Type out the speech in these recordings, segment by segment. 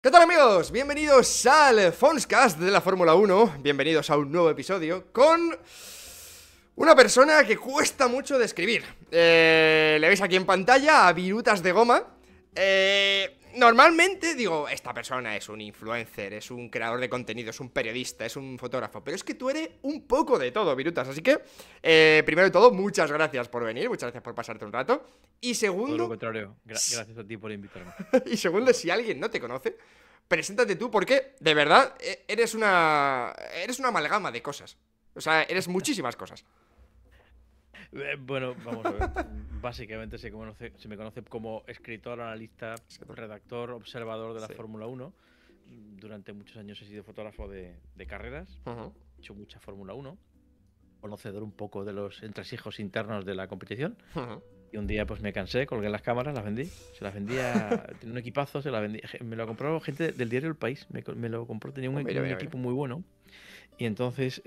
¿Qué tal, amigos? Bienvenidos al Fonscast de la Fórmula 1. Bienvenidos a un nuevo episodio con una persona que cuesta mucho describir. Le veis aquí en pantalla a Virutas de Goma. Normalmente digo, esta persona es un influencer, es un creador de contenido, es un periodista, es un fotógrafo. Pero es que tú eres un poco de todo, Virutas. Así que, primero de todo, muchas gracias por venir, muchas gracias por pasarte un rato. Y Todo lo segundo, contrario. Gracias a ti por invitarme. y segundo, si alguien no te conoce, preséntate tú porque, de verdad, eres una amalgama de cosas. O sea, eres muchísimas cosas. Bueno, vamos a ver. Básicamente se me conoce como escritor, analista, redactor, observador de la Sí. Fórmula 1. Durante muchos años he sido fotógrafo de carreras. Ujú. He hecho mucha Fórmula 1. Conocedor un poco de los entresijos internos de la competición. Ujú. Y un día pues me cansé, colgué las cámaras, las vendí. Se las vendía, tenía un equipazo, se las vendí. Me lo compró gente del diario El País. Me lo compró, tenía un Mira, mira, mira. equipo muy bueno. Y entonces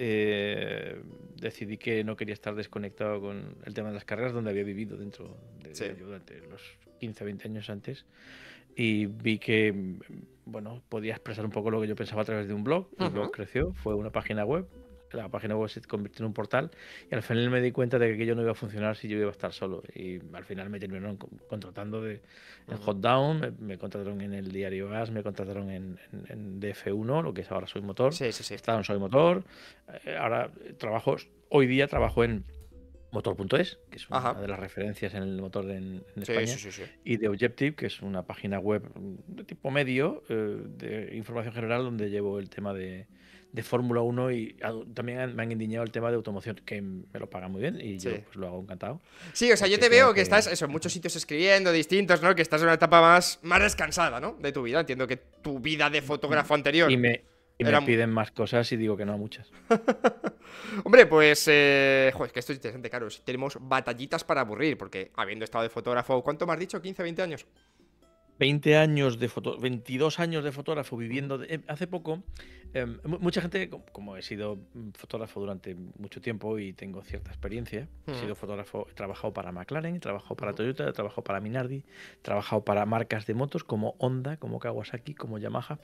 decidí que no quería estar desconectado con el tema de las carreras, donde había vivido dentro de Sí. ello durante los 15, 20 años antes. Y vi que, bueno, podía expresar un poco lo que yo pensaba a través de un blog. El blog Ujú. creció, fue una página web. La página web se convirtió en un portal. Y al final me di cuenta de que aquello no iba a funcionar si yo iba a estar solo. Y al final me terminaron contratando en Ujú. Hot Down, me contrataron en el diario AS, me contrataron en DF1, lo que es ahora Soy Motor. Sí, sí, sí. Estaba en Soy Motor. Ahora hoy día trabajo en Motor.es, que es una Ajá. de las referencias en el motor en Sí, España, sí, sí, sí. y de Objective, que es una página web de tipo medio, de información general, donde llevo el tema de Fórmula 1 y también me han endiñado el tema de automoción, que me lo pagan muy bien y yo Sí. pues lo hago encantado. Sí, o sea, yo Porque te creo veo que estás eso, en muchos sitios escribiendo, distintos, ¿no? Que estás en una etapa más descansada, ¿no? De tu vida. Entiendo que tu vida de fotógrafo y anterior me, y era... me piden más cosas y digo que no a muchas. Hombre, pues... Joder, es que esto es interesante, claro. Si tenemos batallitas para aburrir, porque habiendo estado de fotógrafo... ¿Cuánto me has dicho? ¿15, 20 años? 20 años de 22 años de fotógrafo viviendo. Hace poco, mucha gente, como he sido fotógrafo durante mucho tiempo y tengo cierta experiencia, he sido fotógrafo, he trabajado para McLaren, he trabajado para Toyota, he trabajado para Minardi, he trabajado para marcas de motos como Honda, como Kawasaki, como Yamaha.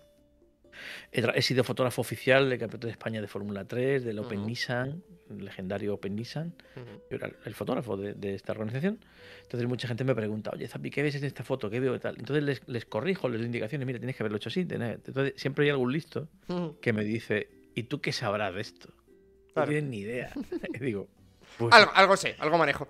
He sido fotógrafo oficial del Campeonato de España de Fórmula 3, del Open Nissan, el legendario Open Nissan. Yo era el fotógrafo de esta organización. Entonces mucha gente me pregunta, oye, Zapi, ¿qué ves en esta foto? ¿Qué veo? Tal. Entonces les corrijo, les doy indicaciones, mira, tienes que haberlo hecho así. Entonces siempre hay algún listo que me dice, ¿y tú qué sabrás de esto? No Claro. tienes ni idea. Y digo, pues Algo sé, algo manejo.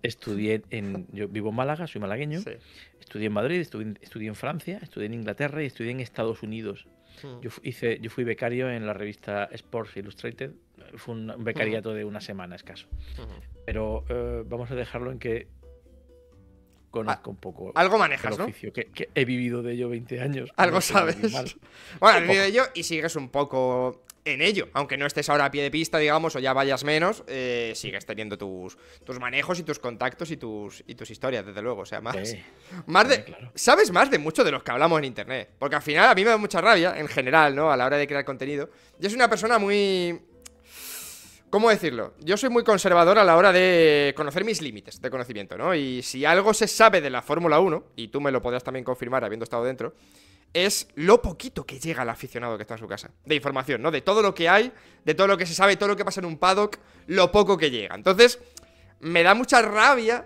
yo vivo en Málaga, soy malagueño, Sí. estudié en Madrid, estudié en Francia, estudié en Inglaterra y estudié en Estados Unidos. Yo fui becario en la revista Sports Illustrated. Fue un becariato de una semana escaso. Pero vamos a dejarlo en que conozco un poco Algo el manejas, ¿no? oficio, que he vivido de ello 20 años. Algo No soy alguien sabes. mal. Bueno, has Un vivido de poco. ello y sigues un poco en ello. Aunque no estés ahora a pie de pista, digamos, o ya vayas menos, sigues teniendo tus manejos y tus contactos y tus historias, desde luego. O sea, más de... Claro. Sabes más de mucho de los que hablamos en internet. Porque al final a mí me da mucha rabia, en general, ¿no? A la hora de crear contenido. Yo soy una persona muy... ¿Cómo decirlo? Yo soy muy conservador a la hora de conocer mis límites de conocimiento, ¿no? Y si algo se sabe de la Fórmula 1, y tú me lo podrás también confirmar habiendo estado dentro, es lo poquito que llega al aficionado que está en su casa. De información, ¿no? De todo lo que hay, de todo lo que se sabe, todo lo que pasa en un paddock, lo poco que llega. Entonces, me da mucha rabia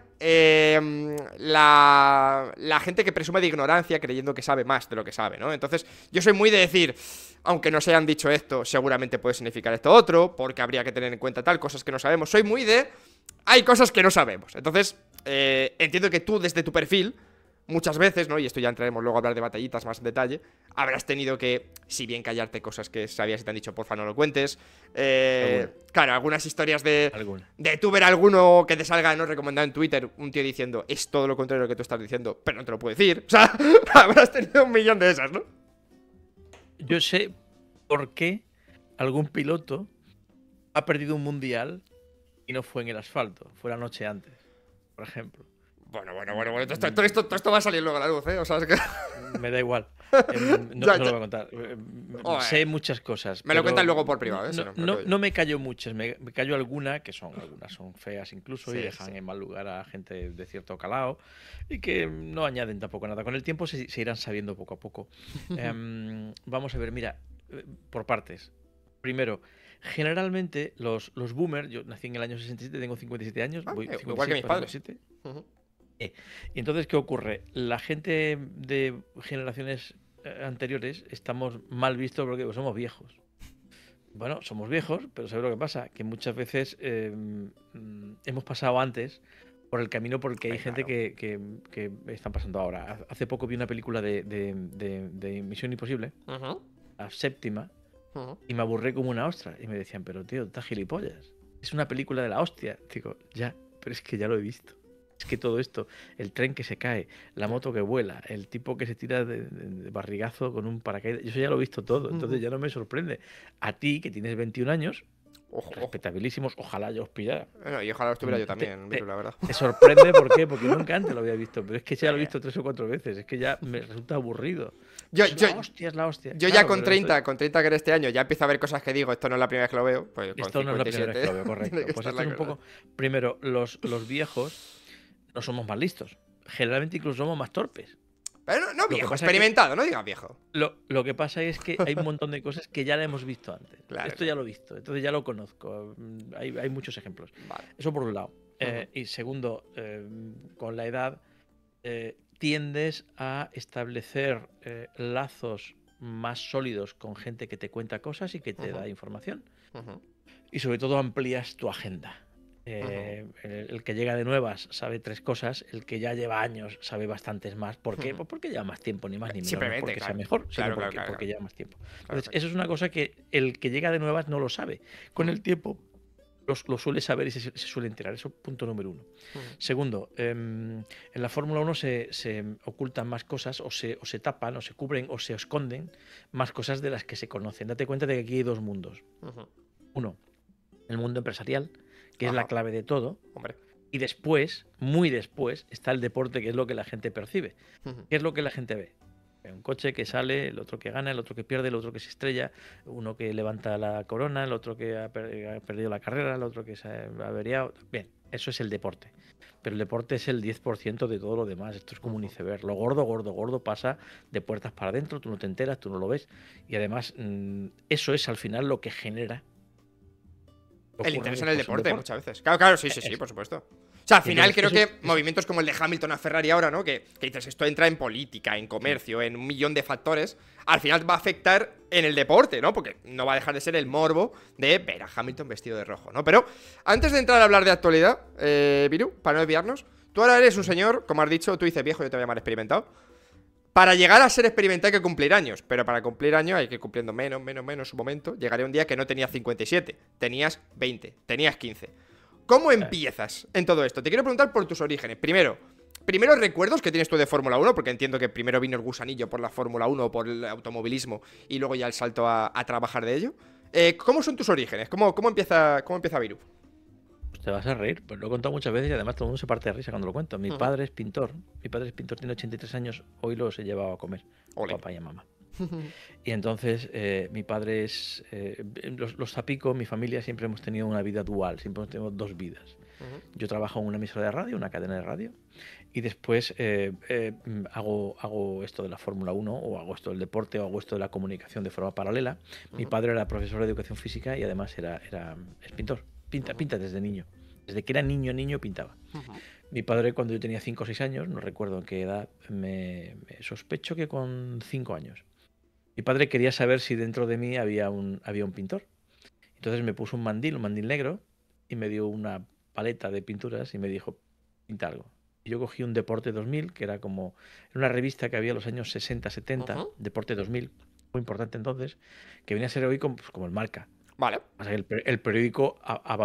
la gente que presume de ignorancia creyendo que sabe más de lo que sabe, ¿no? Entonces, yo soy muy de decir, aunque nos hayan dicho esto, seguramente puede significar esto otro, porque habría que tener en cuenta tal, cosas que no sabemos. Soy muy de... Hay cosas que no sabemos. Entonces, entiendo que tú desde tu perfil... Muchas veces, ¿no? Y esto ya entraremos luego a hablar de batallitas más en detalle. Habrás tenido que, si bien callarte cosas que sabías y te han dicho, porfa, no lo cuentes. Claro, algunas historias de tú ver alguno que te salga no recomendado en Twitter, un tío diciendo, es todo lo contrario de lo que tú estás diciendo, pero no te lo puedo decir. O sea, habrás tenido un millón de esas, ¿no? Yo sé por qué algún piloto ha perdido un mundial y no fue en el asfalto, fue la noche antes, por ejemplo. Bueno. Todo esto va a salir luego a la luz, ¿eh? O sea, es que... Me da igual. No, Ya, no lo ya. voy a contar. Joder. Sé muchas cosas. Me lo pero cuentan luego por privado, ¿eh? Si No, no, no, pero- no me callo muchas. Me callo algunas, que son algunas son feas incluso Sí, y dejan sí. en mal lugar a gente de cierto calado y que no añaden tampoco nada. Con el tiempo se irán sabiendo poco a poco. Vamos a ver, mira, por partes. Primero, generalmente los boomers, yo nací en el año 67, tengo 57 años, voy Igual que 56 mis para padres. 57. Ujú. Y entonces, ¿qué ocurre? La gente de generaciones anteriores estamos mal vistos porque pues, somos viejos. Bueno, somos viejos, pero ¿sabes lo que pasa? Que muchas veces hemos pasado antes por el camino porque hay gente Claro. que están pasando ahora. Hace poco vi una película de Misión Imposible, Ujú. la séptima, Ujú. y me aburré como una ostra. Y me decían, pero tío, estás gilipollas. Es una película de la hostia. Digo, ya, pero es que ya lo he visto. Es que todo esto, el tren que se cae, la moto que vuela, el tipo que se tira de barrigazo con un paracaídas, yo eso ya lo he visto todo, entonces ya no me sorprende. A ti, que tienes 21 años, Ojo. respetabilísimos, ojalá yo os pillara. Bueno, y ojalá lo estuviera yo Te, también, Viru, te- la verdad. te sorprende, ¿por qué? Porque nunca antes lo había visto, pero es que ya lo he visto 3 o 4 veces, es que ya me resulta aburrido. Yo, Es yo, la hostia, es la hostia. yo ya Claro, con pero esto, 30, que era este año, ya empiezo a ver cosas que digo, esto no es la primera vez que lo veo, pues con esto no es la primera vez que 57 lo veo, tiene correcto. que Pues estar esto la es un cosa. poco, primero, los viejos no somos más listos, generalmente incluso somos más torpes. Pero no Lo que viejo, pasa es que experimentado, no digas viejo. lo que pasa es que hay un montón de cosas que ya la hemos visto antes. Claro, Esto ya claro. lo he visto, entonces ya lo conozco. Hay muchos ejemplos. Vale. Eso por un lado. Ujú. Y segundo, con la edad tiendes a establecer lazos más sólidos con gente que te cuenta cosas y que te Ujú. da información. Ujú. Y sobre todo amplías tu agenda. El que llega de nuevas sabe 3 cosas, el que ya lleva años sabe bastantes más. ¿Por qué? Ujú. Pues porque lleva más tiempo, ni más ni menos. No Simplemente, porque sea claro. mejor, sino Claro. porque lleva más tiempo. Claro, Entonces, claro. eso es una cosa que el que llega de nuevas no lo sabe. Con el tiempo lo suele saber y se suele enterar. Eso punto número 1. Ujú. Segundo, en la Fórmula 1 se ocultan más cosas o se tapan o se cubren o se esconden más cosas de las que se conocen. Date cuenta de que aquí hay 2 mundos. Ujú. Uno, el mundo empresarial, que es la Ajá. clave de todo. Hombre. Y después, muy después, está el deporte, que es lo que la gente percibe. Ujú. ¿Qué es lo que la gente ve? Un coche que sale, el otro que gana, el otro que pierde, el otro que se estrella, uno que levanta la corona, el otro que ha perdido la carrera, el otro que se ha averiado. Bien, eso es el deporte. Pero el deporte es el 10% de todo lo demás. Esto es como un iceberg. Lo gordo pasa de puertas para adentro, tú no te enteras, tú no lo ves. Y además, eso es al final lo que genera. El interés en el después un deporte, muchas veces. Claro, sí, por supuesto. O sea, al Y final entonces, creo eso que movimientos como el de Hamilton a Ferrari ahora, ¿no? Que dices, esto entra en política, en comercio, en un millón de factores. Al final va a afectar en el deporte, ¿no? Porque no va a dejar de ser el morbo de ver a Hamilton vestido de rojo, ¿no? Pero antes de entrar a hablar de actualidad, Viru, para no desviarnos, tú ahora eres un señor, como has dicho, tú dices viejo, yo te voy a llamar experimentado. Para llegar a ser experimentado hay que cumplir años, pero para cumplir años hay que ir cumpliendo menos, un momento. Llegaré un día que no tenías 57, tenías 20, tenías 15. ¿Cómo empiezas en todo esto? Te quiero preguntar por tus orígenes. Primero recuerdos que tienes tú de Fórmula 1, porque entiendo que primero vino el gusanillo por la Fórmula 1 o por el automovilismo y luego ya el salto a trabajar de ello. ¿Cómo son tus orígenes? ¿Cómo empieza Viru? Pues te vas a reír, pues lo he contado muchas veces y además todo el mundo se parte de risa cuando lo cuento. Mi padre es pintor, tiene 83 años, hoy los he llevado a comer, Ole. papá y a mamá. Y entonces mi padre es, los Zapico, mi familia siempre hemos tenido una vida dual, siempre hemos tenido 2 vidas. Yo trabajo en una emisora de radio, una cadena de radio, y después hago esto de la Fórmula 1, o hago esto del deporte, o hago esto de la comunicación de forma paralela. Mi padre era profesor de educación física y además es pintor. Pinta desde niño. Desde que era niño pintaba. Mi padre, cuando yo tenía 5 o 6 años, no recuerdo en qué edad, me sospecho que con 5 años. Mi padre quería saber si dentro de mí había un pintor. Entonces me puso un mandil negro, y me dio una paleta de pinturas y me dijo, pinta algo. Y yo cogí un Deporte 2000, que era como en una revista que había en los años 60, 70, Deporte 2000, muy importante entonces, que venía a ser hoy como el Marca. Vale. O sea, el periódico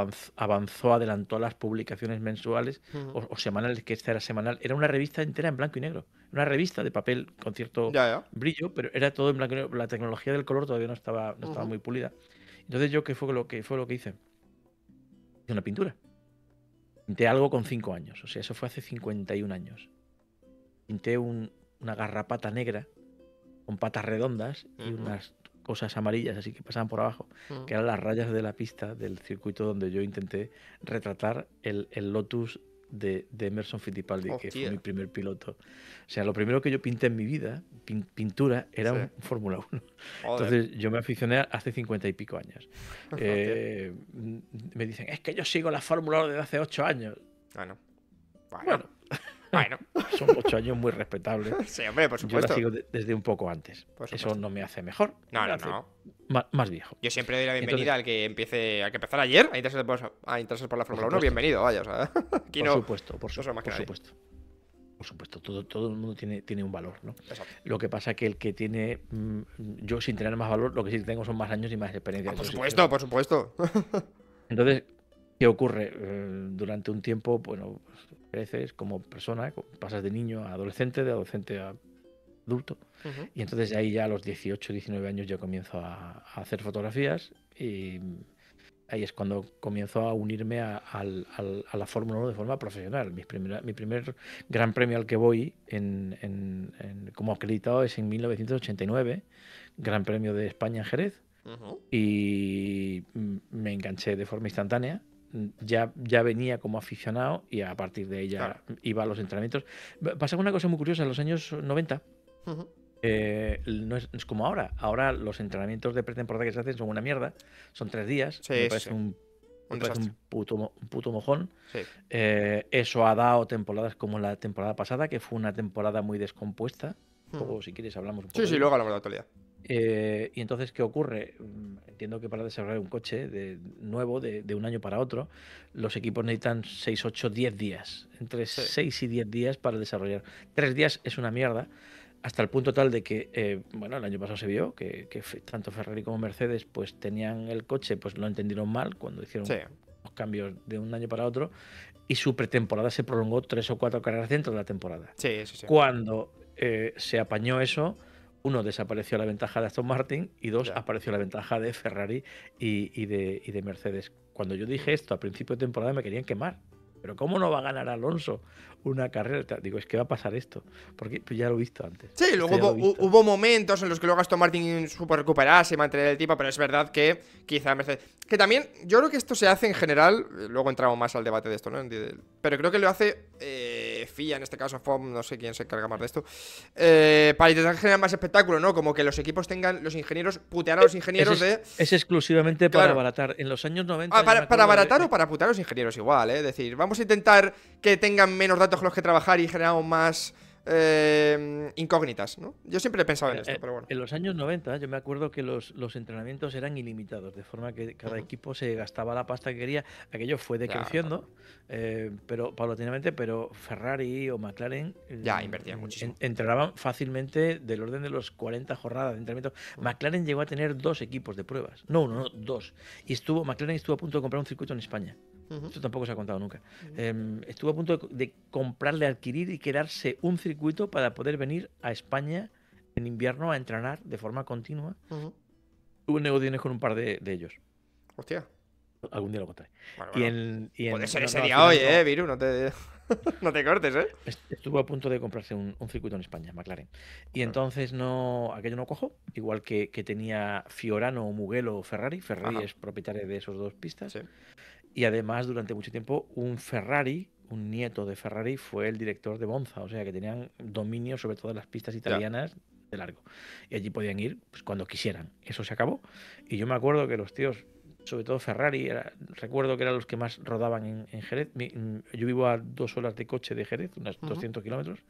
adelantó las publicaciones mensuales o semanales, que esta era semanal. Era una revista entera en blanco y negro. Una revista de papel con cierto brillo, pero era todo en blanco y negro. La tecnología del color todavía no estaba muy pulida. Entonces yo, ¿qué fue lo que hice? Hice una pintura. Pinté algo con 5 años, o sea, eso fue hace 51 años. Pinté una garrapata negra con patas redondas y unas cosas amarillas así que pasaban por abajo, que eran las rayas de la pista del circuito donde yo intenté retratar el Lotus de Emerson Fittipaldi, que fue mi primer piloto. O sea, lo primero que yo pinté en mi vida, pintura, era un Fórmula 1. Entonces yo me aficioné hace 50 y pico años. Me dicen, es que yo sigo la Fórmula 1 desde hace 8 años. Bueno. Son 8 años muy respetables. Sí, hombre, por supuesto. Yo la sigo desde un poco antes. Eso no me hace mejor. No. Más viejo. Yo siempre doy la bienvenida al que empezar ayer a interesarse por la Fórmula 1. Bienvenido, vaya. O sea, aquí por supuesto. Por supuesto, todo el mundo tiene un valor, ¿no? Exacto. Lo que pasa que el que tiene, yo sin tener más valor, lo que sí tengo son más años y más experiencia. Por supuesto. Entonces, ¿qué ocurre? Durante un tiempo, bueno, creces como persona, pasas de niño a adolescente, de adolescente a adulto, y entonces ahí ya a los 18, 19 años yo comienzo a hacer fotografías y ahí es cuando comienzo a unirme a la Fórmula 1 de forma profesional. Mi primer gran premio al que voy como acreditado es en 1989, Gran Premio de España en Jerez, y me enganché de forma instantánea. Ya venía como aficionado y a partir de ella iba a los entrenamientos. Pasa una cosa muy curiosa, en los años 90 no es como ahora. Ahora los entrenamientos de pretemporada que se hacen son una mierda, son 3 días, me parece un puto mojón. Eso ha dado temporadas como la temporada pasada, que fue una temporada muy descompuesta. Luego, si quieres, hablamos un poco. Sí, luego hablamos de la actualidad. Y entonces, ¿qué ocurre? Entiendo que para desarrollar un coche nuevo de un año para otro, los equipos necesitan 6, 8, 10 días. Entre 6 y 10 días para desarrollar. 3 días es una mierda, hasta el punto tal de que, el año pasado se vio que tanto Ferrari como Mercedes pues tenían el coche, pues lo entendieron mal cuando hicieron los cambios de un año para otro, y su pretemporada se prolongó 3 o 4 carreras dentro de la temporada. Cuando se apañó eso, 1, desapareció la ventaja de Aston Martin y 2, apareció la ventaja de Ferrari y de Mercedes. Cuando yo dije esto a principio de temporada me querían quemar. Pero ¿cómo no va a ganar Alonso una carrera? Digo, es que va a pasar esto. Porque pues ya lo he visto antes. Sí, luego hubo momentos en los que luego Aston Martin supo recuperarse y mantener el tipo, pero es verdad que quizá Mercedes... Que también, yo creo que esto se hace en general, luego entramos más al debate de esto, ¿no? Pero creo que lo hace FIA, en este caso FOM, no sé quién se encarga más de esto, para intentar generar más espectáculo, ¿no? Como que los equipos tengan, los ingenieros, putear a los ingenieros Es exclusivamente para abaratar. En los años 90... ¿Para abaratar o para putear a los ingenieros igual, Es decir, vamos a intentar que tengan menos datos con los que trabajar y generamos más incógnitas, ¿no? Yo siempre he pensado en esto, pero bueno. En los años 90 yo me acuerdo que los entrenamientos eran ilimitados, de forma que cada equipo se gastaba la pasta que quería. Aquello fue decreciendo, pero paulatinamente, pero Ferrari o McLaren ya invertían muchísimo. Entrenaban fácilmente del orden de los 40 jornadas de entrenamiento. McLaren llegó a tener 2 equipos de pruebas. No, 2. Y McLaren estuvo a punto de comprar un circuito en España. Esto tampoco se ha contado nunca. Estuvo a punto de comprarle, adquirir y quedarse un circuito para poder venir a España en invierno a entrenar de forma continua. Tuvo negociaciones con un par de ellos. Hostia. Algún día lo contaré. Bueno. Puede ser ese día hoy, Viru, no te cortes, Estuvo a punto de comprarse un circuito en España, McLaren. Y entonces aquello no cuajó, igual que tenía Fiorano, Mugello o Ferrari. Ferrari es propietario de esos 2 pistas. Sí. Y además, durante mucho tiempo, un nieto de Ferrari, fue el director de Monza. O sea, que tenían dominio sobre todas las pistas italianas de largo. Y allí podían ir pues, cuando quisieran. Eso se acabó. Y yo me acuerdo que los tíos, sobre todo Ferrari, recuerdo que eran los que más rodaban en Jerez. Yo vivo a 2 horas de coche de Jerez, unas 200 kilómetros.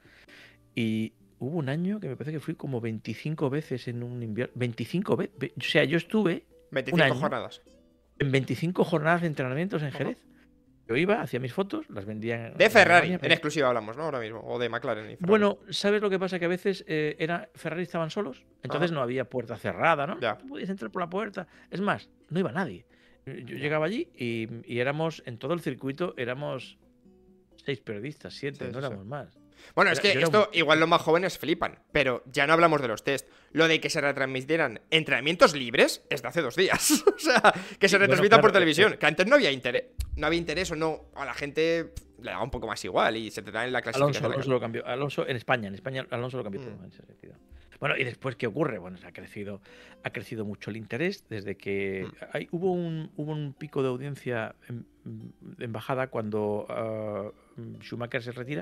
Y hubo un año que me parece que fui como 25 veces en un invierno. 25 veces. O sea, yo estuve 25 jornadas. En 25 jornadas de entrenamientos en Jerez. Yo iba, hacía mis fotos, las vendía... De Ferrari, en exclusiva hablamos, ¿no? Ahora mismo. O de McLaren y Ferrari. Bueno, ¿sabes lo que pasa? Que a veces Ferrari estaban solos, entonces no había puerta cerrada, ¿no? Tú podías entrar por la puerta. Es más, no iba nadie. Yo llegaba allí y éramos, en todo el circuito, éramos 6 periodistas, 7, no éramos más. Bueno, es que Yo era esto igual los más jóvenes flipan, pero ya no hablamos de los test. Lo de que se retransmitieran entrenamientos libres es de hace 2 días. O sea, que se bueno, retransmitan por claro, televisión. Que antes no había interés. No había interés o no. A la gente le daba un poco más igual y se te da en la clasificación. Alonso lo cambió. Alonso en España Alonso lo cambió todo Mm. en ese sentido. Bueno, y después, ¿qué ocurre? Bueno, ha crecido mucho el interés desde que hubo un pico de audiencia en bajada cuando Schumacher se retira.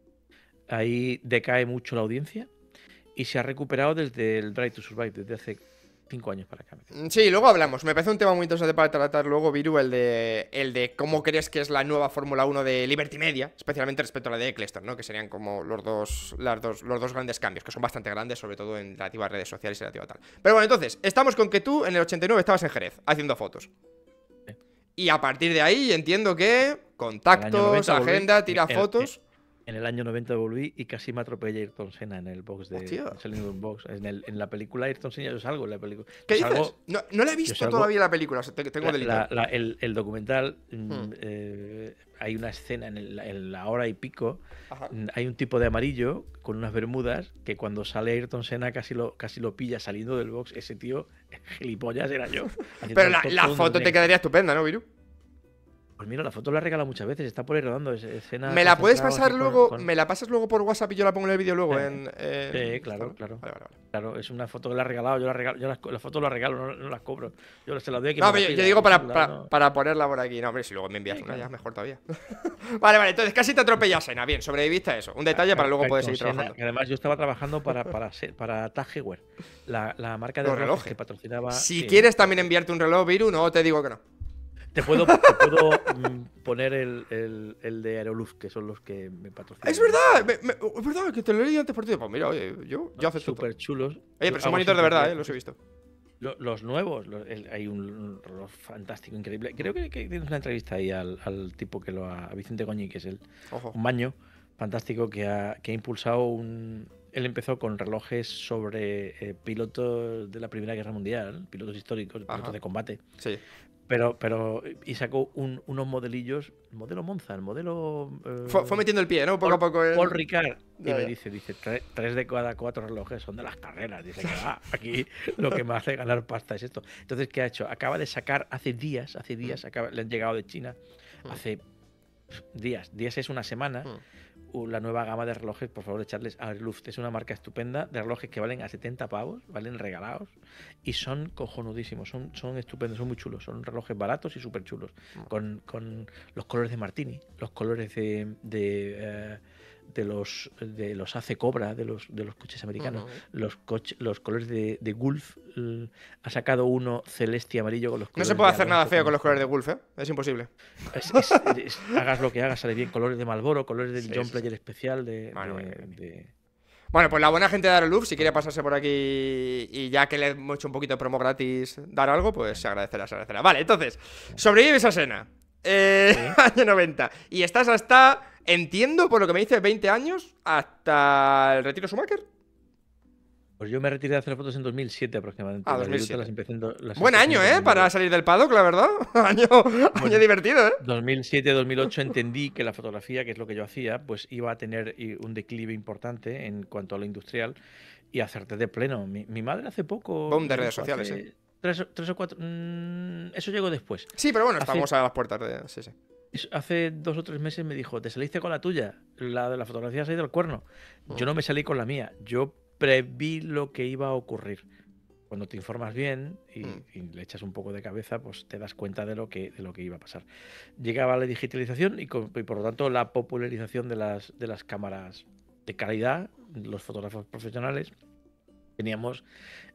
Ahí decae mucho la audiencia y se ha recuperado desde el Drive to Survive, desde hace 5 años para acá. Sí, luego hablamos. Me parece un tema muy interesante para tratar luego, Viru, el de cómo crees que es la nueva Fórmula 1 de Liberty Media, especialmente respecto a la de Eccleston, ¿no? Que serían como los dos grandes cambios, que son bastante grandes, sobre todo en relativa a redes sociales y relativa a tal. Pero bueno, entonces, estamos con que tú en el 89 estabas en Jerez, haciendo fotos. Sí. Y a partir de ahí entiendo que contactos, 90 volví, agenda, tira fotos. En el año 90 volví y casi me atropella Ayrton Senna en el box Hostia. saliendo de un box. En la película Ayrton Senna yo salgo en la película. ¿Qué Yo dices? salgo- No la he yo visto salgo- todavía la película, o sea, tengo delito. el documental, Hmm. hay una escena en la hora y pico, Ajá. hay un tipo de amarillo con unas bermudas que cuando sale Ayrton Senna casi lo pilla saliendo del box. Ese tío, gilipollas, era yo. haciendo Pero el la tonto foto de- te quedaría estupenda, ¿no, Viru? Pues mira, la foto la he regalado muchas veces, está por ahí rodando. Escena ¿Me la puedes concentrado pasar así luego? ¿Me la pasas luego por WhatsApp y yo la pongo en el vídeo luego? Sí, claro. Vale. Claro, es una foto que la he regalado, yo la regalo, la foto la regalo, no las cobro. Yo se la doy a quien No, me la pero yo pida, digo sin duda, no. para ponerla por aquí. No, hombre, si luego me envías Sí, una claro. ya, mejor todavía. Vale, entonces casi te atropellas, Sena. Bien, sobreviviste a eso. Un detalle para luego poder seguir Ayrton Senna, trabajando. que además yo estaba trabajando para Tag Heuer, la marca de Los relojes relojes. que patrocinaba. Si sí. quieres también enviarte un reloj, Viru, no te digo que no. Te puedo poner el de Aeroluz, que son los que me patrocinan. Es verdad, es verdad que te lo leí antes por ti. Pues mira, oye, yo acepto todo. Súper chulos. Oye, pero son bonitos de verdad, los he visto. Los nuevos, hay un reloj fantástico, increíble. Creo que tienes una entrevista ahí al tipo a Vicente Goñi, que es Ojo. un maño fantástico que ha impulsado Él empezó con relojes sobre pilotos de la Primera Guerra Mundial, pilotos históricos, pilotos Ajá. de combate. Sí. Y sacó unos modelillos, el modelo Monza, el modelo. Fue metiendo el pie, ¿no? Poco a poco. Paul Ricard. Y Ya, me ya. dice, 3 de cada 4 relojes son de las carreras. Dice que aquí lo que me hace ganar pasta es esto. Entonces, ¿qué ha hecho? Acaba de sacar hace días, le han llegado de China, hace días es una semana, la nueva gama de relojes, por favor, echarles a Luft. Es una marca estupenda de relojes que valen a 70 pavos, valen regalados y son cojonudísimos, son estupendos, son muy chulos, son relojes baratos y súper chulos, con los colores de Martini, los colores de los AC Cobra, de los coches americanos, los colores de Gulf. Ha sacado uno celeste y amarillo con los No colores se puede de hacer nada Alonso, feo con los colores de Gulf, ¿eh? Es imposible. hagas lo que hagas, sale bien. Colores de Marlboro, colores del Sí, John sí, Player especial Vale. Bueno, pues la buena gente de Aeroluf, si quiere pasarse por aquí y ya que le hemos hecho un poquito de promo gratis, dar algo, pues se agradecerá. Vale, entonces, sobrevives a Sena. Año 90. Y estás hasta, entiendo, por lo que me dice, 20 años, hasta el retiro Schumacher. Pues yo me retiré de hacer fotos en 2007 aproximadamente. Ah, Las de 2007. Utah las empecé Buen año, para salir del paddock, la verdad. Año divertido, 2007-2008 entendí que la fotografía, que es lo que yo hacía, pues iba a tener un declive importante en cuanto a lo industrial y acerté de pleno. Mi madre hace poco... Boom de redes sociales, hace 3 o 4... eso llegó después. Sí, pero bueno, Hace- estamos a las puertas de... Sí. Hace 2 o 3 meses me dijo, ¿te saliste con la tuya? La de la fotografía se ha ido al cuerno. Yo no me salí con la mía. Yo preví lo que iba a ocurrir. Cuando te informas bien y le echas un poco de cabeza, pues te das cuenta de lo que iba a pasar. Llegaba la digitalización y por lo tanto la popularización de las cámaras de calidad, los fotógrafos profesionales. Teníamos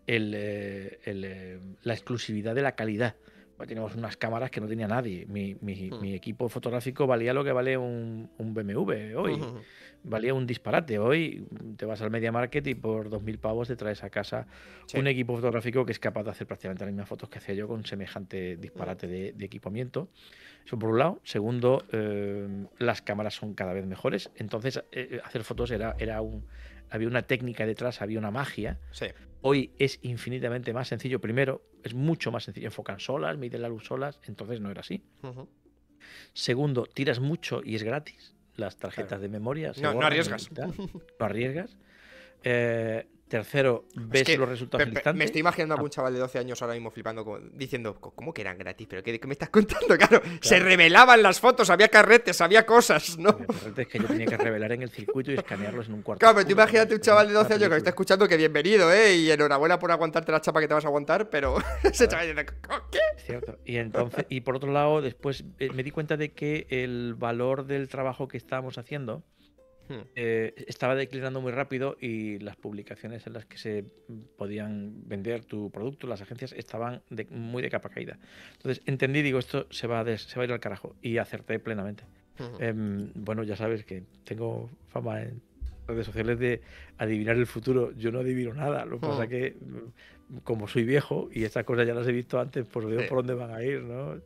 la exclusividad de la calidad. Pues teníamos unas cámaras que no tenía nadie. Mi equipo fotográfico valía lo que vale un BMW hoy. Valía un disparate. Hoy te vas al Media Market y por 2.000 pavos te traes a casa un equipo fotográfico que es capaz de hacer prácticamente las mismas fotos que hacía yo con semejante disparate de equipamiento. Eso por un lado. Segundo, las cámaras son cada vez mejores. Entonces, hacer fotos había una técnica detrás, había una magia. Sí. Hoy es infinitamente más sencillo. Primero, es mucho más sencillo. Enfocan solas, miden la luz solas. Entonces no era así. Segundo, tiras mucho y es gratis. las tarjetas de memoria. No arriesgas. No arriesgas. Tercero, ves los resultados al instante. Me estoy imaginando a algún chaval de 12 años ahora mismo flipando, diciendo, ¿cómo que eran gratis? ¿Pero qué me estás contando? Claro, se revelaban las fotos, había carretes, había cosas, ¿no? Había carretes que yo tenía que revelar en el circuito y escanearlos en un cuarto. Claro, pero tú imagínate un chaval de 12 años que me está escuchando, que bienvenido, y enhorabuena por aguantarte la chapa que te vas a aguantar, pero ese chaval dice, ¿qué? Es cierto. Y entonces, y por otro lado, después me di cuenta de que el valor del trabajo que estábamos haciendo estaba declinando muy rápido y las publicaciones en las que se podían vender tu producto, las agencias, estaban muy de capa caída. Entonces entendí, digo, esto se va a ir al carajo, y acerté plenamente. Bueno, ya sabes que tengo fama en redes sociales de adivinar el futuro. Yo no adivino nada, lo que pasa es que como soy viejo y estas cosas ya las he visto antes, pues veo por dónde van a ir, ¿no?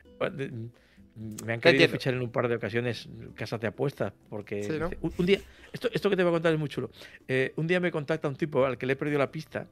Me han querido fichar en un par de ocasiones casas de apuestas, porque sí, ¿no? un día, esto que te voy a contar es muy chulo. Un día me contacta un tipo al que le he perdido la pista,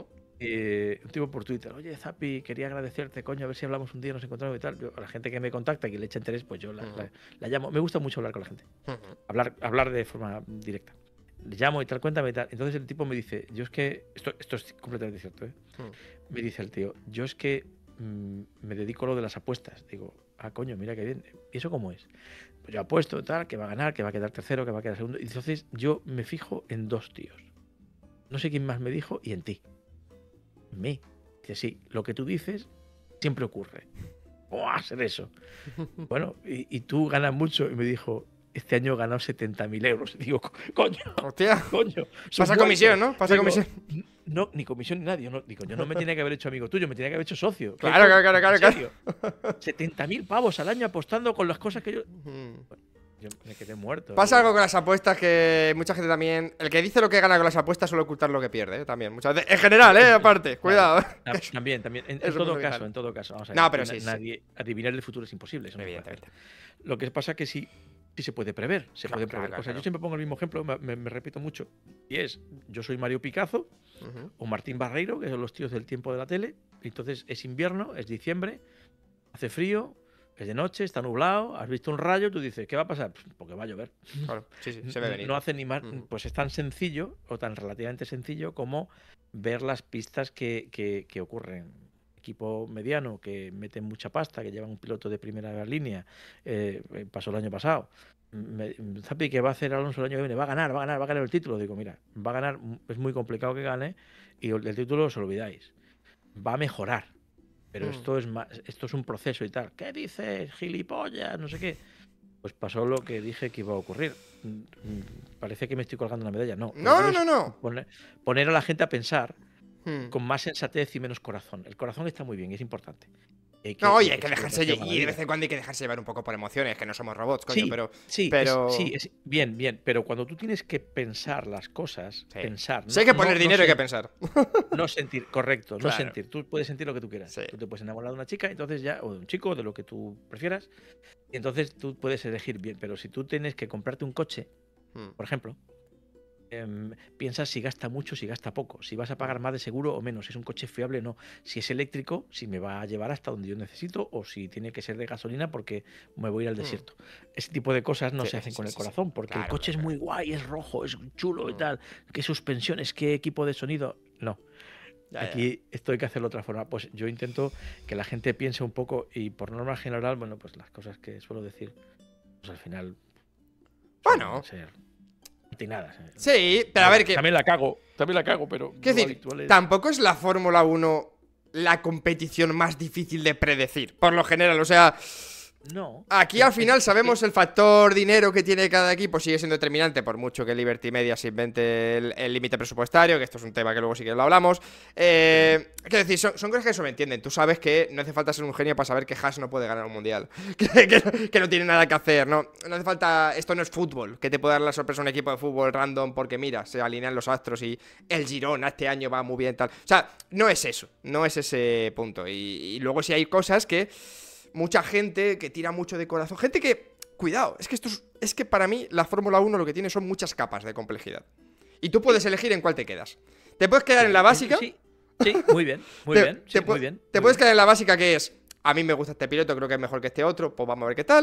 un tipo por Twitter: oye, Zapi, quería agradecerte, coño, a ver si hablamos un día, nos encontramos y tal. Yo, a la gente que me contacta y que le echa interés, pues yo la llamo. Me gusta mucho hablar con la gente, hablar de forma directa. Le llamo y tal, cuéntame y tal. Entonces el tipo me dice, yo es que, esto es completamente cierto, me dice el tío, yo es que me dedico a lo de las apuestas. Digo, coño, mira qué bien. ¿Y eso cómo es? Pues yo apuesto tal, que va a ganar, que va a quedar tercero, que va a quedar segundo. Y entonces yo me fijo en dos tíos. No sé quién más me dijo, y en ti. En mí. Que sí, lo que tú dices siempre ocurre. ¿Cómo va a ser eso? Bueno, y tú ganas mucho. Y me dijo, este año he ganado 70.000 euros. Y digo, coño. Hostia. Coño. Pasa comisión, ¿no? Pasa comisión. No, ni comisión ni nadie. Digo, yo no me tenía que haber hecho amigo tuyo, me tenía que haber hecho socio. Claro. 70.000 pavos al año apostando con las cosas que yo... Bueno, yo me quedé muerto. Pasa algo con las apuestas que mucha gente también... El que dice lo que gana con las apuestas suele ocultar lo que pierde, también. Muchas veces. En general, aparte. Cuidado. También. En todo caso. Vamos a ver, no, pero sí. Adivinar el futuro es imposible. Eso Evidentemente. Lo que pasa es que sí se puede prever. Pueden prever cosas. Yo siempre pongo el mismo ejemplo, me repito mucho. Y es, yo soy Mario Picazo o Martín Barreiro, que son los tíos del tiempo de la tele. Entonces es invierno, es diciembre, hace frío, es de noche, está nublado, has visto un rayo, tú dices, ¿qué va a pasar? Pues porque va a llover. Claro, sí, se ve venir. No hace ni más. Pues es tan sencillo, o tan relativamente sencillo, como ver las pistas que ocurren. Equipo mediano que mete mucha pasta, que lleva un piloto de primera línea, pasó el año pasado. Zapi, ¿qué va a hacer Alonso el año que viene? Va a ganar el título. Digo, mira, va a ganar, es muy complicado que gane, y el título os olvidáis. Va a mejorar, pero esto es un proceso y tal. ¿Qué dices, gilipollas? No sé qué. Pues pasó lo que dije que iba a ocurrir. Parece que me estoy colgando una medalla. No. Poner a la gente a pensar con más sensatez y menos corazón. El corazón está muy bien, es importante. Hay que dejarse llevar, y de vez en cuando hay que dejarse llevar un poco por emociones, que no somos robots, coño, es bien, pero cuando tú tienes que pensar las cosas, pensar. Si hay que poner dinero, hay que pensar. No sentir, correcto, no sentir. Tú puedes sentir lo que tú quieras. Tú te puedes enamorar de una chica, entonces ya, o de un chico, de lo que tú prefieras, y entonces tú puedes elegir bien. Pero si tú tienes que comprarte un coche, por ejemplo, piensas si gasta mucho, si gasta poco, si vas a pagar más de seguro o menos, si es un coche fiable o no, si es eléctrico, si me va a llevar hasta donde yo necesito, o si tiene que ser de gasolina porque me voy a ir al desierto. Ese tipo de cosas no se hacen con el corazón, porque el coche es muy guay, es rojo, es chulo y tal, qué suspensiones, qué equipo de sonido. No. Aquí esto hay que hacerlo de otra forma. Pues yo intento que la gente piense un poco, y por norma general, bueno, pues las cosas que suelo decir, pues al final ser nada. Sí, pero a ver que... También la cago, pero... ¿Qué decir? Tampoco es la Fórmula 1 la competición más difícil de predecir, por lo general, o sea... No. Aquí al final sabemos el factor dinero que tiene cada equipo, sigue siendo determinante, por mucho que Liberty Media se invente el límite presupuestario, que esto es un tema que luego sí que lo hablamos. Quiero decir, son cosas que eso me entienden. Tú sabes que no hace falta ser un genio para saber que Haas no puede ganar un mundial, que no tiene nada que hacer, ¿no? No hace falta, esto no es fútbol, que te puede dar la sorpresa a un equipo de fútbol random porque mira, se alinean los astros y el Girona este año va muy bien, tal. O sea, no es eso, no es ese punto. Y luego sí hay cosas que... Mucha gente que tira mucho de corazón. Gente que... Cuidado, es que para mí la Fórmula 1 lo que tiene son muchas capas de complejidad. Y tú puedes elegir en cuál te quedas. Te puedes quedar en la básica. Sí, muy bien. Muy bien. Te puedes quedar en la básica, que es... A mí me gusta este piloto, creo que es mejor que este otro, pues vamos a ver qué tal.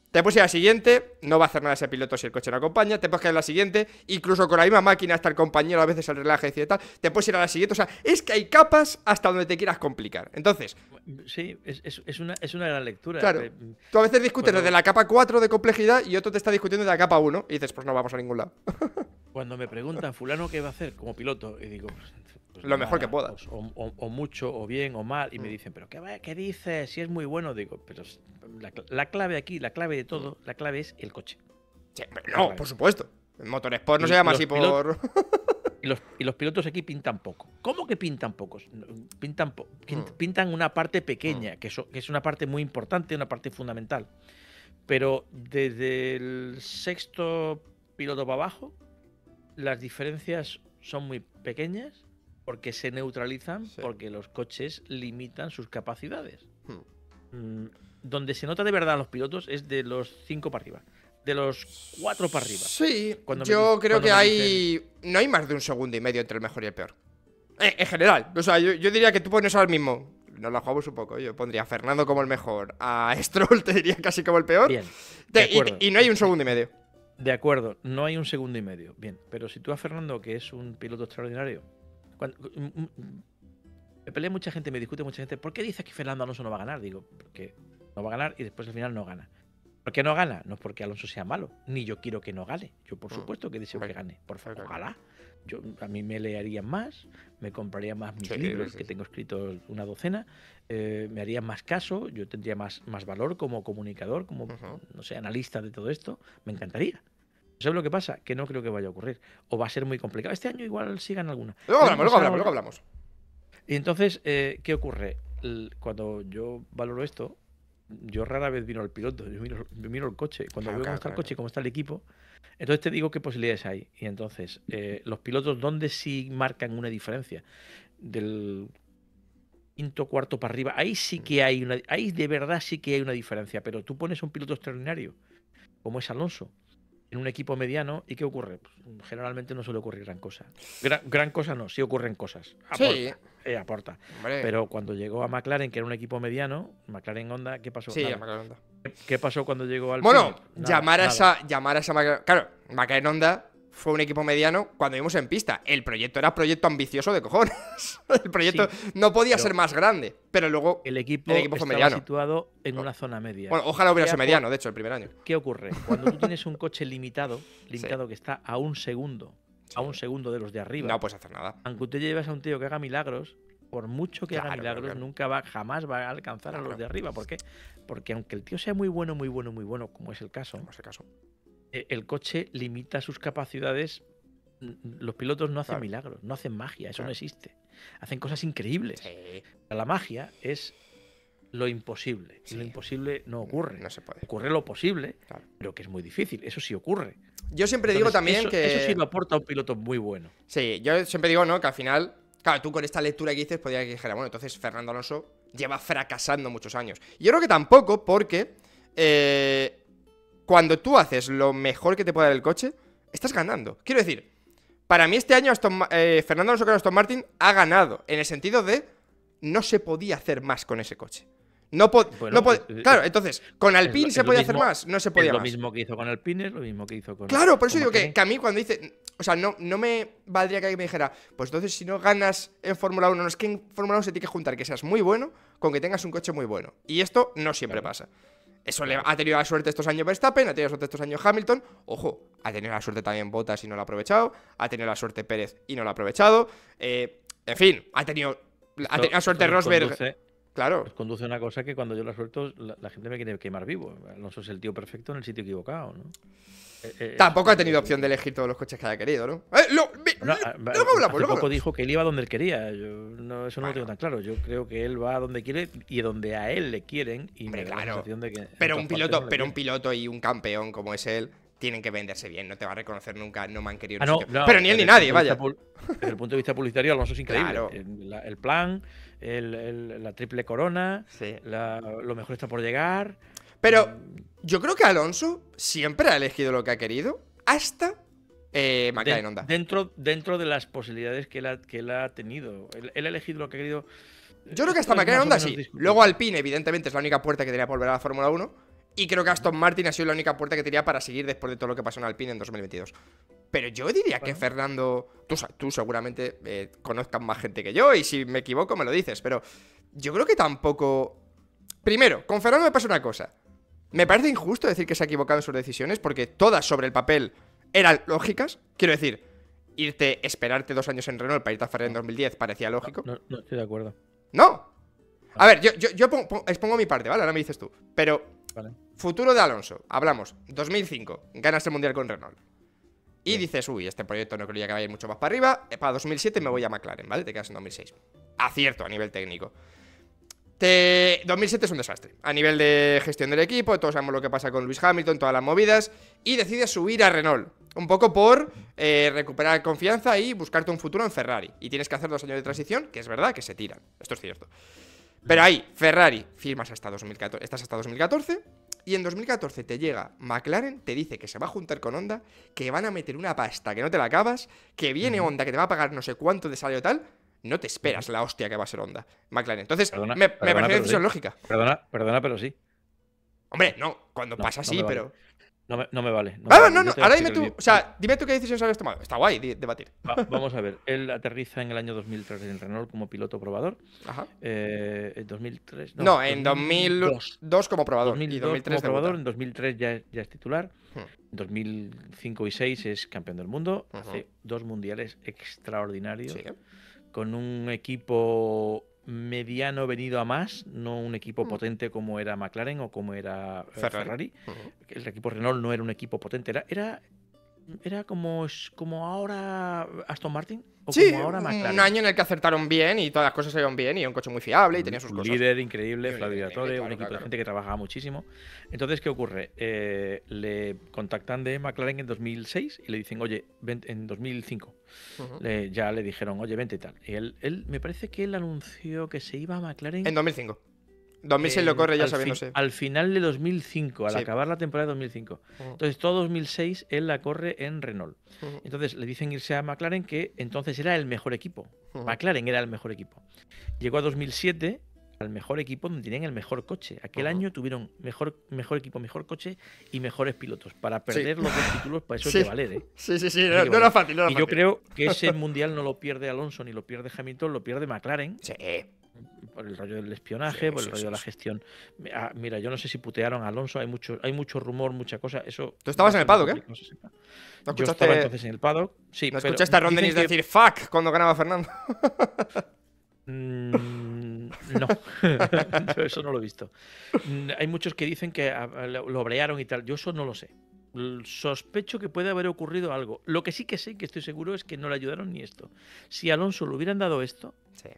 Te puedes ir a la siguiente, no va a hacer nada ese piloto si el coche no acompaña. Te puedes quedar en la siguiente, incluso con la misma máquina hasta el compañero a veces el relaje y tal. Te puedes ir a la siguiente, o sea, es que hay capas hasta donde te quieras complicar. Entonces, sí, es una gran lectura. Claro, tú a veces discutes desde la capa 4 de complejidad y otro te está discutiendo de la capa 1 y dices, pues no vamos a ningún lado. Cuando me preguntan, fulano, ¿qué va a hacer como piloto? Y digo, pues Lo mejor que pueda. O mucho, o bien, o mal. Y me dicen, ¿pero qué dices? Si es muy bueno. Digo, pero la clave aquí, la clave de todo, la clave es el coche. Sí, no, por supuesto. El Motorsport no se llama así por... Y los pilotos aquí pintan poco. ¿Cómo que pintan pocos? Pintan una parte pequeña, que es una parte muy importante, una parte fundamental. Pero desde el sexto piloto para abajo, las diferencias son muy pequeñas porque se neutralizan, porque los coches limitan sus capacidades. Donde se nota de verdad a los pilotos es de los 5 para arriba. De los 4 para arriba. Sí, yo creo que hay... No hay más de 1,5 segundos entre el mejor y el peor. En general, o sea, yo diría que tú pones ahora mismo... Nos la jugamos un poco, yo pondría a Fernando como el mejor, a Stroll te diría casi como el peor. Bien, y no hay 1,5 segundos. De acuerdo, no hay 1,5 segundos. Bien, pero si tú a Fernando, que es un piloto extraordinario... me pelea mucha gente, me discute mucha gente. ¿Por qué dices que Fernando Alonso no va a ganar? Digo, porque no va a ganar y después al final no gana. ¿Por qué no gana? No es porque Alonso sea malo, ni yo quiero que no gane. Yo por supuesto que deseo que gane. Por favor, ojalá. A mí me leería más, me compraría más mis libros, que tengo escritos una docena, me haría más caso, yo tendría más valor como comunicador, como, no sé, analista de todo esto. Me encantaría. ¿Sabes lo que pasa? Que no creo que vaya a ocurrir. O va a ser muy complicado. Este año igual sí gana alguna. Luego hablamos. Y entonces, ¿qué ocurre? Cuando yo valoro esto, yo rara vez miro al piloto, yo miro el coche. Cuando veo cómo está el coche, cómo está el equipo, entonces te digo qué posibilidades hay. Y entonces, los pilotos, ¿dónde sí marcan una diferencia? Del quinto, cuarto para arriba, ahí sí que hay ahí de verdad sí que hay una diferencia. Pero tú pones un piloto extraordinario, como es Alonso, en un equipo mediano, ¿y qué ocurre? Pues, generalmente no suele ocurrir gran cosa. Gran cosa no, sí ocurren cosas. Aporta. Pero cuando llegó a McLaren, que era un equipo mediano, McLaren Honda, ¿qué pasó? Sí, McLaren Honda. ¿Qué pasó cuando llegó al llamar a esa McLaren... Claro, McLaren Honda fue un equipo mediano cuando vimos en pista. El proyecto era proyecto ambicioso de cojones. El proyecto no podía ser más grande, pero luego el equipo fue mediano, situado en una zona media. Bueno, ojalá hubiera sido mediano, de hecho, el primer año. ¿Qué ocurre? Cuando tú tienes un coche limitado que está a 1 segundo, a 1 segundo de los de arriba, no puedes hacer nada. Aunque tú llevas a un tío que haga milagros, por mucho que haga milagros, jamás va a alcanzar a los de arriba. ¿Por qué? Porque aunque el tío sea muy bueno, como es el caso, el coche limita sus capacidades. Los pilotos no hacen milagros, no hacen magia, eso no existe. Hacen cosas increíbles. La magia es lo imposible. Y lo imposible no ocurre. No se puede. Ocurre lo posible, pero que es muy difícil. Eso sí ocurre. Yo siempre digo también que... Eso sí lo aporta a un piloto muy bueno. Sí, yo siempre digo, ¿no? Que al final... Claro, tú con esta lectura que dices podría que dijera, bueno, entonces Fernando Alonso lleva fracasando muchos años. Yo creo que tampoco, porque cuando tú haces lo mejor que te puede dar el coche, estás ganando. Quiero decir, para mí este año Fernando Alonso con Aston Martin ha ganado, en el sentido de no se podía hacer más con ese coche. Claro, entonces, con Alpine se podía hacer más, no se podía más. Es lo mismo que hizo con Alpine, es lo mismo que hizo con... Claro, por eso digo que a mí cuando dice... O sea, no me valdría que alguien me dijera, pues entonces si no ganas en Fórmula 1, no es que en Fórmula 1 se tiene que juntar que seas muy bueno con que tengas un coche muy bueno. Y esto no siempre pasa. Eso ha tenido la suerte estos años Verstappen, ha tenido la suerte estos años Hamilton. Ojo, ha tenido la suerte también Bottas y no lo ha aprovechado. Ha tenido la suerte Pérez y no lo ha aprovechado. En fin, ha tenido la suerte Rosberg. Claro. Pues conduce una cosa que cuando yo la suelto, la gente me quiere quemar vivo. Alonso es el tío perfecto en el sitio equivocado, ¿no? Tampoco ha tenido opción de elegir todos los coches que haya querido, ¿no? Hace poco dijo que él iba donde él quería. Eso no lo tengo tan claro. Yo creo que él va a donde quiere y donde a él le quieren. Y me da la sensación de que pero un piloto y un campeón como es él tienen que venderse bien. No te va a reconocer nunca. No me han querido. Pero ni él ni nadie, vaya. Desde el punto de vista publicitario, Alonso es increíble. Claro. El plan, la triple corona, lo mejor está por llegar. Pero yo creo que Alonso siempre ha elegido lo que ha querido hasta McLaren Honda. Dentro de las posibilidades que él ha tenido. Él ha elegido lo que ha querido. Yo creo que hasta McLaren Honda sí. Luego Alpine, evidentemente, es la única puerta que tenía por volver a la Fórmula 1. Y creo que Aston Martin ha sido la única puerta que tenía para seguir después de todo lo que pasó en Alpine en 2022. Pero yo diría que Fernando... Tú seguramente conozcas más gente que yo, y si me equivoco me lo dices, pero yo creo que tampoco... Primero, con Fernando me pasa una cosa. Me parece injusto decir que se ha equivocado en sus decisiones, porque todas sobre el papel eran lógicas. Quiero decir, esperarte 2 años en Renault para irte a Ferrari en 2010 parecía lógico. No estoy de acuerdo. ¡No! A ver, yo expongo mi parte, ¿vale? Ahora me dices tú. Pero, Vale. futuro de Alonso. Hablamos, 2005, ganas el Mundial con Renault. Y dices, uy, este proyecto no creía que vaya a ir mucho más para arriba. Para 2007 me voy a McLaren, ¿vale? Te quedas en 2006. Acierto a nivel técnico. 2007 es un desastre. A nivel de gestión del equipo, todos sabemos lo que pasa con Lewis Hamilton, todas las movidas. Y decides subir a Renault. Un poco por recuperar confianza y buscarte un futuro en Ferrari. Y tienes que hacer 2 años de transición, que es verdad que se tiran. Esto es cierto. Pero ahí, Ferrari, firmas hasta 2014, estás hasta 2014. Y en 2014 te llega McLaren, te dice que se va a juntar con Honda, que van a meter una pasta que no te la acabas, que viene Honda, que te va a pagar no sé cuánto de salario tal. No te esperas la hostia que va a ser Honda, McLaren. Entonces, me parece una decisión lógica. Perdona, pero sí. Hombre, no, cuando pasa así, vale. pero... No me vale. No, ahora dime tú, o sea, dime tú qué decisiones habías tomado. Está guay debatir. Vamos a ver, él aterriza en el año 2003 en Renault como piloto probador. Ajá. En 2003... No, en 2002 como probador. 2002 y 2003 como probador, debuta. en 2003 ya es titular. En 2005 y 2006 es campeón del mundo. Hace 2 mundiales extraordinarios. Sí. Con un equipo mediano venido a más, no un equipo potente como era McLaren o como era Ferrari. El equipo Renault no era un equipo potente, era como ahora Aston Martin o Sí, como ahora McLaren. un año en el que acertaron bien y todas las cosas salieron bien, y un coche muy fiable y tenía sus un cosas. líder increíble, Un Flavio líder Briatore, increíble, un equipo claro. de gente que trabajaba muchísimo. Entonces, ¿qué ocurre? Le contactan de McLaren en 2006 y le dicen, oye, ven, en 2005. Ya le dijeron, oye, vente y tal. Y él me parece que él anunció que se iba a McLaren. En 2005. 2006 lo corre ya sabiéndose. Al final de 2005, al Sí. acabar la temporada de 2005. Entonces, todo 2006 él la corre en Renault. Entonces, le dicen irse a McLaren, que entonces era el mejor equipo. McLaren era el mejor equipo. Llegó a 2007 al mejor equipo, donde tenían el mejor coche. Aquel año tuvieron mejor equipo, mejor coche y mejores pilotos. Para perder los 2 títulos, para eso hay que valer, ¿eh? Sí, no era fácil, Y yo creo que ese mundial no lo pierde Alonso ni lo pierde Hamilton, lo pierde McLaren. Sí. Por el rollo del espionaje, por el rollo de la gestión. Mira, yo no sé si putearon a Alonso, hay mucho rumor, mucha cosa. Eso. ¿Tú estabas en el paddock, no se sepa. ¿No Yo estaba entonces en el paddock. Sí, ¿No pero escuchaste a Ron dicen Dennis que- decir fuck cuando ganaba Fernando? No, yo eso no lo he visto. Hay muchos que dicen que lo brearon y tal. Yo eso no lo sé. Sospecho que puede haber ocurrido algo. Lo que sí que sé, que estoy seguro, es que no le ayudaron ni esto. Si a Alonso le hubieran dado esto,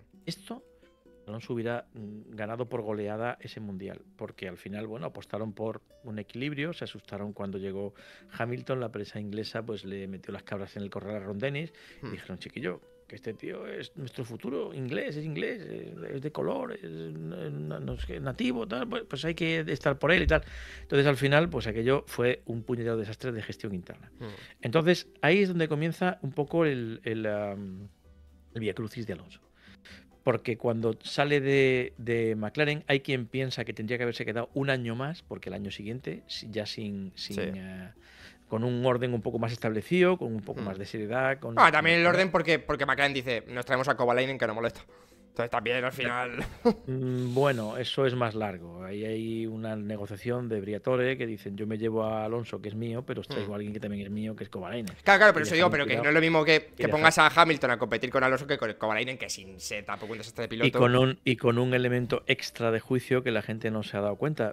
Alonso hubiera ganado por goleada ese mundial, porque al final, bueno, apostaron por un equilibrio, se asustaron cuando llegó Hamilton, la prensa inglesa pues le metió las cabras en el corral a Ron Dennis y dijeron, chiquillo, que este tío es nuestro futuro, es inglés, es de color, es no sé, nativo, tal, pues hay que estar por él y tal. Entonces al final, pues aquello fue un puñetero desastre de gestión interna. Entonces ahí es donde comienza un poco el viacrucis de Alonso. Porque cuando sale de McLaren hay quien piensa que tendría que haberse quedado un año más, porque el año siguiente, ya con un orden un poco más establecido, con un poco más de seriedad. También el orden porque McLaren dice, nos traemos a Kovalainen que no molesta. Entonces también al final... Bueno, eso es más largo. Ahí hay una negociación de Briatore que dicen, yo me llevo a Alonso, que es mío, pero os traigo a alguien que también es mío, que es Kovalainen. Claro, pero eso digo, pero que no es lo mismo que pongas a Hamilton a competir con Alonso que con Kovalainen, que sin ser tampoco un desastre de piloto. Y con un elemento extra de juicio que la gente no se ha dado cuenta.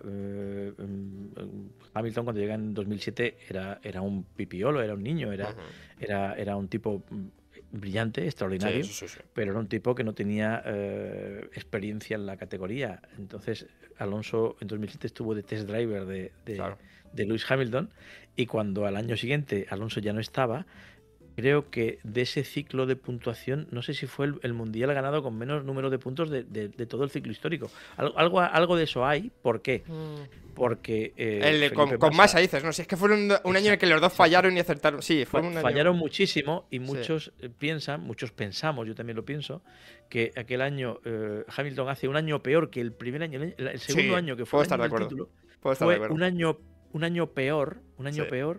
Hamilton cuando llega en 2007 era un pipiolo, era un niño, era un tipo brillante, extraordinario, pero era un tipo que no tenía experiencia en la categoría. Entonces Alonso en 2007 estuvo de test driver de Lewis Hamilton, y cuando al año siguiente Alonso ya no estaba, creo que de ese ciclo de puntuación, no sé si fue el mundial ganado con menos número de puntos de todo el ciclo histórico. Algo de eso hay. ¿Por qué? Porque con Massa dices, no, si es que fue un año en el que los dos fallaron y acertaron. Sí, fallaron muchísimo, y muchos muchos pensamos, yo también lo pienso, que aquel año Hamilton hace un año peor que el primer año, el segundo año, que fue el año del título. Puedo estar de fue acuerdo. un año peor, Sí.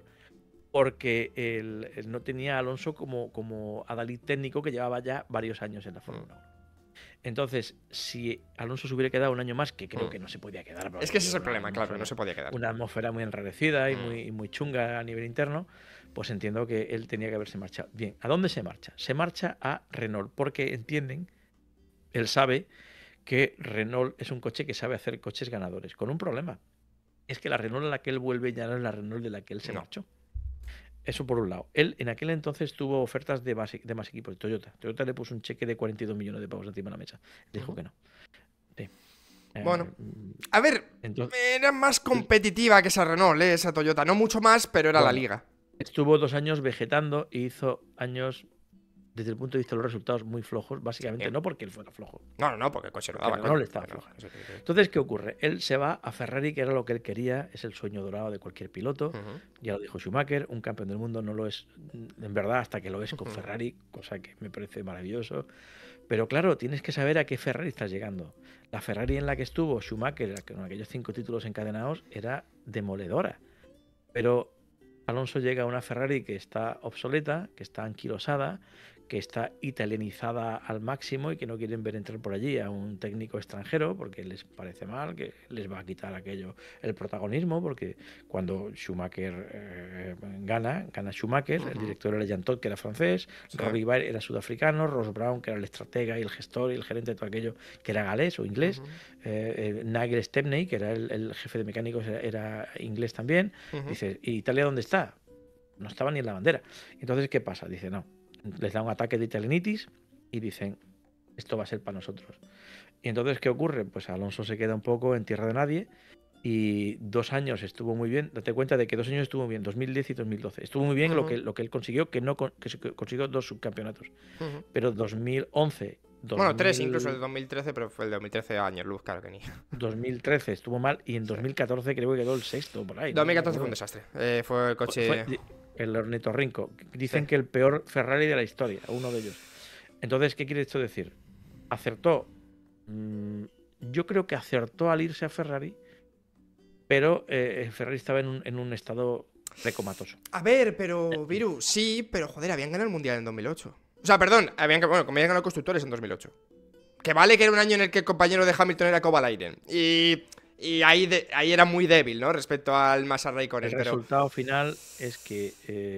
porque él no tenía a Alonso como adalid técnico que llevaba ya varios años en la Fórmula 1. Entonces, si Alonso se hubiera quedado un año más, que creo que no se podía quedar, Es porque que ese es había el problema, claro, que no se podía quedar. una atmósfera muy enrarecida y Mm. muy chunga a nivel interno, pues entiendo que él tenía que haberse marchado. Bien, ¿a dónde se marcha? Se marcha a Renault, porque entienden, él sabe que Renault es un coche que sabe hacer coches ganadores, con un problema. Es que la Renault a la que él vuelve ya no es la Renault de la que él se No. marchó. Eso por un lado. Él en aquel entonces tuvo ofertas de más equipos, de Toyota. Toyota le puso un cheque de 42 millones de pavos encima de la mesa. Le dijo que no. Sí. Bueno, a ver, entonces, era más competitiva que esa Renault, esa Toyota. No mucho más, pero era la bueno, liga. estuvo 2 años vegetando y hizo años, desde el punto de vista de los resultados, muy flojos. Básicamente no porque él fuera flojo. No, porque el coche no Porque daba, Renault coño. estaba Bueno, floja. eso sí. Entonces, ¿qué ocurre? Él se va a Ferrari, que era lo que él quería, es el sueño dorado de cualquier piloto. Ya lo dijo Schumacher, un campeón del mundo no lo es en verdad hasta que lo es con Ferrari, cosa que me parece maravilloso. Pero claro, tienes que saber a qué Ferrari estás llegando. La Ferrari en la que estuvo Schumacher, con aquellos 5 títulos encadenados, era demoledora. Pero Alonso llega a una Ferrari que está obsoleta, que está anquilosada, que está italianizada al máximo y que no quieren ver entrar por allí a un técnico extranjero porque les parece mal, que les va a quitar aquello el protagonismo, porque cuando Schumacher gana Schumacher, el director era Jean Todt, que era francés, Sí. Robbie Baer era sudafricano, Ross Brown, que era el estratega y el gestor y el gerente de todo aquello, que era galés o inglés, Nigel Stepney, que era el jefe de mecánicos, era inglés también. Dice, ¿y Italia dónde está? No estaba ni en la bandera. Entonces, ¿qué pasa? Dice, no. Les da un ataque de italianitis y dicen, esto va a ser para nosotros. Y entonces, ¿qué ocurre? Pues Alonso se queda un poco en tierra de nadie y 2 años estuvo muy bien. Date cuenta de que 2 años estuvo bien, 2010 y 2012. Estuvo muy bien lo que él consiguió, que consiguió 2 subcampeonatos. Pero 2011... Bueno, 3 incluso el 2013, pero fue el 2013 años luz, claro que ni. 2013 estuvo mal y en 2014 creo que quedó el sexto por ahí. 2014 fue un desastre. Fue el coche. El ornitorrinco. Dicen que el peor Ferrari de la historia, uno de ellos. Entonces, ¿qué quiere esto decir? ¿Acertó? Yo creo que acertó al irse a Ferrari, pero Ferrari estaba en un estado recomatoso. A ver, pero, Viru, sí, pero joder, habían ganado el Mundial en 2008. O sea, perdón, como habían ganado constructores en 2008. Que vale que era un año en el que el compañero de Hamilton era Kovalainen. Y ahí era muy débil, ¿no? Respecto al Massa Raikkonen. El resultado final es que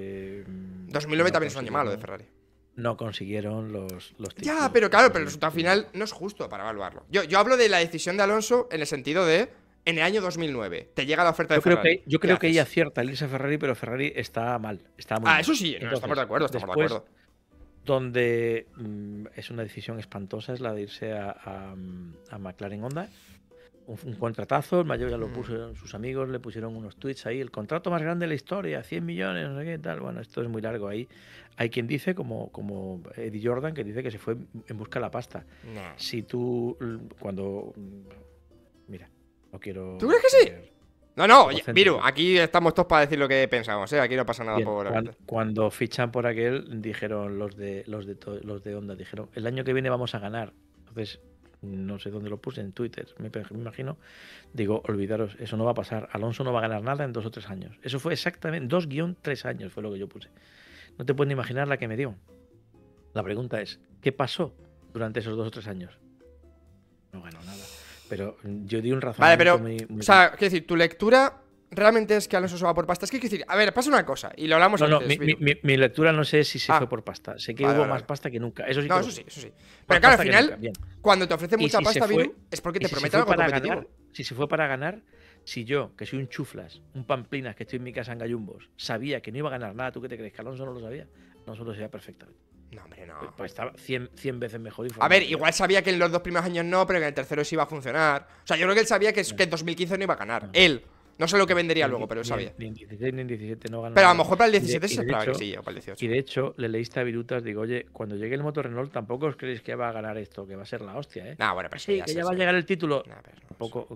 2009 también es un año malo de Ferrari. No consiguieron los títulos. Ya, pero claro, pero el resultado final no es justo para evaluarlo. Yo hablo de la decisión de Alonso en el sentido de, en el año 2009, te llega la oferta de Ferrari. Yo creo que ella acierta al irse a Ferrari, pero Ferrari está mal. Está muy mal. Eso sí, Entonces, estamos de acuerdo, Donde es una decisión espantosa es la de irse a McLaren Honda. Un contratazo, el mayor ya lo puso, sus amigos le pusieron unos tweets ahí, el contrato más grande de la historia, 100 millones, no sé qué tal. Bueno, esto es muy largo ahí. Hay quien dice, como Eddie Jordan, que dice que se fue en busca de la pasta. Nah. Si tú, cuando... Mira, no quiero... ¿Tú crees que sí? No, oye, Viru, aquí estamos todos para decir lo que pensamos, ¿eh? Aquí no pasa nada. Bien, cuando fichan por aquel, dijeron los de Honda, dijeron, el año que viene vamos a ganar. Entonces... no sé dónde lo puse, en Twitter, me imagino, digo, olvidaros, eso no va a pasar, Alonso no va a ganar nada en 2 o 3 años. Eso fue exactamente 2-3 años fue lo que yo puse. No te puedes ni imaginar la que me dio. La pregunta es, ¿qué pasó durante esos 2 o 3 años? No ganó nada. Pero yo di un razonamiento. Vale, pero, o sea, quiero decir, tu lectura realmente es que Alonso se va por pasta. Es que quiero decir, a ver, pasa una cosa, y lo hablamos antes. Mi lectura no sé si se fue por pasta. Sé que hubo más pasta que nunca. Eso sí. No, eso sí. Pero claro, al final, cuando te ofrecen mucha pasta, Viru, es porque te prometen algo competitivo. Si se fue para ganar, si yo, que soy un chuflas, un pamplinas, que estoy en mi casa en Gallumbos, sabía que no iba a ganar nada, ¿tú qué te crees? ¿Que Alonso no lo sabía? Alonso lo sabía perfectamente. No, hombre, no. Pues estaba 100 veces mejor. A ver, igual sabía que en los 2 primeros años no, pero que en el tercero sí iba a funcionar. O sea, yo creo que él sabía que en 2015 no iba a ganar. Él. No sé lo que vendería luego, pero él sabía. Ni en 16 ni en 17 no ganó. Pero a lo mejor para el 17 se esperaba que sí, o para el 18. Y de hecho, le leíste a Virutas, digo, oye, cuando llegue el motor Renault, tampoco os creéis que va a ganar esto, que va a ser la hostia, ¿eh? Nah, bueno, pero sí, que ya va a llegar el título. Nah, pero no, poco,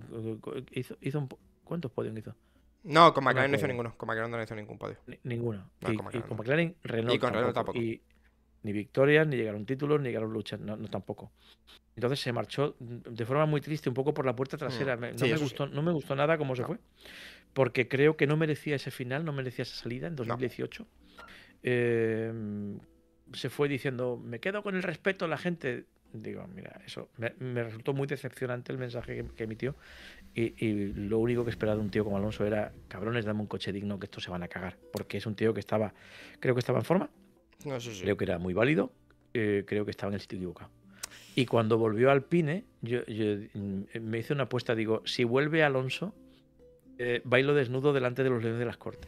¿cuántos podios hizo? No, con McLaren no hizo ninguno. Con McLaren no hizo ningún podio. Ninguno. No, y con McLaren, Renault. Y con Renault tampoco. ni victorias, ni llegaron títulos, ni llegaron luchas, no, no tampoco. Entonces se marchó de forma muy triste, un poco por la puerta trasera. No Sí, me eso gustó, no me gustó nada cómo se No. fue, porque creo que no merecía ese final, no merecía esa salida en No. 2018. Se fue diciendo, me quedo con el respeto de la gente. Digo, mira, eso me resultó muy decepcionante el mensaje que emitió. Y lo único que esperaba de un tío como Alonso era, cabrones, dame un coche digno, que estos se van a cagar. Porque es un tío que estaba, creo que estaba en forma, No, sí, sí. creo que era muy válido, creo que estaba en el sitio equivocado. Y cuando volvió a Alpine, yo me hice una apuesta, digo, si vuelve Alonso, bailo desnudo delante de los leones de las Cortes.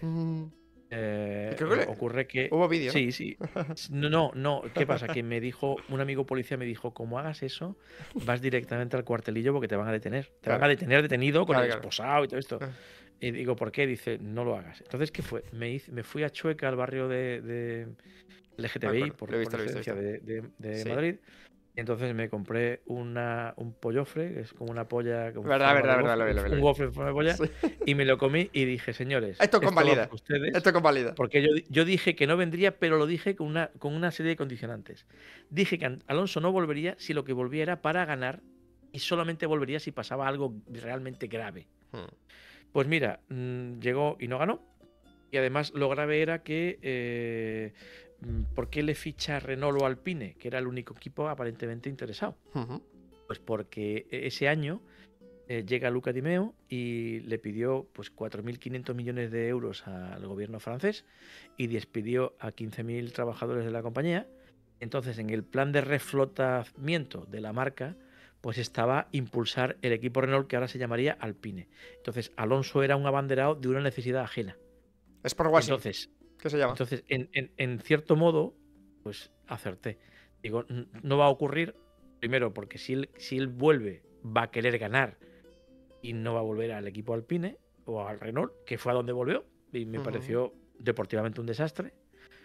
Creo que Ocurre que... hubo vídeo, ¿no? Sí, sí. No. ¿Qué pasa? Que me dijo, un amigo policía me dijo, como hagas eso, vas directamente al cuartelillo porque te van a detener. Te van a detener detenido con el esposado y todo esto. Y digo, ¿por qué? Dice, no lo hagas. Entonces, ¿qué fue? Me fui a Chueca, al barrio de LGTBI, por excelencia de Madrid. Y entonces me compré un pollofre, que es como una polla, como verdad, un gofre en forma de polla, y me lo comí y dije, señores, esto convalida. Ustedes, Esto convalida. porque yo dije que no vendría, pero lo dije con una serie de condicionantes. Dije que Alonso no volvería si lo que volvía era para ganar y solamente volvería si pasaba algo realmente grave. Pues mira, llegó y no ganó. Y además lo grave era que ¿por qué le ficha Renault o Alpine? Que era el único equipo aparentemente interesado. Pues porque ese año llega Luca Di Meo y le pidió pues 4.500 millones de euros al gobierno francés y despidió a 15.000 trabajadores de la compañía. Entonces, en el plan de reflotamiento de la marca, pues estaba impulsar el equipo Renault, que ahora se llamaría Alpine. Entonces, Alonso era un abanderado de una necesidad ajena. Es por Washington. Entonces, ¿qué se llama? Entonces, en cierto modo, pues acerté. Digo, no va a ocurrir, primero, porque si él vuelve, va a querer ganar y no va a volver al equipo Alpine o al Renault, que fue a donde volvió, y me pareció deportivamente un desastre.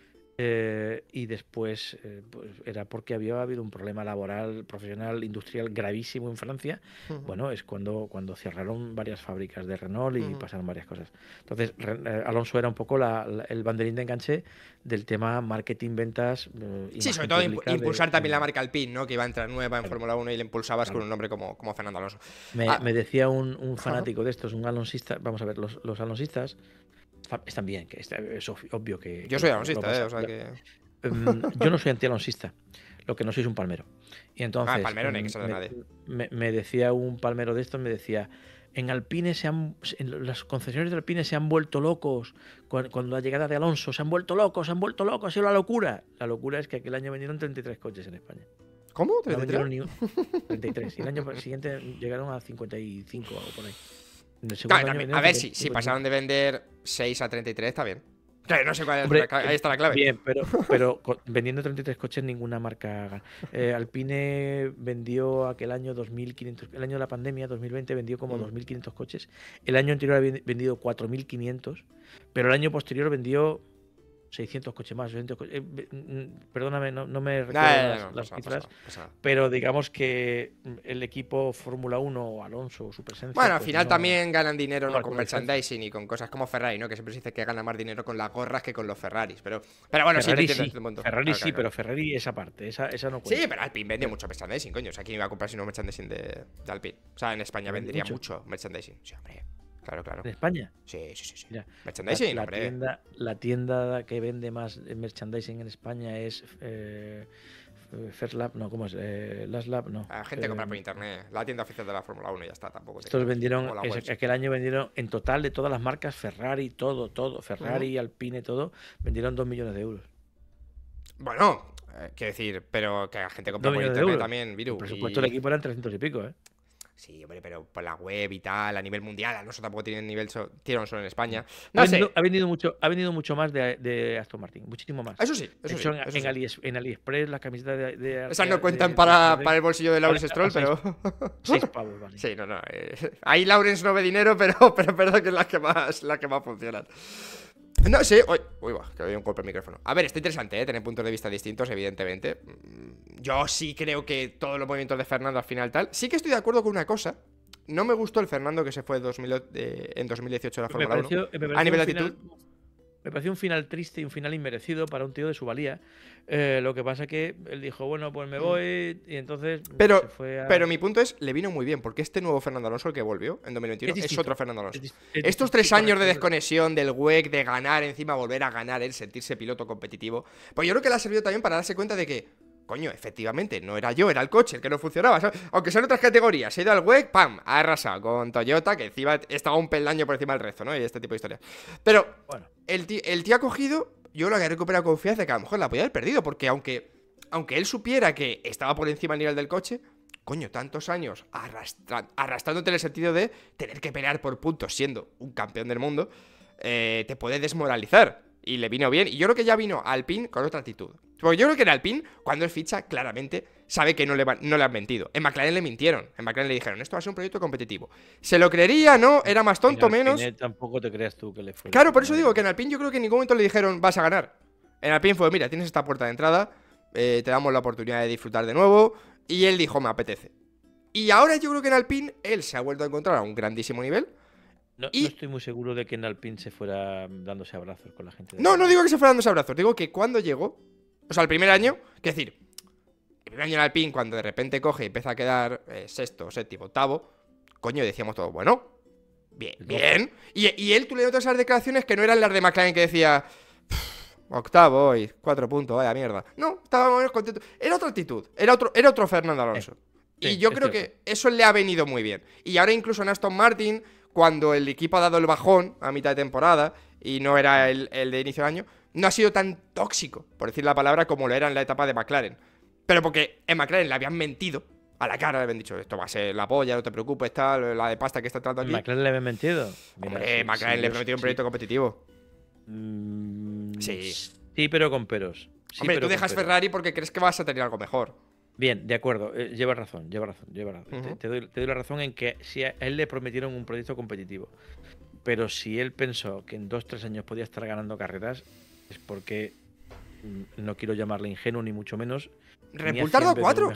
Y después pues era porque había habido un problema laboral, profesional, industrial gravísimo en Francia. Bueno, es cuando cerraron varias fábricas de Renault y pasaron varias cosas. Entonces, Alonso era un poco el banderín de enganche del tema marketing, ventas. Sí, sobre todo impulsar también la marca Alpine, ¿no? Que iba a entrar nueva en Fórmula 1 y le impulsabas con un nombre como Fernando Alonso. Me decía un fanático de estos, un alonsista. Vamos a ver, los alonsistas están bien, que es obvio que... Yo soy alonsista, o sea que... yo no soy anti-alonsista, lo que no soy es un palmero. Y entonces... palmero no hay que ser de nadie. Me decía un palmero de estos, me decía, en Alpine las concesionarios de Alpine se han vuelto locos, cuando la llegada de Alonso, se han vuelto locos, ha sido la locura. La locura es que aquel año vendieron 33 coches en España. ¿Cómo? ¿33? No vendieron ni 33. Y el año siguiente llegaron a 55 o por ahí. Claro, a ver, si pasaron de vender 6 a 33, está bien. Claro, no sé cuál es. Hombre, ahí está la clave. Bien, pero vendiendo 33 coches ninguna marca. Alpine vendió aquel año 2.500. El año de la pandemia, 2020, vendió como 2.500 coches. El año anterior había vendido 4.500, pero el año posterior vendió 600 coches más. 600 coches. Perdóname, no me recuerdo las cifras, pero digamos que el equipo Fórmula 1 o Alonso o su presencia... Bueno, al final también ganan dinero no con merchandising y con cosas como Ferrari, ¿no? Que siempre se dice que gana más dinero con las gorras que con los Ferraris. Pero bueno, Ferrari sí, sí. Ferrari sí, pero Ferrari esa parte, esa no cuenta. Sí, pero Alpine vende mucho merchandising, coño. O sea, ¿quién iba a comprar si no merchandising de Alpine? O sea, en España vendería mucho merchandising. Sí, hombre. Claro. ¿En España? Sí. Mira, merchandising, hombre. La tienda que vende más merchandising en España es First Lab, no, ¿cómo es? Last Lab, no. La gente compra por internet. La tienda oficial de la Fórmula 1 y ya está, tampoco. Estos vendieron, aquel año vendieron, en total de todas las marcas, Ferrari, todo, Ferrari, Alpine, todo, vendieron 2 millones de euros. Bueno, quiero decir, pero que la gente compra por internet también, Viru. Por supuesto, el equipo eran 300 y pico, ¿eh? Sí, hombre, pero por la web y tal, a nivel mundial, Alonso tampoco tiene nivel tiene solo en España. No sé. Ha vendido mucho más de Aston Martin, muchísimo más. Eso sí. En AliExpress las camisetas de esas no cuentan para el bolsillo de Lawrence Stroll, pero 6 pavos, vale. Sí, no. Ahí Lawrence no ve dinero, pero es verdad que es la que más funcionan. No sé, uy, que doy un golpe al micrófono. A ver, está interesante, tener puntos de vista distintos, evidentemente. Yo sí creo que todos los movimientos de Fernando al final tal. Sí que estoy de acuerdo con una cosa. No me gustó el Fernando que se fue en 2018 de la Fórmula 1. A nivel de actitud. Me me pareció un final triste y un final inmerecido para un tío de su valía. Lo que pasa que él dijo, bueno, pues me voy, y entonces se fue a... Pero mi punto es, le vino muy bien, porque este nuevo Fernando Alonso, el que volvió en 2021, es otro Fernando Alonso. Estos 3 años de desconexión del WEC, de ganar, encima volver a ganar, el sentirse piloto competitivo, pues yo creo que le ha servido también para darse cuenta de que, coño, efectivamente, no era yo, era el coche el que no funcionaba, ¿sabes? Aunque son otras categorías, se ha ido al WEC, ¡pam!, ha arrasado con Toyota, que encima estaba un peldaño por encima del resto, ¿no? Y este tipo de historias. Pero Bueno, el tío ha cogido, yo creo que ha recuperado confianza de que a lo mejor la podía haber perdido, porque aunque él supiera que estaba por encima del nivel del coche, coño, tantos años arrastrándote en el sentido de tener que pelear por puntos siendo un campeón del mundo, te puede desmoralizar. Y le vino bien. Y yo creo que ya vino a Alpine con otra actitud. Porque yo creo que en Alpine, cuando él ficha, claramente sabe que no le han mentido. En McLaren le mintieron. En McLaren le dijeron, esto va a ser un proyecto competitivo. ¿Se lo creería? ¿No? ¿Era más tonto? ¿Menos? Tampoco te creas tú que le fue. Claro, por eso digo que en Alpine yo creo que en ningún momento le dijeron, vas a ganar. En Alpine fue, mira, tienes esta puerta de entrada, te damos la oportunidad de disfrutar de nuevo. Y él dijo, me apetece. Y ahora yo creo que en Alpine él se ha vuelto a encontrar a un grandísimo nivel. No estoy muy seguro de que en Alpine se fuera dándose abrazos con la gente. No digo que se fuera dándose abrazos. Digo que cuando llegó, o sea, el primer año, es decir, el primer año en Alpine, cuando de repente coge y empieza a quedar sexto, séptimo, octavo, coño, decíamos todo, bueno, bien. Y él, tú le notas esas declaraciones que no eran las de McLaren que decía, octavo hoy, 4 puntos, vaya mierda. No, estaba más contento. Era otra actitud, era otro Fernando Alonso. Y yo creo que eso le ha venido muy bien. Y ahora incluso en Aston Martin, cuando el equipo ha dado el bajón a mitad de temporada y no era el de inicio de año, no ha sido tan tóxico, por decir la palabra, como lo era en la etapa de McLaren. Pero porque en McLaren le habían mentido a la cara, le habían dicho, esto va a ser la polla, no te preocupes, tal, la de pasta que está tratando aquí. ¿McLaren le habían mentido? Hombre, McLaren le prometió un proyecto competitivo. Sí, pero con peros. Sí, hombre, pero tú dejas Ferrari porque crees que vas a tener algo mejor. Bien, de acuerdo, llevas razón. Te doy la razón en que si a él le prometieron un proyecto competitivo, pero si él pensó que en 2-3 años podía estar ganando carreras, es porque, no quiero llamarle ingenuo ni mucho menos. ¿Red Bull tardó 4?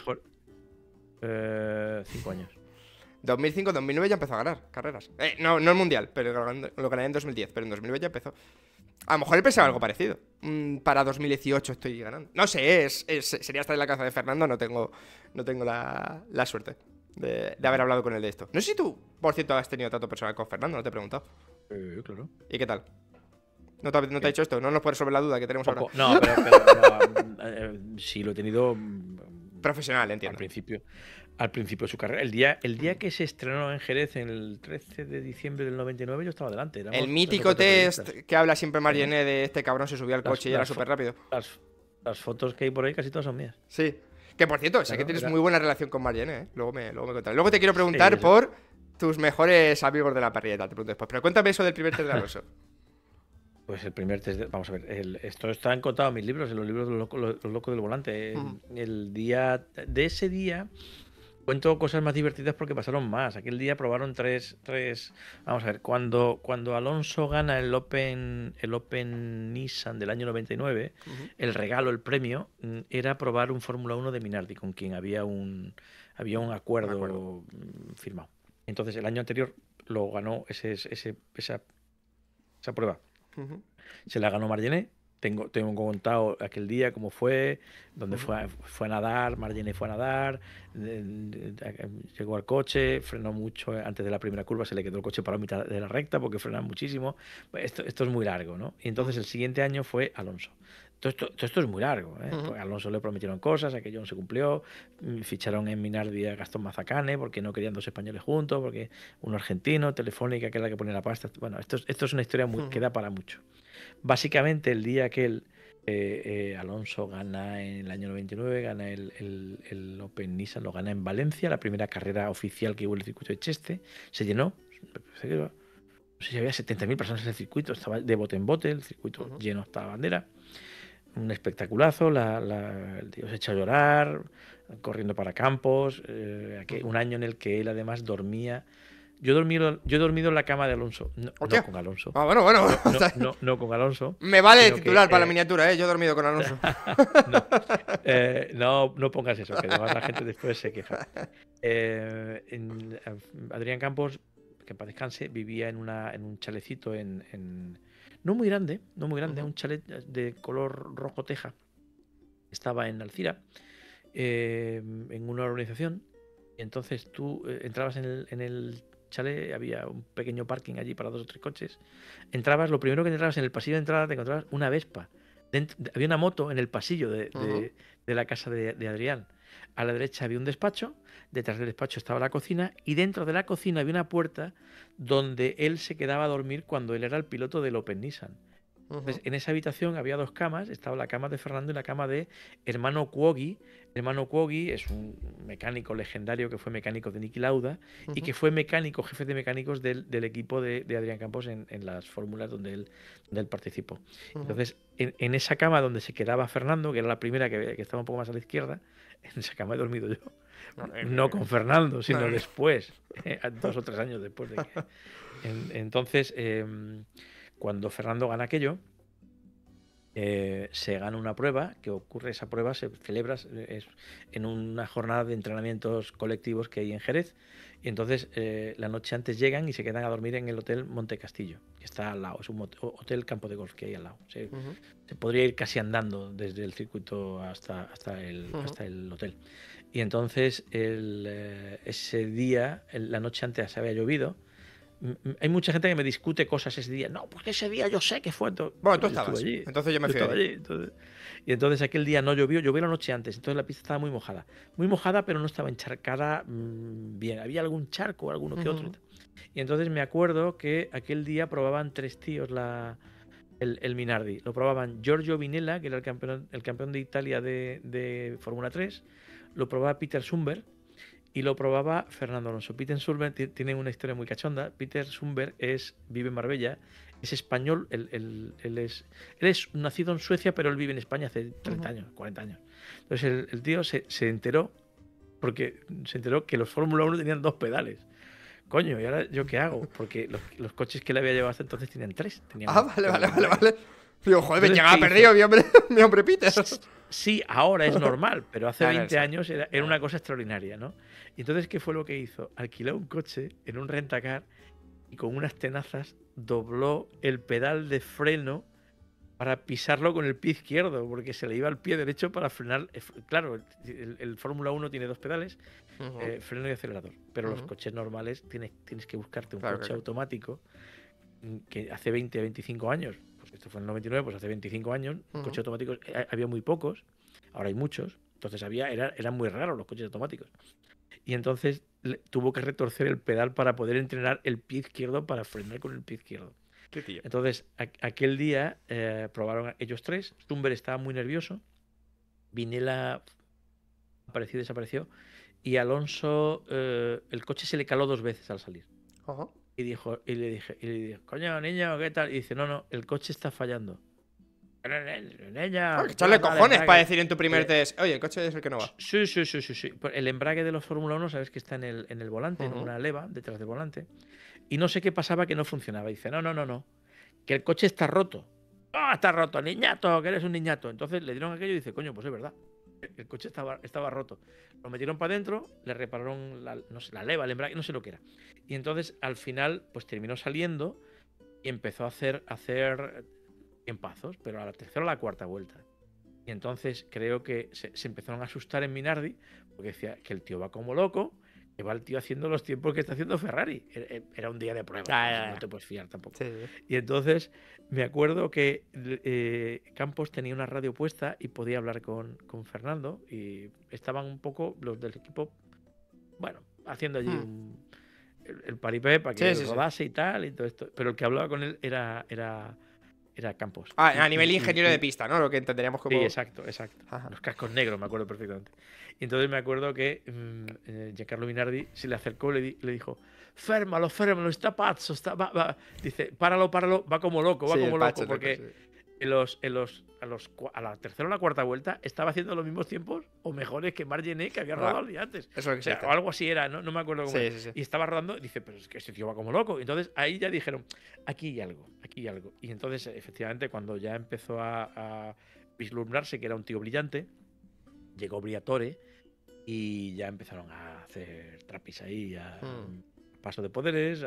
5 años. 2005-2009 ya empezó a ganar carreras. No el mundial, pero lo gané en 2010, pero en 2009 ya empezó. A lo mejor él pensaba algo parecido. Para 2018 estoy ganando. No sé, sería estar en la cabeza de Fernando. No tengo la suerte de haber hablado con él de esto. No sé si tú, por cierto, has tenido trato personal con Fernando, no te he preguntado. Claro. ¿Y qué tal? ¿No te ha dicho esto? ¿No nos puedes resolver la duda que tenemos ahora? No, pero sí lo he tenido profesional, entiendo. Al principio de su carrera. El día que se estrenó en Jerez, en el 13 de diciembre del 99, yo estaba delante. El mítico test que habla siempre Margené de este cabrón se subía al coche y era súper rápido. Las fotos que hay por ahí casi todas son mías. Sí. Que por cierto, sé que tienes muy buena relación con Margené, ¿eh? Luego me contarás. Luego te quiero preguntar por tus mejores amigos de la parrilla, te pregunto después. Pero cuéntame eso del primer test de Alonso. Pues el primer test, vamos a ver, esto está contado en mis libros, en los libros de los locos del volante. El día de ese día cuento cosas más divertidas porque pasaron más. Aquel día probaron tres. Vamos a ver, cuando Alonso gana el Open Nissan del año 99, el regalo, el premio, era probar un Fórmula 1 de Minardi, con quien había un acuerdo firmado. Entonces, el año anterior lo ganó esa prueba. Se la ganó Margené. Tengo contado aquel día cómo fue, donde fue a nadar, Margené fue a nadar, llegó al coche, frenó mucho antes de la primera curva, se le quedó el coche para la mitad de la recta porque frenaba muchísimo. Esto es muy largo, ¿no? Y entonces el siguiente año fue Alonso. Todo esto es muy largo, ¿eh? Porque a Alonso le prometieron cosas, aquello no se cumplió, ficharon en Minardi a Gastón Mazacane porque no querían 2 españoles juntos, porque uno argentino, Telefónica, que es la que pone la pasta. Bueno, esto es una historia que da para mucho. Básicamente, el día que Alonso gana en el año 99, gana el Open Nissan, lo gana en Valencia, la primera carrera oficial que hubo en el circuito de Cheste, se llenó, no sé si había 70.000 personas en el circuito, estaba de bote en bote, el circuito lleno hasta la bandera, un espectaculazo, el tío se echa a llorar, corriendo para campos, un año en el que él además dormía. Yo he dormido en la cama de Alonso, no con Alonso. Ah, bueno. No con Alonso. Me vale titular para la miniatura, ¿eh? Yo he dormido con Alonso. No pongas eso, que además la gente después se queja. Adrián Campos que en paz descanse, vivía en un chalecito no muy grande, un chalet de color rojo teja. Estaba en Alcira, en una urbanización. Y entonces tú entrabas en el chalet, había un pequeño parking allí para 2 o 3 coches. Entrabas, lo primero que entrabas en el pasillo de entrada te encontrabas una Vespa. Había una moto en el pasillo de la casa de Adrián. A la derecha había un despacho, detrás del despacho estaba la cocina y dentro de la cocina había una puerta donde él se quedaba a dormir cuando él era el piloto del Open Nissan. Entonces, en esa habitación había 2 camas, estaba la cama de Fernando y la cama de Hermano Cuogui. Hermano Cuogui es un mecánico legendario que fue mecánico de Niki Lauda y que fue jefe de mecánicos del equipo de Adrián Campos en las fórmulas donde él participó. Entonces, en esa cama donde se quedaba Fernando, que era la primera que estaba un poco más a la izquierda, en esa cama he dormido yo. No con Fernando, sino después, 2 o 3 años después de que... Entonces, cuando Fernando gana aquello, se gana una prueba, esa prueba se celebra en una jornada de entrenamientos colectivos que hay en Jerez, y entonces la noche antes llegan y se quedan a dormir en el Hotel Monte Castillo, que está al lado, es un hotel campo de golf que hay al lado. Se podría ir casi andando desde el circuito hasta el hotel. Y entonces ese día, la noche antes había llovido. Hay mucha gente que me discute cosas ese día. No, porque ese día yo sé que fue. Bueno, tú estabas allí. Entonces yo me fui allí. Y entonces aquel día no llovió la noche antes. Entonces la pista estaba muy mojada. Muy mojada, pero no estaba encharcada bien. Había algún charco, alguno que otro. Y entonces me acuerdo que aquel día probaban 3 tíos el Minardi. Lo probaban Giorgio Vinella, que era el campeón de Italia de Fórmula 3. Lo probaba Peter Sumberg. Y lo probaba Fernando Alonso. Peter Sumberg tiene una historia muy cachonda. Peter Sumberg vive en Marbella, es español, él es nacido en Suecia, pero él vive en España hace 30 años, 40 años. Entonces el tío se enteró, porque se enteró que los Fórmula 1 tenían 2 pedales. Coño, ¿y ahora yo qué hago? Porque los coches que le había llevado hasta entonces tenían 3. Vale. Digo, joder, me llegaba perdido mi hombre Peter. Sí, ahora es normal, pero hace 20 años era una cosa extraordinaria, ¿no? Y entonces, ¿qué fue lo que hizo? Alquiló un coche en un rentacar y con unas tenazas dobló el pedal de freno para pisarlo con el pie izquierdo, porque se le iba al pie derecho para frenar. Claro, el Fórmula 1 tiene 2 pedales, freno y acelerador, pero los coches normales tienes que buscarte un coche automático que hace 20 o 25 años, pues esto fue en el 99, pues hace 25 años, coches automáticos había muy pocos, ahora hay muchos, entonces eran muy raros los coches automáticos. Y entonces tuvo que retorcer el pedal para poder entrenar el pie izquierdo para frenar con el pie izquierdo. ¿Qué tío? Entonces, aquel día probaron ellos 3. Stumber estaba muy nervioso. Vinella apareció y desapareció. Y Alonso, el coche se le caló 2 veces al salir. Y le dije, coño, niño, ¿qué tal? Y dice, no, el coche está fallando. Hay que echarle cojones para decir en tu primer test, oye, el coche es el que no va. Sí. El embrague de los Fórmula 1, sabes que está en el volante, en una leva detrás del volante. Y no sé qué pasaba que no funcionaba. Dice, no, que el coche está roto. ¡Ah, está roto, niñato, que eres un niñato! Entonces le dieron aquello y dice, coño, pues es verdad. El coche estaba roto. Lo metieron para adentro, le repararon la leva, el embrague, no sé lo que era. Y entonces al final, pues terminó saliendo y empezó a hacer tiempazos, pero a la tercera o la cuarta vuelta. Y entonces creo que se empezaron a asustar en Minardi, porque decía que el tío va como loco, que va el tío haciendo los tiempos que está haciendo Ferrari. Era un día de prueba, no te puedes fiar tampoco. Sí. Y entonces me acuerdo que Campos tenía una radio puesta y podía hablar con Fernando, y estaban un poco los del equipo, bueno, haciendo allí el paripé para que rodase y tal, y todo esto. Pero el que hablaba con él era Campos. A nivel ingeniero de pista, ¿no? Lo que entenderíamos como... Sí, exacto. Ajá. Los cascos negros, me acuerdo perfectamente. Y entonces me acuerdo que Giancarlo Minardi se le acercó y le dijo, férmalo, está pazzo, dice, páralo, va como loco, porque a la tercera o la cuarta vuelta estaba haciendo los mismos tiempos o mejores que Marc Gené, que había rodado el día antes. Eso que o algo así era, no me acuerdo cómo era. Y estaba rodando, dice, pero es que este tío va como loco. Y entonces ahí ya dijeron, aquí hay algo. Y entonces, efectivamente, cuando ya empezó a vislumbrarse que era un tío brillante, llegó Briatore y ya empezaron a hacer trapis ahí, traspaso de poderes.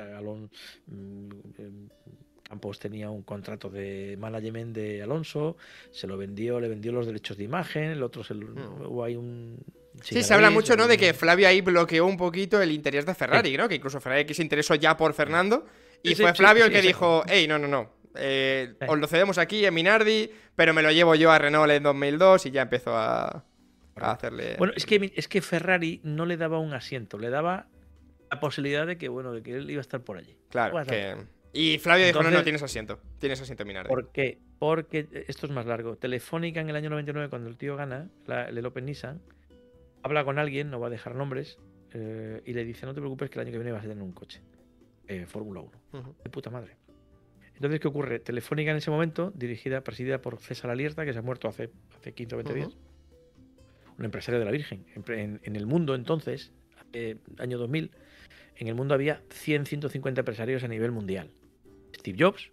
Campos tenía un contrato de management de Alonso, se lo vendió, le vendió los derechos de imagen, el otro hubo ahí un... Sí, se habla mucho, ¿no? De que Flavio ahí bloqueó un poquito el interés de Ferrari, ¿no? Que incluso Ferrari se interesó ya por Fernando y fue Flavio el que dijo, hey, no. Os lo cedemos aquí en Minardi, pero me lo llevo yo a Renault en 2002 y ya empezó a hacerle... Bueno, es que Ferrari no le daba un asiento, le daba la posibilidad de que, bueno, de que él iba a estar por allí. Claro, que... Y Flavio dijo, no, tienes asiento en Minardi. ¿Por qué? Porque esto es más largo. Telefónica en el año 99, cuando el tío gana el Open Nissan, habla con alguien, no va a dejar nombres, y le dice, no te preocupes que el año que viene vas a tener un coche. Fórmula 1. De puta madre. Entonces, ¿qué ocurre? Telefónica en ese momento, presidida por César Alierta, que se ha muerto hace 15 o 20 días, un empresario de la Virgen. En el mundo entonces, año 2000, en el mundo había 100-150 empresarios a nivel mundial. Steve Jobs,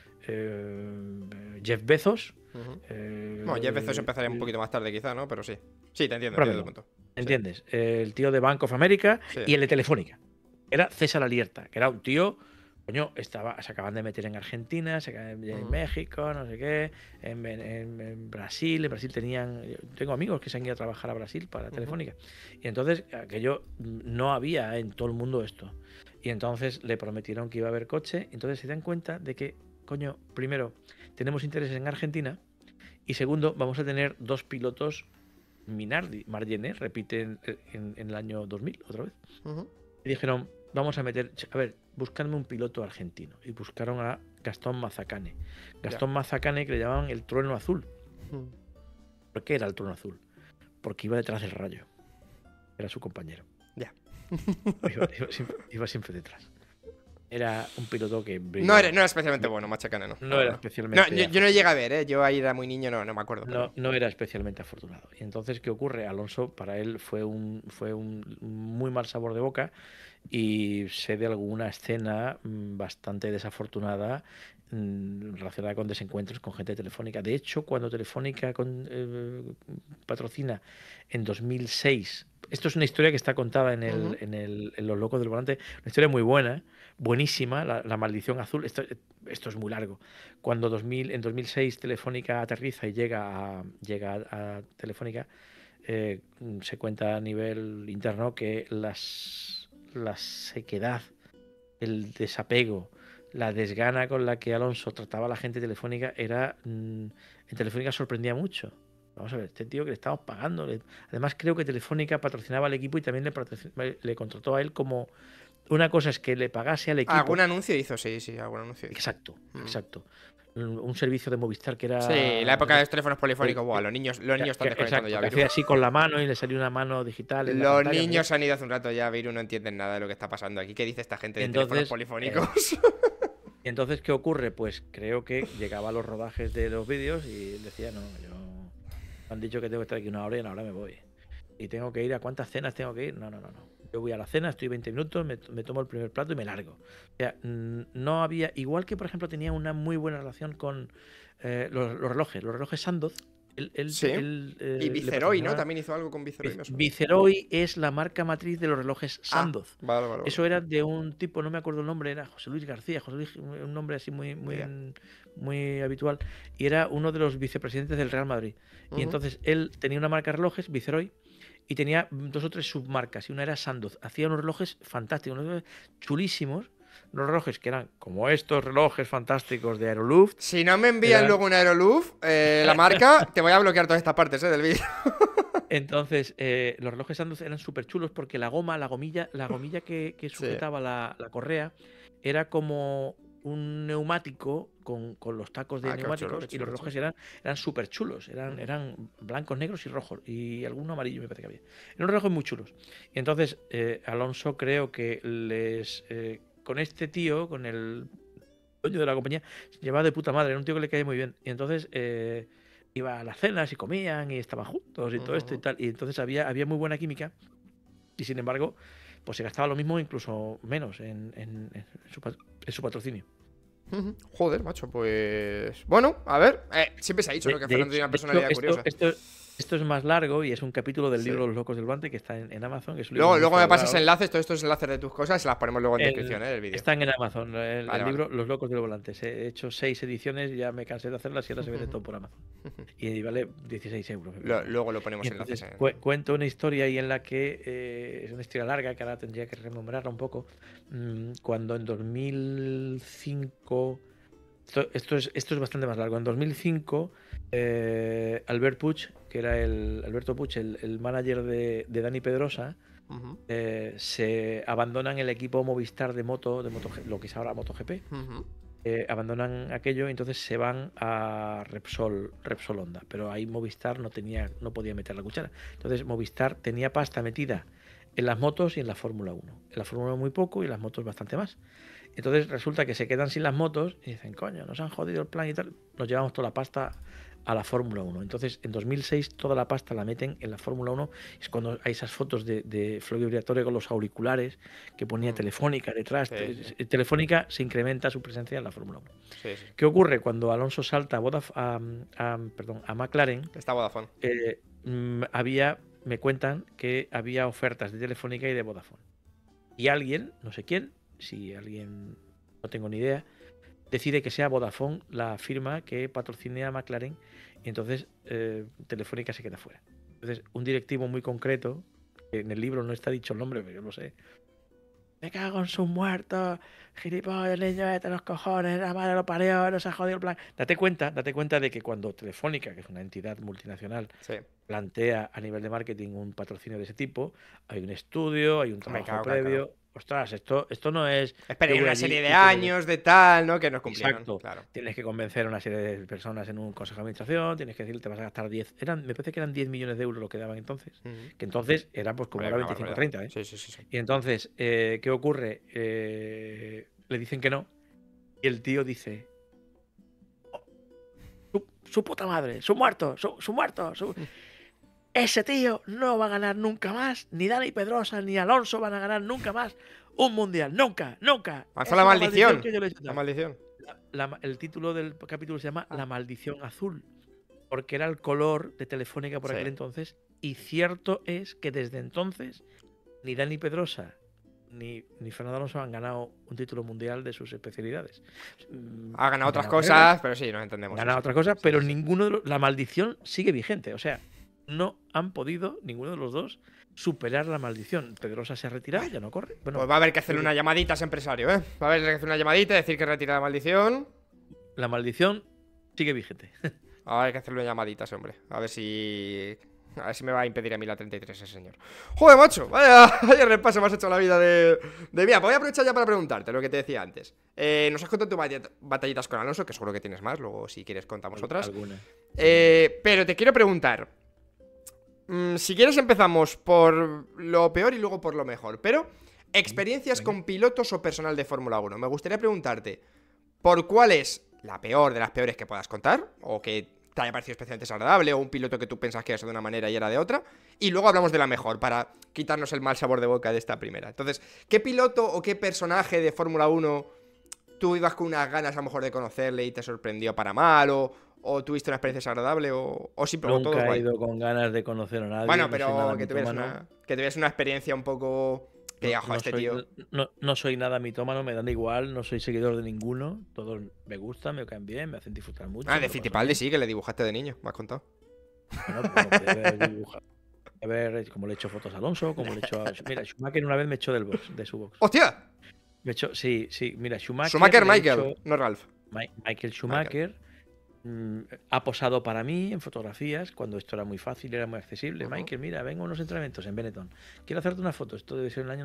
Jeff Bezos. Bueno, Jeff Bezos empezaría un poquito más tarde quizá, ¿no? Pero sí. Sí, te entiendo tu punto. ¿Entiendes? Sí. El tío de Bank of America y el de Telefónica. Era César Alierta, que era un tío... Coño, se acaban de meter en Argentina, en México, no sé qué, en Brasil. En Brasil tengo amigos que se han ido a trabajar a Brasil para Telefónica. Y entonces, aquello no había en todo el mundo esto. Y entonces le prometieron que iba a haber coche. Entonces se dan cuenta de que, coño, primero, tenemos intereses en Argentina. Y segundo, vamos a tener 2 pilotos Minardi. Margené repite en el año 2000 otra vez. Y dijeron, vamos a ver, buscarme un piloto argentino. Y buscaron a Gastón Mazacane. Mazacane, que le llamaban el trueno azul. ¿Por qué era el trueno azul? Porque iba detrás del Rayo. Era su compañero. Ya. Iba siempre detrás. Era un piloto que... No era especialmente bueno, Mazacane, no. No era especialmente... No, yo no llegué a ver, ¿eh? Yo ahí era muy niño, no me acuerdo. No era especialmente afortunado. Y entonces, ¿qué ocurre? Alonso, para él, fue un muy mal sabor de boca. Y sé de alguna escena bastante desafortunada relacionada con desencuentros con gente de Telefónica. De hecho, cuando Telefónica patrocina en 2006, esto es una historia que está contada en Los Locos del Volante, una historia muy buena, buenísima, la maldición azul. Esto es muy largo. Cuando en 2006 Telefónica aterriza y llega a Telefónica, se cuenta a nivel interno que la sequedad, el desapego, la desgana con la que Alonso trataba a la gente Telefónica en Telefónica sorprendía mucho. Vamos a ver, este tío que le estamos pagando. Además, creo que Telefónica patrocinaba al equipo y también le contrató a él como... Una cosa es que le pagase al equipo. Algún anuncio hizo, sí, algún anuncio hizo. Exacto. Un servicio de Movistar que era... Sí, la época de los teléfonos polifónicos, los niños están desconectando ya. Hacía así con la mano y le salió una mano digital. Los niños han ido hace un rato ya, Viru, no entienden nada de lo que está pasando aquí. ¿Qué dice esta gente de teléfonos polifónicos? Y entonces, ¿qué ocurre? Pues creo que llegaba a los rodajes de los vídeos y decía, no, me han dicho que tengo que estar aquí 1 hora y 1 hora me voy. Y tengo que ir, ¿a cuántas cenas tengo que ir? No. Yo voy a la cena, estoy 20 minutos, me tomo el primer plato y me largo. O sea, no había... Igual que, por ejemplo, tenía una muy buena relación con los relojes Sandoz. Y Viceroy, ¿no? También hizo algo con Viceroy. Viceroy es la marca matriz de los relojes Sandoz. Vale. Eso era de un tipo, no me acuerdo el nombre, era José Luis García, un nombre así muy habitual. Y era uno de los vicepresidentes del Real Madrid. Y entonces él tenía una marca de relojes, Viceroy, y tenía 2 o 3 submarcas. Y una era Sandoz. Hacía unos relojes fantásticos, unos relojes chulísimos. Los relojes que eran como estos relojes fantásticos de Aeroluft. Si no me envían luego un Aeroluft, la marca, te voy a bloquear todas estas partes del vídeo. Entonces, los relojes Sandoz eran súper chulos porque la gomilla que sujetaba la correa era como un neumático con los tacos de neumáticos y los relojes eran súper chulos, eran blancos, negros y rojos y alguno amarillo me parece que había. Eran relojes muy chulos. Y entonces Alonso creo que con este tío, con el dueño de la compañía, se llevaba de puta madre, era un tío que le caía muy bien. Y entonces iba a las cenas y comían y estaban juntos y todo esto y tal. Y entonces había muy buena química y sin embargo pues se gastaba lo mismo, incluso menos en su patrocinio. Joder, macho, pues... Bueno, a ver, siempre se ha dicho, ¿no? Que Fernando tiene una personalidad curiosa. Esto es más largo y es un capítulo del Sí. libro Los locos del volante que está en Amazon. Que es un libro muy Luego me pasas celebrado. enlaces, todos estos enlaces de tus cosas, se las ponemos luego en descripción, del vídeo. Están en Amazon, el Vale, libro Los locos del volante. He hecho 6 ediciones, ya me cansé de hacerlas y ahora se vende todo por Amazon. Y vale 16 euros. Luego lo ponemos Y enlaces entonces cuento una historia ahí en la que es una historia larga que ahora tendría que rememorarla un poco. Cuando en 2005, esto es bastante más largo. En 2005, Albert Puig, que era Alberto Puig, el manager de Dani Pedrosa, Ujú, se abandonan el equipo Movistar de moto, lo que es ahora MotoGP. ujú. Abandonan aquello y entonces se van a Repsol Honda, pero ahí Movistar no podía meter la cuchara. Entonces Movistar tenía pasta metida en las motos y en la Fórmula 1. En la Fórmula 1 muy poco y en las motos bastante más. Entonces resulta que se quedan sin las motos y dicen, coño, nos han jodido el plan y tal, nos llevamos toda la pasta a la Fórmula 1. Entonces en 2006 toda la pasta la meten en la Fórmula 1. Es cuando hay esas fotos de Flavio Briatore con los auriculares que ponía Telefónica detrás. Sí. Telefónica se incrementa su presencia en la Fórmula 1. Sí. ¿Qué ocurre cuando Alonso salta a McLaren? Está Vodafone. Me cuentan que había ofertas de Telefónica y de Vodafone. Y alguien, no sé quién, si alguien, no tengo ni idea, decide que sea Vodafone la firma que patrocine a McLaren y entonces Telefónica se queda fuera. Entonces, un directivo muy concreto, que en el libro no está dicho el nombre, pero yo lo sé. Me cago en sus muertos, gilipollas, niño, de los cojones, la madre lo parió, no se ha jodido el plan. Date cuenta de que cuando Telefónica, que es una entidad multinacional, Sí. plantea a nivel de marketing un patrocinio de ese tipo, hay un estudio, hay un trabajo previo. Ostras, esto no es... Espera, yo voy una allí serie y de tengo- años, de tal, ¿no? Que nos cumplieron. Exacto. Claro. Tienes que convencer a una serie de personas en un consejo de administración, tienes que decir, te vas a gastar 10... me parece que eran 10 millones de euros lo que daban entonces. Ujú. Que entonces era pues como Vale, ahora una 25 barbaridad. 30, ¿eh? Sí. Y entonces, ¿qué ocurre? Le dicen que no. Y el tío dice... "Oh, su puta madre, su muerto. Ese tío no va a ganar nunca más. Ni Dani Pedrosa ni Alonso van a ganar nunca más un mundial. Nunca. Lanzó Es la una maldición. que yo le he hecho. La maldición. El título del capítulo se llama Ah. La maldición azul, porque era el color de Telefónica por Sí. aquel entonces. Y cierto es que desde entonces ni Dani Pedrosa ni Fernando Alonso han ganado un título mundial de sus especialidades. Ha ganado otras Han cosas, carreras, pero sí, nos entendemos. han ganado Sí. otras cosas, Sí, pero sí. ninguno de la maldición sigue vigente. O sea, no han podido, ninguno de los dos, superar la maldición. Pedrosa se ha retirado, ya no corre. Bueno, Pues va a haber que hacerle una llamadita a ese empresario, ¿eh? Va a haber que hacer una llamadita, decir que retira la maldición. la maldición sigue vigente. Va a haber que hacerle una llamadita a ese hombre. A ver si me va a impedir a mí la 33 ese señor. ¡Joder, macho! Vaya repaso me has hecho a la vida de... Mira, voy a aprovechar ya para preguntarte lo que te decía antes. Nos has contado tus batallitas con Alonso, que seguro que tienes más. Luego, si quieres, contamos otras. Alguna. Pero te quiero preguntar. Si quieres, empezamos por lo peor y luego por lo mejor. Pero, experiencias venga. con pilotos o personal de Fórmula 1. Me gustaría preguntarte, ¿por cuál es la peor de las peores que puedas contar? O que te haya parecido especialmente desagradable, o un piloto que tú pensas que era de una manera y era de otra. Y luego hablamos de la mejor, para quitarnos el mal sabor de boca de esta primera. Entonces, ¿qué piloto o qué personaje de Fórmula 1 tú ibas con unas ganas a lo mejor de conocerle y te sorprendió para mal? ¿O tuviste una experiencia desagradable? ¿O simplemente todo Nunca he guay? ido con ganas de conocer a nadie. Bueno, no soy pero nada que tuvieras mitómano. que tuvieras una experiencia un poco... Que digas, "Jo, este soy, tío... no soy nada mitómano, me dan igual, no soy seguidor de ninguno. Todos me gustan, me caen bien, me hacen disfrutar mucho. Ah, me de lo paso Fittipaldi bien. sí, que le dibujaste de niño, me has contado. Bueno, pues podría haber dibujado. A ver cómo le he hecho fotos a Alonso, cómo le he hecho a... Mira, Schumacher una vez me echó de su box. ¡Hostia! Sí, mira, Schumacher le he Michael, hecho- no Ralph. Michael Schumacher ha posado para mí en fotografías cuando esto era muy fácil, era muy accesible. Ujú. Michael, mira, vengo a unos entrenamientos en Benetton. Quiero hacerte una foto. Esto debe ser en el año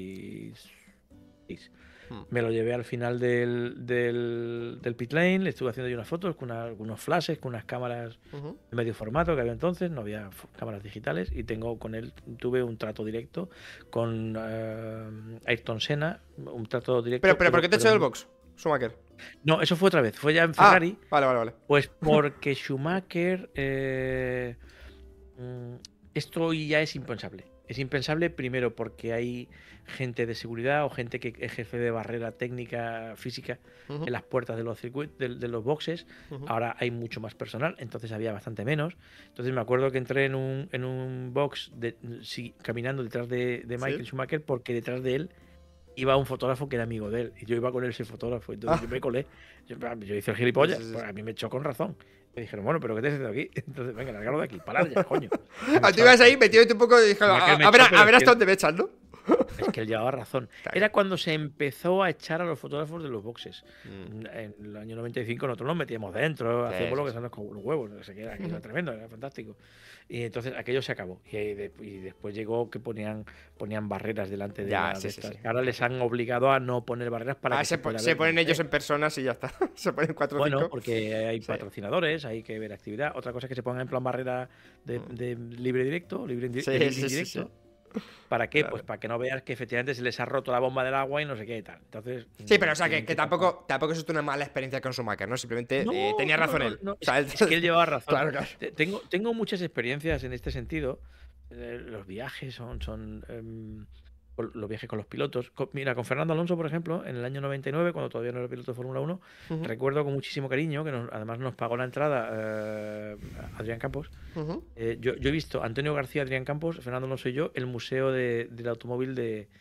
96. Me lo llevé al final del pit lane, le estuve haciendo yo unas fotos con algunos flashes, con unas cámaras Ujú. de medio formato que había entonces, no había cámaras digitales, y tuve un trato directo con Ayrton Senna, un trato directo. Pero ¿por qué te echó del box, Schumacher? No, eso fue otra vez, fue ya en Ferrari. Vale. Pues porque Schumacher, esto ya es impensable. Es impensable, primero, porque hay gente de seguridad o gente que es jefe de barrera técnica física Ujú, en las puertas de los circuitos, de los boxes. ujú. Ahora hay mucho más personal, entonces había bastante menos. Entonces me acuerdo que entré en un box sí, caminando detrás de Michael ¿Sí? Schumacher, porque detrás de él iba un fotógrafo que era amigo de él y yo iba con él ese fotógrafo. Entonces Ah, yo me colé. Yo hice el sí, gilipollas, sí, pues sí. a mí me echó con razón. Me dijeron, bueno, pero ¿qué te haces aquí? Entonces, venga, largarlo de aquí, parar ya, coño. Y me Ah, tú echaba. ibas ahí metido un poco y dije, Schumacher me a ver, echó, pero a ver hasta dónde me echan, ¿no? es que él llevaba razón. Claro. Era cuando se empezó a echar a los fotógrafos de los boxes. Mm, En el año 95 nosotros nos metíamos dentro, sí, hacíamos lo sí, que sí. se nos con los huevos. No sé qué era, aquello era tremendo, era fantástico. Y entonces aquello se acabó. Y después llegó que ponían barreras delante de Ya, las sí, de sí, sí. estas. Ahora les han obligado a no poner barreras para Ah, que se pueda se ver ponen donde ellos esté. en personas y ya está. Se ponen 4 o Bueno, 5. porque hay Sí. patrocinadores, hay que ver actividad. Otra cosa es que se ponga en plan barrera Mm. de libre directo, de Sí, libre sí, sí, sí. indirecto. ¿Para qué? Pues Claro. para que no veas que efectivamente se les ha roto la bomba del agua y no sé qué y tal. Entonces, Sí, pero o sea, tienen que que tapar. tampoco es una mala experiencia con Schumacher, ¿no? Simplemente No, tenía no, razón no, él. no. O sea, Es que él llevaba razón. claro, claro. Tengo muchas experiencias en este sentido. Los viajes son los viajes con los pilotos. Mira, con Fernando Alonso, por ejemplo, en el año 99, cuando todavía no era piloto de Fórmula 1, Ujú, recuerdo con muchísimo cariño que además nos pagó la entrada Adrián Campos. ujú. Yo he visto a Antonio García, Adrián Campos, Fernando Alonso y yo, el museo del automóvil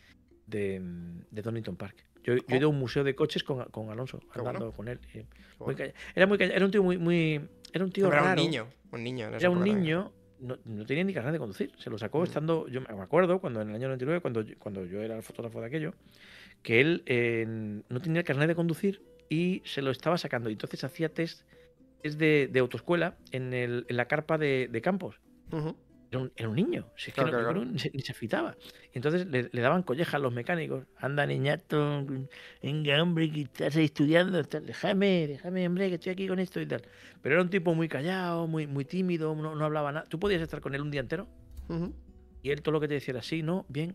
de Donington Park. Yo he Oh, ido a un museo de coches con Alonso, qué bueno, andando con él. qué Muy bueno. era muy era un tío era un tío Hombre, era raro, un niño en esa era un época también. niño, no tenía ni carnet de conducir. Se lo sacó Mm, estando, yo me acuerdo, cuando en el año 99, cuando yo era el fotógrafo de aquello, que él no tenía el carnet de conducir y se lo estaba sacando. Y entonces hacía test de autoescuela en la carpa de Campos. ujú. Era un niño, si es que Claro, claro, yo creo claro. que ni se afeitaba. Y entonces le daban collejas a los mecánicos. Anda, niñato, venga, hombre, que estás ahí estudiando. Déjame, hombre, que estoy aquí con esto y tal. Pero era un tipo muy callado, muy tímido, no hablaba nada. Tú podías estar con él un día entero Ujú. y él todo lo que te decía era sí, no, bien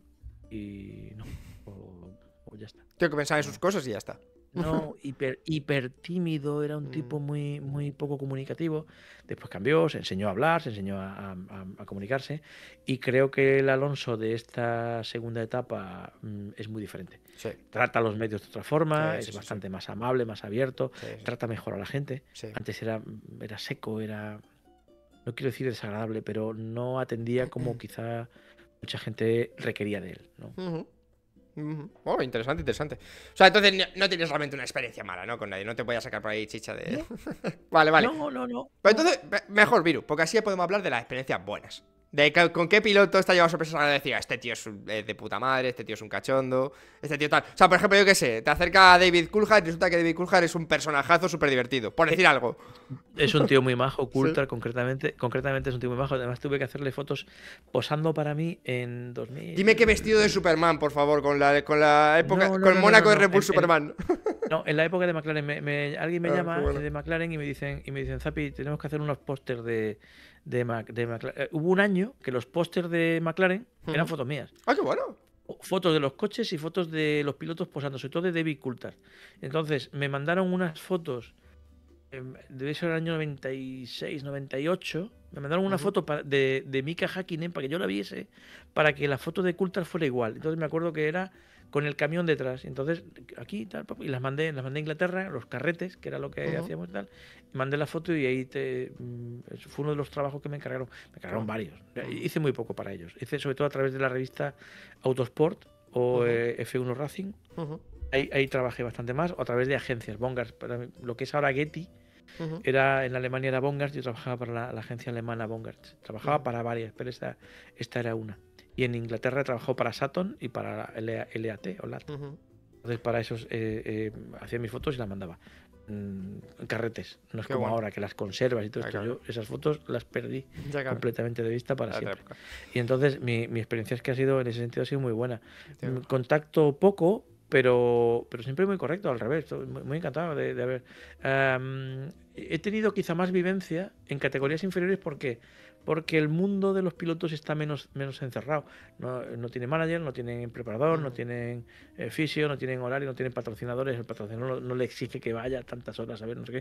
y no. O ya está. Tío, que pensaba en sus No. cosas y ya está. No, hiper tímido, era un Mm, tipo muy poco comunicativo. Después cambió, se enseñó a hablar, se enseñó a comunicarse. Y creo que el Alonso de esta segunda etapa es muy diferente. sí, Trata a los medios de otra sí, forma, sí, es sí, sí. bastante más amable, más abierto, Sí, sí, trata mejor a la gente. sí. Antes era seco, no quiero decir desagradable, pero no atendía como quizá mucha gente requería de él, ¿no? Ujú, ujú. Oh, interesante, interesante. O sea, entonces no tienes realmente una experiencia mala, ¿no? Con nadie. No te voy a sacar por ahí chicha de. No, Vale, vale. no, no, no, Pues no. entonces, mejor, Viru, porque así podemos hablar de las experiencias buenas. Con qué piloto te ha llevado sorpresas a decir, este tío es de puta madre, este tío es un cachondo, este tío tal. O sea, por ejemplo, yo qué sé, te acerca a David Coulthard y resulta que David Coulthard es un personajazo súper divertido, por decir algo. Es un tío muy majo, Sí. Coulthard, concretamente es un tío muy majo. Además tuve que hacerle fotos posando para mí en Dime qué vestido de 2000. Superman, por favor, con la época, No, con no, el no, no, no, Mónaco de no. Red Bull Superman. No, en la época de McLaren. Alguien me Ah, qué llama bueno. de McLaren y me dicen, Zapi, tenemos que hacer unos pósters de McLaren. Hubo un año que los pósters de McLaren eran Ujú. fotos mías. Ah, qué bueno. Fotos de los coches y fotos de los pilotos posando, sobre todo de David Coulthard. Entonces me mandaron unas fotos. Debe ser el año 96, 98. Me mandaron una Ujú. foto de Mika Häkkinen para que yo la viese, para que la foto de Coulthard fuera igual. Entonces me acuerdo que era con el camión detrás. Entonces, aquí tal, y las mandé a Inglaterra, los carretes, que era lo que Ujú. hacíamos y tal. Y mandé la foto y ahí eso fue uno de los trabajos que me encargaron. Me Qué encargaron bueno. varios. Mm. Hice muy poco para ellos. Hice sobre todo a través de la revista Autosport o Ujú. F1 Racing. Ujú. Ahí trabajé bastante más, o a través de agencias, Bongars, lo que es ahora Getty. Ujú. En Alemania era Bongard, yo trabajaba para la agencia alemana Bongard. Trabajaba Ujú. para varias, pero esta era una. Y en Inglaterra trabajó para Sutton y para LAT o LAT. Ujú. Entonces para esos hacía mis fotos y las mandaba. En carretes. No es Qué como bueno. ahora que las conservas y todo Ah, esto. claro. Yo esas fotos las perdí Ya, claro. completamente de vista para A otra siempre. época. Y entonces mi experiencia es que ha sido, en ese sentido, ha sido muy buena. Entiendo. Contacto poco, pero siempre muy correcto, al revés. Muy encantado de haber. He tenido quizá más vivencia en categorías inferiores porque el mundo de los pilotos está menos encerrado. No tienen manager, no tienen preparador, no Ujú. tienen fisio, no tienen horario, no tienen patrocinadores. El patrocinador no le exige que vaya tantas horas a ver, no sé qué.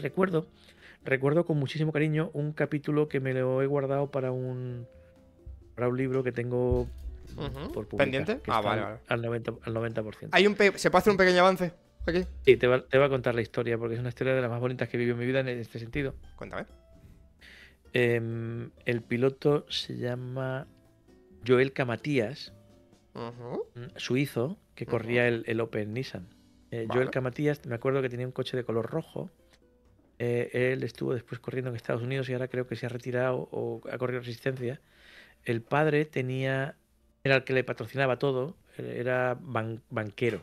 Recuerdo con muchísimo cariño un capítulo que me lo he guardado para Habrá un libro que tengo por publicar. ¿Pendiente? Que Vale, vale. Al 90%. ¿Se puede hacer un pequeño avance aquí? Sí, te voy a contar la historia, porque es una historia de las más bonitas que he vivido en mi vida en este sentido. Cuéntame. El piloto se llama Joel Camatías, suizo, que corría el Open Nissan. Joel Camatías, me acuerdo que tenía un coche de color rojo. Él estuvo después corriendo en Estados Unidos y ahora creo que se ha retirado o ha corrido resistencia. El padre era el que le patrocinaba todo, era banquero,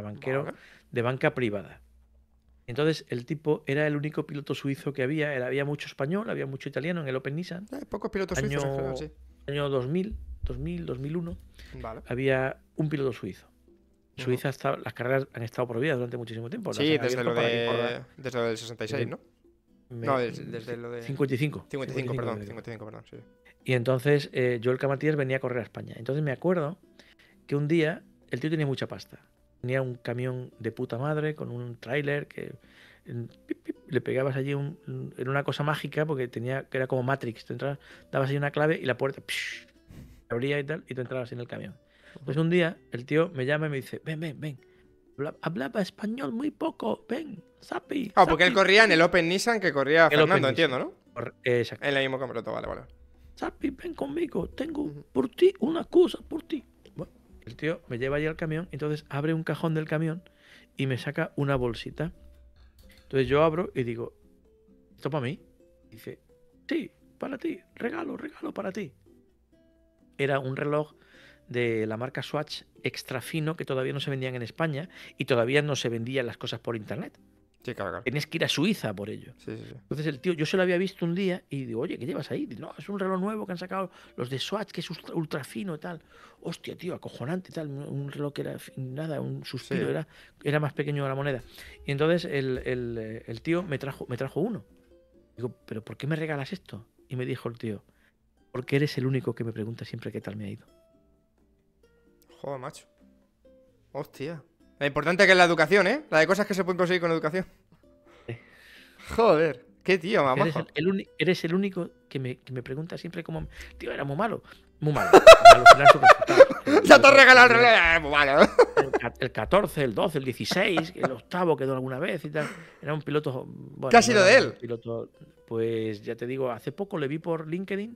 de banca privada. Entonces el tipo era el único piloto suizo que había mucho español, había mucho italiano en el Open Nissan. Pocos pilotos suizos en general, sí. Año 2001, Vale. había un piloto suizo. Suiza las carreras han estado prohibidas durante muchísimo tiempo. Sí, desde lo del 66, ¿no? No, desde lo de... 55, perdón, sí. Y entonces Joel Camatías venía a correr a España. Entonces me acuerdo que un día el tío tenía mucha pasta. Tenía un camión de puta madre con un tráiler que le pegabas allí era una cosa mágica porque que era como Matrix. Dabas ahí una clave y la puerta se abría y tal, y tú entrabas en el camión. Pues un día el tío me llama y me dice, ven. Hablaba español muy poco, ven, Sapi. Porque él corría en el Open Nissan que corría Fernando, entiendo, ¿no? Exacto. En el mismo campeonato, vale. Sapi, ven conmigo, tengo por ti una cosa, por ti. Bueno, el tío me lleva allí al camión, entonces abre un cajón del camión y me saca una bolsita. Entonces yo abro y digo, ¿esto para mí? Y dice, sí, para ti, regalo para ti. Era un reloj de la marca Swatch extra fino que todavía no se vendían en España y todavía no se vendían las cosas por internet. Sí, claro. Tenías que ir a Suiza por ello. Sí. Entonces el tío, yo se lo había visto un día y digo, oye, ¿qué llevas ahí? Dice, no, es un reloj nuevo que han sacado los de Swatch, que es ultra fino y tal. Hostia, tío, acojonante tal. Un reloj que era nada, un suspiro, sí. Era más pequeño que la moneda. Y entonces el tío me trajo uno. Digo, ¿pero por qué me regalas esto? Y me dijo el tío, porque eres el único que me pregunta siempre qué tal me ha ido. Joder, macho. Hostia. Lo importante que es la educación, ¿eh? La de cosas que se pueden conseguir con educación. Sí. Joder, qué tío, mamá. Eres el único que me pregunta siempre cómo... Tío, era muy malo. Muy malo. Ya te has regalado el reloj. Muy malo. El 14, el 12, el 16, el octavo quedó alguna vez y tal. Era un piloto... Bueno, ¿qué ha sido de él? Pues ya te digo, hace poco le vi por LinkedIn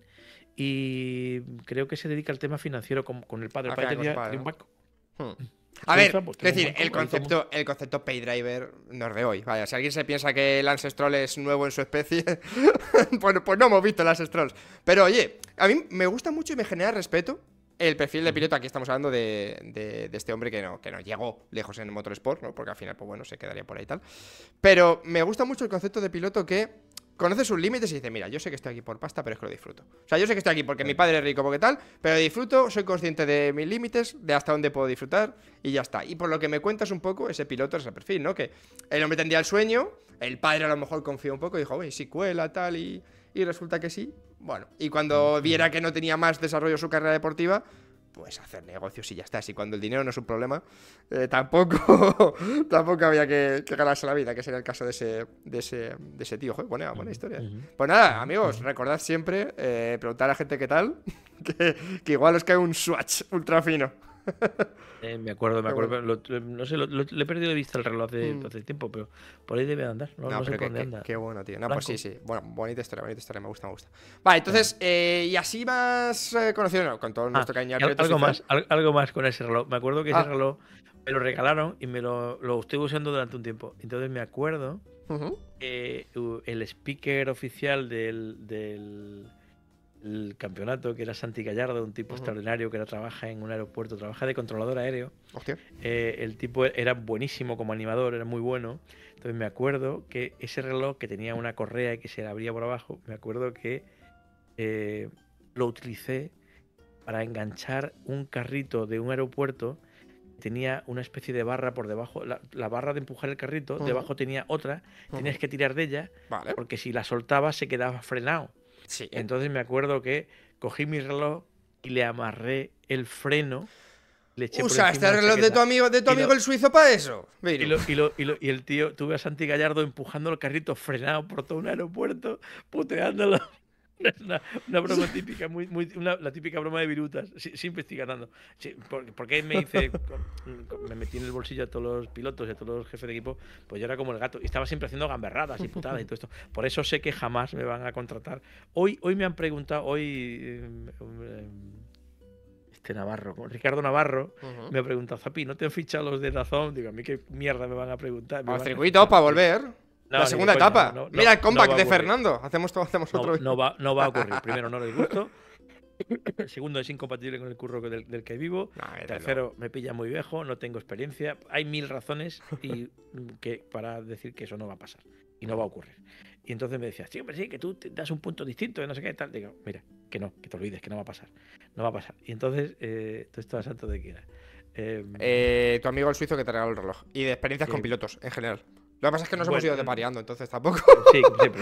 y creo que se dedica al tema financiero con el padre. El padre tenía un banco. A ver, es decir, el concepto pay driver no es de hoy. Vaya, si alguien se piensa que el Lance Stroll es nuevo en su especie, pues no hemos visto el Lance Strolls. Pero oye, a mí me gusta mucho y me genera respeto el perfil de piloto. Aquí estamos hablando de este hombre que no llegó lejos en el motorsport, ¿no? Porque al final, pues bueno, se quedaría por ahí y tal. Pero me gusta mucho el concepto de piloto que conoce sus límites y dice, mira, yo sé que estoy aquí por pasta, pero es que lo disfruto. O sea, yo sé que estoy aquí porque mi padre es rico, porque tal, pero disfruto, soy consciente de mis límites, de hasta dónde puedo disfrutar y ya está. Y por lo que me cuentas un poco, ese piloto es ese perfil, ¿no? Que el hombre tendría el sueño, el padre a lo mejor confió un poco y dijo, oye, si cuela, tal, y resulta que sí. Bueno, y cuando viera que no tenía más desarrollo su carrera deportiva, pues hacer negocios y ya está. Si cuando el dinero no es un problema, tampoco había que ganarse la vida, que sería el caso de ese tío. Joder, buena historia. Pues nada, amigos, recordad siempre preguntar a la gente qué tal, que igual os cae un Swatch ultra fino. Me acuerdo, no sé, le he perdido de vista el reloj hace tiempo, pero por ahí debe andar. No sé por dónde anda. Qué bueno, tío. No, Blanco. Pues sí. Bueno, bonita historia, me gusta. Vale, entonces, y así más conocido, no, con todo nuestro cariño. Algo más con ese reloj. Me acuerdo que ese reloj me lo regalaron y me lo estoy usando durante un tiempo. Entonces me acuerdo que el speaker oficial del campeonato, que era Santi Gallardo, un tipo extraordinario que trabaja en un aeropuerto, trabaja de controlador aéreo. El tipo era buenísimo como animador, era muy bueno. Entonces me acuerdo que ese reloj que tenía una correa y que se abría por abajo, me acuerdo que lo utilicé para enganchar un carrito de un aeropuerto. Tenía una especie de barra por debajo, la barra de empujar el carrito, debajo tenía otra, tenías que tirar de ella, porque si la soltabas se quedaba frenado. Sí. Entonces me acuerdo que cogí mi reloj y le amarré el freno. Le eché ¿Usaste el reloj de tu amigo el suizo para eso? Y el tío, tuve a Santi Gallardo empujando el carrito frenado por todo un aeropuerto, puteándolo. Una broma típica, la típica broma de virutas, siempre estoy ganando. Sí, porque me hice, me metí en el bolsillo a todos los pilotos y a todos los jefes de equipo, pues yo era como el gato, y estaba siempre haciendo gamberradas y putadas y todo esto. Por eso sé que jamás me van a contratar. Hoy me han preguntado, Ricardo Navarro, me ha preguntado, Zapi, ¿no te han fichado los de DAZN? Digo, a mí qué mierda me van a preguntar. Vamos circuitos para volver. No, la segunda etapa. Mira el comeback de Fernando. Hacemos otro. No va a ocurrir. Primero, no les gusto. Segundo, es incompatible con el curro del que vivo. Tercero, me pilla muy viejo, no tengo experiencia. Hay 1000 razones para decir que eso no va a pasar. Y no va a ocurrir. Y entonces me decía, sí, hombre, sí, que tú te das un punto distinto de no sé qué tal. Digo, mira, que no, que te olvides, que no va a pasar. No va a pasar. Y entonces, tú estás santo de quiera. Tu amigo el suizo que te regaló el reloj. Y de experiencias con pilotos, en general. Lo que pasa es que nos hemos ido depareando, entonces tampoco. Sí,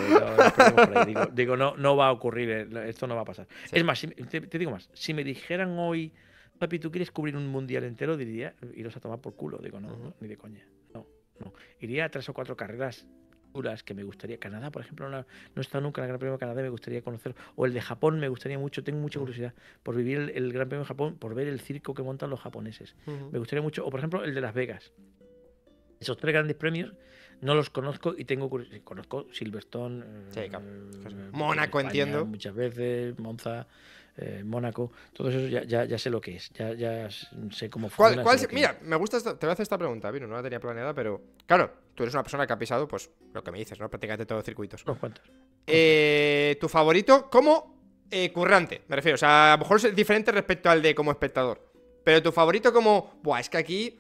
pero digo, no va a ocurrir, esto no va a pasar. Sí. Es más, te digo más, si me dijeran hoy, papi, ¿tú quieres cubrir un mundial entero? Diría, iros a tomar por culo. Digo, no, ni de coña. No. Iría a 3 o 4 carreras duras que me gustaría. Canadá, por ejemplo, no he estado nunca en el Gran Premio de Canadá, me gustaría conocer. O el de Japón, me gustaría mucho, tengo mucha curiosidad por vivir el Gran Premio de Japón, por ver el circo que montan los japoneses. Me gustaría mucho. O, por ejemplo, el de Las Vegas. Esos 3 grandes premios no los conozco y tengo curiosidad. Conozco Silverstone, Mónaco, España, entiendo. Muchas veces, Monza, Mónaco, todo eso ya sé lo que es. Ya sé cómo funciona. Mira, me gusta te voy a hacer esta pregunta, Vino, no la tenía planeada, pero claro, tú eres una persona que ha pisado, pues, lo que me dices, ¿no? Prácticamente todos los circuitos. Unos cuantos. Tu favorito como currante, me refiero. O sea, a lo mejor es diferente respecto al de como espectador. Pero tu favorito como, es que aquí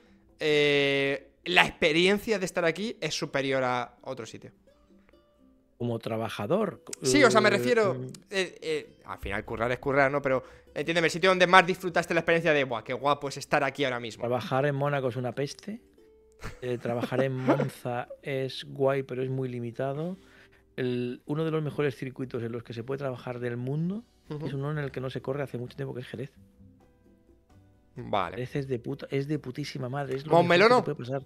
la experiencia de estar aquí es superior a otro sitio. Como trabajador. Sí, o sea, me refiero. Al final, currar es currar, ¿no? Pero entiéndeme, el sitio donde más disfrutaste la experiencia de, qué guapo es estar aquí ahora mismo. Trabajar en Mónaco es una peste. Trabajar en Monza es guay, pero es muy limitado. Uno de los mejores circuitos en los que se puede trabajar del mundo es uno en el que no se corre hace mucho tiempo, que es Jerez. Vale. Jerez es de putísima madre. Es lo Montmeló no. Puede pasar.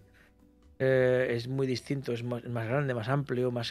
Es muy distinto, es más grande, más amplio, más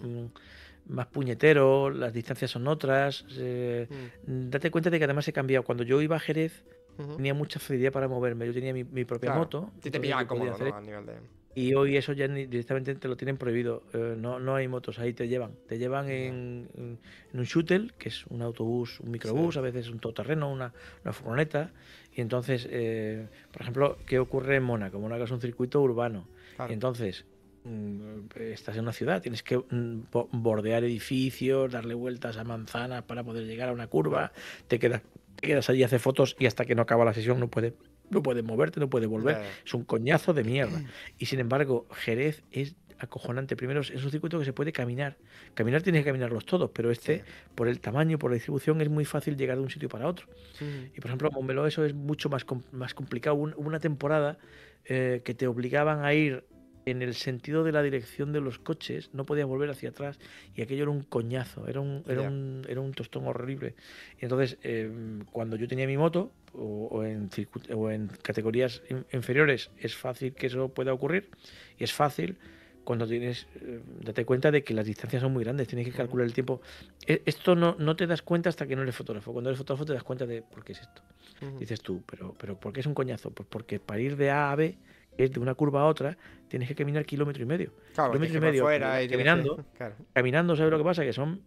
puñetero, las distancias son otras. Date cuenta de que además he cambiado. Cuando yo iba a Jerez tenía mucha facilidad para moverme. Yo tenía mi propia moto. Sí, te pillaba cómodo, ¿no? A nivel de... Y hoy eso ya directamente te lo tienen prohibido. No hay motos, ahí te llevan. Te llevan en un shuttle, que es un autobús, un microbús, a veces un todoterreno, una furgoneta. Y entonces, por ejemplo, ¿qué ocurre en Mónaco? Mónaco es un circuito urbano. Claro. Y entonces, estás en una ciudad, tienes que bordear edificios, darle vueltas a manzanas para poder llegar a una curva. Te quedas allí a hacer fotos y hasta que no acaba la sesión no puedes moverte, no puedes volver. Es un coñazo de mierda. Y sin embargo, Jerez es acojonante. Primero, es un circuito que se puede caminar. Caminar tienes que caminarlos todos, pero por el tamaño, por la distribución, es muy fácil llegar de un sitio para otro. Y por ejemplo, Montmeló eso es mucho más complicado. Hubo una temporada que te obligaban a ir en el sentido de la dirección de los coches, no podías volver hacia atrás y aquello era un coñazo, era un tostón horrible. Y entonces, cuando yo tenía mi moto o en categorías inferiores, es fácil que eso pueda ocurrir y es fácil cuando tienes, date cuenta de que las distancias son muy grandes, tienes que calcular el tiempo. Esto no te das cuenta hasta que no eres fotógrafo. Cuando eres fotógrafo te das cuenta de por qué es esto. Dices tú, pero ¿por qué es un coñazo? Pues porque para ir de A a B, es de una curva a otra, tienes que caminar 1,5 kilómetros. Claro, kilómetro y medio fuera caminando, ¿sabes lo que pasa? Que son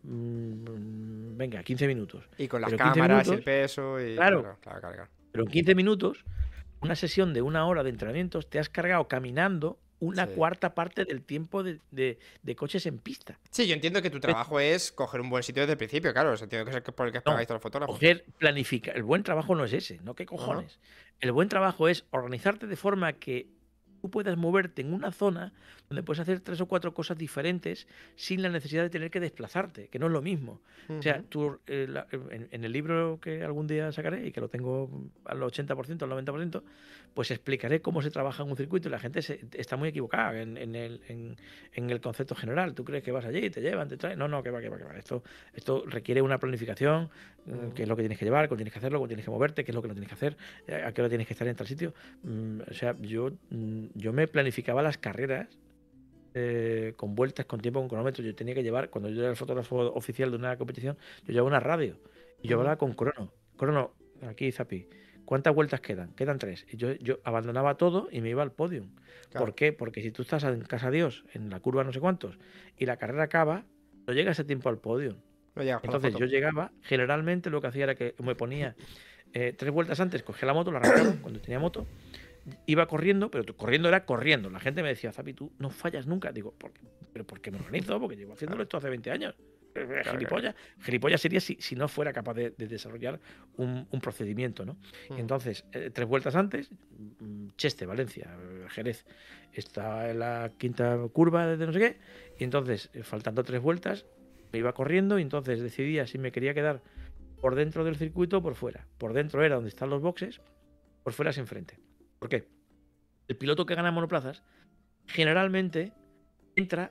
15 minutos. Y con las cámaras, el peso y... Claro. Pero en 15 minutos, una sesión de 1 hora de entrenamientos, te has cargado caminando una cuarta parte del tiempo de coches en pista. Sí, yo entiendo que tu trabajo es coger un buen sitio desde el principio, claro. Entiendo que es por el que pagáis todos los fotógrafos. Planificar. El buen trabajo no es ese, ¿no? ¿Qué cojones? El buen trabajo es organizarte de forma que tú puedas moverte en una zona donde puedes hacer 3 o 4 cosas diferentes sin la necesidad de tener que desplazarte, que no es lo mismo. O sea, tú, en el libro que algún día sacaré y que lo tengo al 80%, al 90%, pues explicaré cómo se trabaja en un circuito y la gente está muy equivocada en el concepto general. Tú crees que vas allí, te llevan, te traen. No, que va. Esto requiere una planificación, qué es lo que tienes que llevar, cómo tienes que hacerlo, cómo tienes que moverte, qué es lo que no tienes que hacer, a qué hora tienes que estar en tal sitio. O sea, yo me planificaba las carreras con vueltas, con tiempo, con cronómetro. Yo tenía que llevar, cuando yo era el fotógrafo oficial de una competición, yo llevaba una radio y yo hablaba con crono. Crono, aquí Zapi, ¿cuántas vueltas quedan? Quedan 3. Y yo abandonaba todo y me iba al podium. Claro. ¿Por qué? Porque si tú estás en casa Dios, en la curva no sé cuántos, y la carrera acaba, no llega ese tiempo al podium. No llegas con la Entonces foto. yo llegaba, generalmente lo que hacía era que me ponía 3 vueltas antes, cogía la moto, la arrancaba cuando tenía moto, iba corriendo, pero corriendo era corriendo. La gente me decía, Zapi, tú no fallas nunca. Digo, ¿pero por qué me organizo? Porque llevo haciéndolo esto hace 20 años. Gilipollas. Gilipollas sería si no fuera capaz de desarrollar un procedimiento, ¿no? Entonces, 3 vueltas antes, Cheste, Valencia, Jerez, está en la quinta curva de no sé qué, y entonces, faltando 3 vueltas, me iba corriendo y entonces decidía si me quería quedar por dentro del circuito o por fuera. Por dentro era donde están los boxes, por fuera es enfrente. ¿Por qué? El piloto que gana monoplazas generalmente entra,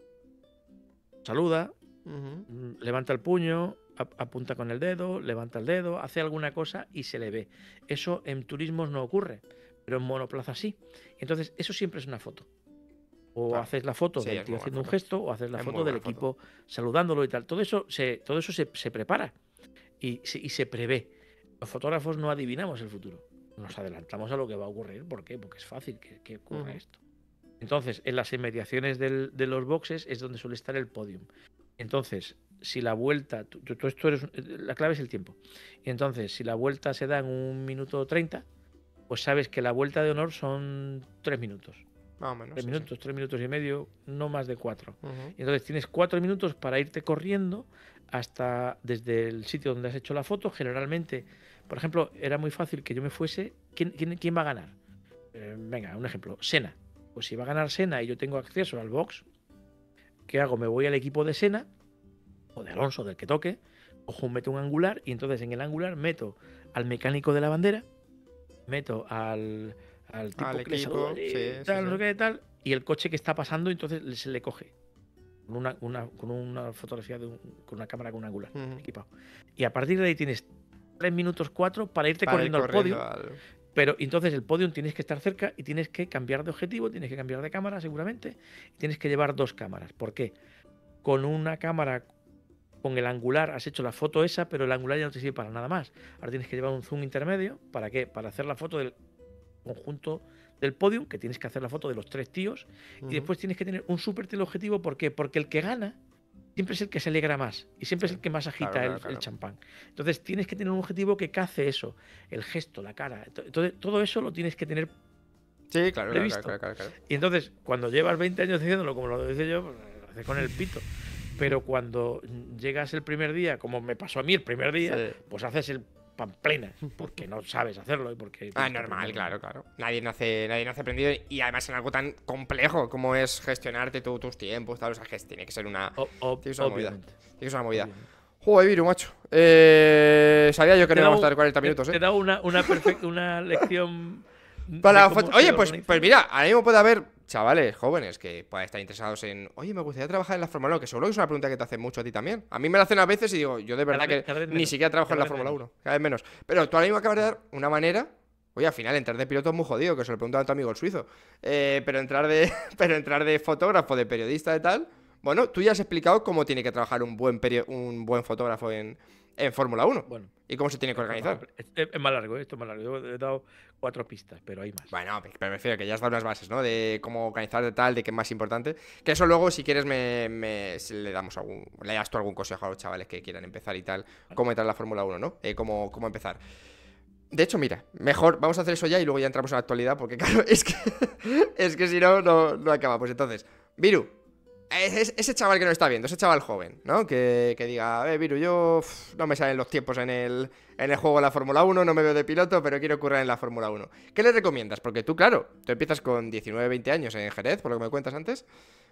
saluda, levanta el puño, apunta con el dedo, levanta el dedo, hace alguna cosa y se le ve. Eso en turismos no ocurre, pero en monoplazas sí. Entonces, eso siempre es una foto. O haces la foto del tío haciendo un gesto, o haces la foto del equipo saludándolo y tal. Todo eso se prepara y se prevé. Los fotógrafos no adivinamos el futuro. Nos adelantamos a lo que va a ocurrir. ¿Por qué? Porque es fácil que ocurra esto. Entonces, en las inmediaciones de los boxes es donde suele estar el podium. Entonces, si la vuelta... la clave es el tiempo. Y entonces, si la vuelta se da en 1 minuto 30, pues sabes que la vuelta de honor son 3 minutos. Más o menos. 3 minutos, 3 minutos y medio, no más de 4. Y entonces tienes 4 minutos para irte corriendo hasta desde el sitio donde has hecho la foto. Generalmente, por ejemplo, era muy fácil que yo me fuese. ¿Quién va a ganar? Venga, un ejemplo. Senna. Pues si va a ganar Senna y yo tengo acceso al box, ¿qué hago? Me voy al equipo de Senna o de Alonso, del que toque, meto un angular y entonces en el angular meto al mecánico de la bandera, meto al tipo que le saluda, no sé qué, tal, y el coche que está pasando, entonces se le coge con una fotografía con una cámara con un angular equipado. Y a partir de ahí tienes 3 minutos 4 para irte corriendo al podio. Pero entonces el podium tienes que estar cerca y tienes que cambiar de objetivo, tienes que cambiar de cámara seguramente, y tienes que llevar 2 cámaras. ¿Por qué? Con una cámara, con el angular, has hecho la foto esa, pero el angular ya no te sirve para nada más. Ahora tienes que llevar un zoom intermedio. ¿Para qué? Para hacer la foto del conjunto del podium, que tienes que hacer la foto de los 3 tíos, y después tienes que tener un súper teleobjetivo. ¿Por qué? Porque el que gana siempre es el que se alegra más y siempre es el que más agita el champán. Entonces tienes que tener un objetivo que cace eso, el gesto, la cara. Entonces, todo eso lo tienes que tener previsto. Claro. Y entonces, cuando llevas 20 años haciéndolo, como lo dice yo, pues, lo haces con el pito. Pero cuando llegas el primer día, como me pasó a mí el primer día, pues haces el pamplena, porque no sabes hacerlo y porque... normal, claro. Nadie nace aprendido, y además en algo tan complejo como es gestionarte tus tiempos, tal, o sea, que tiene que ser una... Tiene que ser una movida. Joder, Viru, macho. Sabía yo que no íbamos a estar 40 minutos, Te da una lección... Oye, pues mira, ahora mismo puede haber chavales jóvenes que puedan estar interesados en... Oye, me gustaría trabajar en la Fórmula 1, que seguro que es una pregunta que te hacen mucho a ti también. A mí me la hacen a veces y digo, yo de verdad que ni siquiera trabajo en la Fórmula 1, cada vez menos. Pero tú ahora mismo acabas de dar una manera... Oye, al final entrar de piloto es muy jodido, que se lo preguntaba a tu amigo el suizo. Pero entrar de fotógrafo, de periodista, de tal... Bueno, tú ya has explicado cómo tiene que trabajar un buen fotógrafo en Fórmula 1. Bueno, y cómo se tiene que organizar. Es más largo, esto es más largo. Yo he dado 4 pistas, pero hay más. Bueno, pero me refiero que ya has dado unas bases, ¿no? De cómo organizar, de tal, de qué es más importante. Que eso luego, si quieres, le das tú algún consejo a los chavales que quieran empezar y tal. Cómo entrar en la Fórmula 1, ¿no? Cómo empezar. De hecho, mira, mejor vamos a hacer eso ya y luego ya entramos en la actualidad, porque claro, es que si no acabamos. Entonces, Viru, ese chaval que nos está viendo, ese chaval joven, ¿no? Que diga, Viru, yo no me salen los tiempos en el juego de la Fórmula 1, no me veo de piloto, pero quiero currar en la Fórmula 1. ¿Qué le recomiendas? Porque tú, claro, tú empiezas con 19, 20 años en Jerez, por lo que me cuentas antes.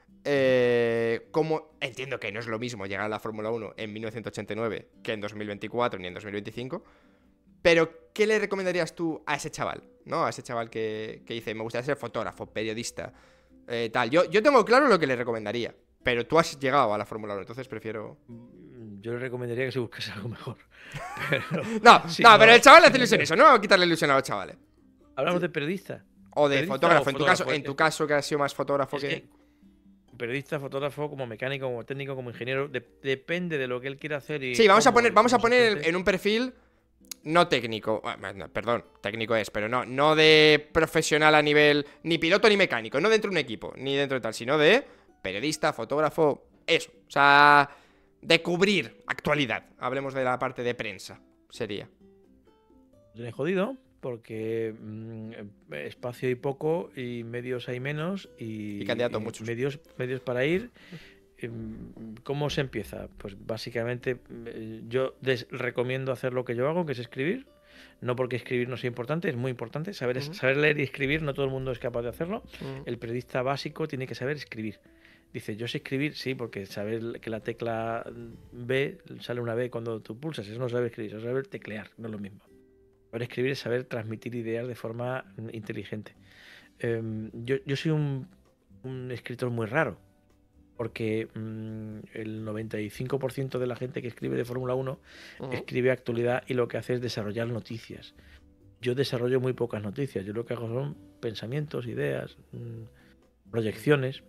Como entiendo que no es lo mismo llegar a la Fórmula 1 en 1989 que en 2024 ni en 2025, pero ¿qué le recomendarías tú a ese chaval? ¿No? A ese chaval que dice, me gustaría ser fotógrafo, periodista, tal. Yo tengo claro lo que le recomendaría, pero tú has llegado a la Fórmula 1, entonces prefiero... Yo le recomendaría que se buscase algo mejor. Pero el chaval le hace ilusión eso, no vamos a quitarle ilusión a los chavales. Hablamos de periodista. O de fotógrafo, en tu caso que has sido más fotógrafo que... periodista, fotógrafo, como mecánico, como técnico, como ingeniero, depende de lo que él quiera hacer. Y Sí, vamos a poner consecuente. en un perfil no técnico. Perdón, técnico es, pero no de profesional a nivel ni piloto ni mecánico, no dentro de un equipo, ni dentro de tal, sino de periodista, fotógrafo, eso. O sea, de cubrir actualidad. Hablemos de la parte de prensa, sería. Tiene jodido, porque espacio hay poco y medios hay menos Y candidatos muchos. medios para ir. ¿Cómo se empieza? Pues básicamente yo recomiendo hacer lo que yo hago, que es escribir. No porque escribir no sea importante, es muy importante. Saber leer y escribir, no todo el mundo es capaz de hacerlo. El periodista básico tiene que saber escribir. Dice, yo sé escribir, sí, porque saber que la tecla B sale una B cuando tú pulsas, eso no sabe escribir, eso es saber teclear, no es lo mismo. Saber escribir es saber transmitir ideas de forma inteligente. Yo soy un escritor muy raro, porque el 95% de la gente que escribe de Fórmula 1 escribe actualidad y lo que hace es desarrollar noticias. Yo desarrollo muy pocas noticias, yo lo que hago son pensamientos, ideas, proyecciones,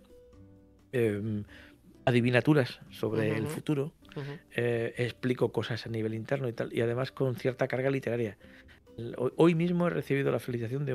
adivinaturas sobre el futuro, explico cosas a nivel interno y tal, y además con cierta carga literaria. Hoy mismo he recibido la felicitación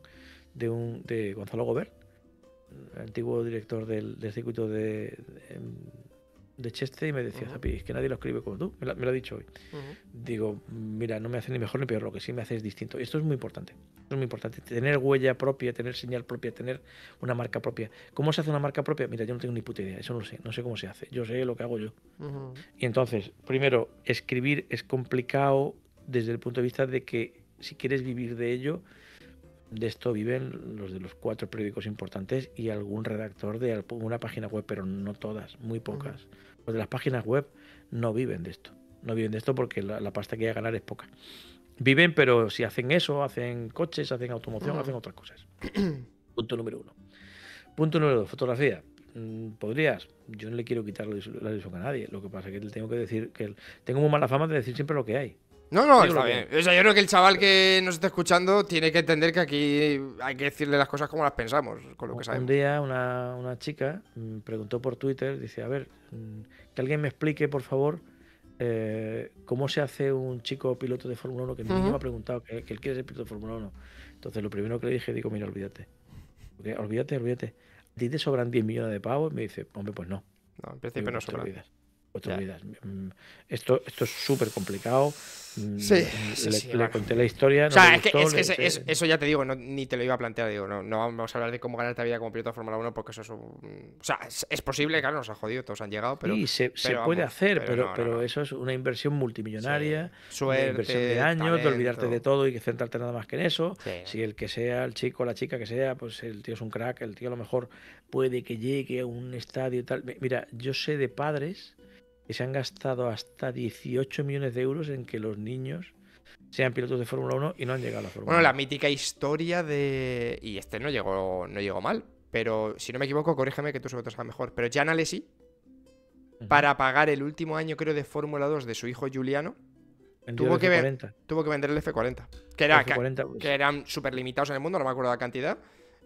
de Gonzalo Gobert, antiguo director del circuito de Cheste, y me decía, Zapi, es que nadie lo escribe como tú, me lo ha dicho hoy. Digo, mira, no me hace ni mejor ni peor, lo que sí me hace es distinto. Y esto es muy importante. Esto es muy importante. Tener huella propia, tener señal propia, tener una marca propia. ¿Cómo se hace una marca propia? Mira, yo no tengo ni puta idea, eso no lo sé, no sé cómo se hace. Yo sé lo que hago yo. Y entonces, primero, escribir es complicado desde el punto de vista de que si quieres vivir de ello, de esto viven los de los 4 periódicos importantes y algún redactor de una página web, pero no todas, muy pocas. Los de las páginas web no viven de esto. No viven de esto porque la pasta que hay a ganar es poca. Viven, pero si hacen eso, hacen coches, hacen automoción, hacen otras cosas. Punto número 1. Punto número 2, fotografía. ¿Podrías? Yo no le quiero quitar la ilusión a nadie. Lo que pasa es que le tengo que decir que tengo muy mala fama de decir siempre lo que hay. No, está bien. O sea, yo creo que el chaval que nos está escuchando tiene que entender que aquí hay que decirle las cosas como las pensamos, con lo que sabemos. Un día una chica preguntó por Twitter, dice, a ver, que alguien me explique, por favor, cómo se hace un chico piloto de Fórmula 1, que mi niño me ha preguntado que él quiere ser piloto de Fórmula 1. Entonces, lo primero que le dije, digo, mira, olvídate. Olvídate. ¿A ti te sobran 10 millones de pavos? Me dice, hombre, pues no. No, en principio no sobra. Te olvidas. Esto es súper complicado. Le conté la historia. O sea, eso ya te digo, ni te lo iba a plantear. Digo, no vamos a hablar de cómo ganarte la vida como piloto de Fórmula 1, porque eso es o sea, es posible, claro, nos ha jodido, todos han llegado, pero. Sí, se puede hacer, pero eso es una inversión multimillonaria. Suerte, una inversión de años, talento. de olvidarte de todo y que centrarte nada más que en eso. Sí. Si el que sea, el chico o la chica que sea, pues el tío es un crack, el tío a lo mejor puede que llegue a un estadio y tal. Mira, yo sé de padres que se han gastado hasta 18 millones de euros en que los niños sean pilotos de Fórmula 1 y no han llegado a la Fórmula 1. Bueno, la mítica historia de... Y no llegó mal, pero si no me equivoco, corrígeme que tú sobre todo sabes mejor, pero Jean Alesi, para pagar el último año, creo, de Fórmula 2 de su hijo Giuliano, tuvo que vender el F40, que eran súper limitados en el mundo, no me acuerdo la cantidad.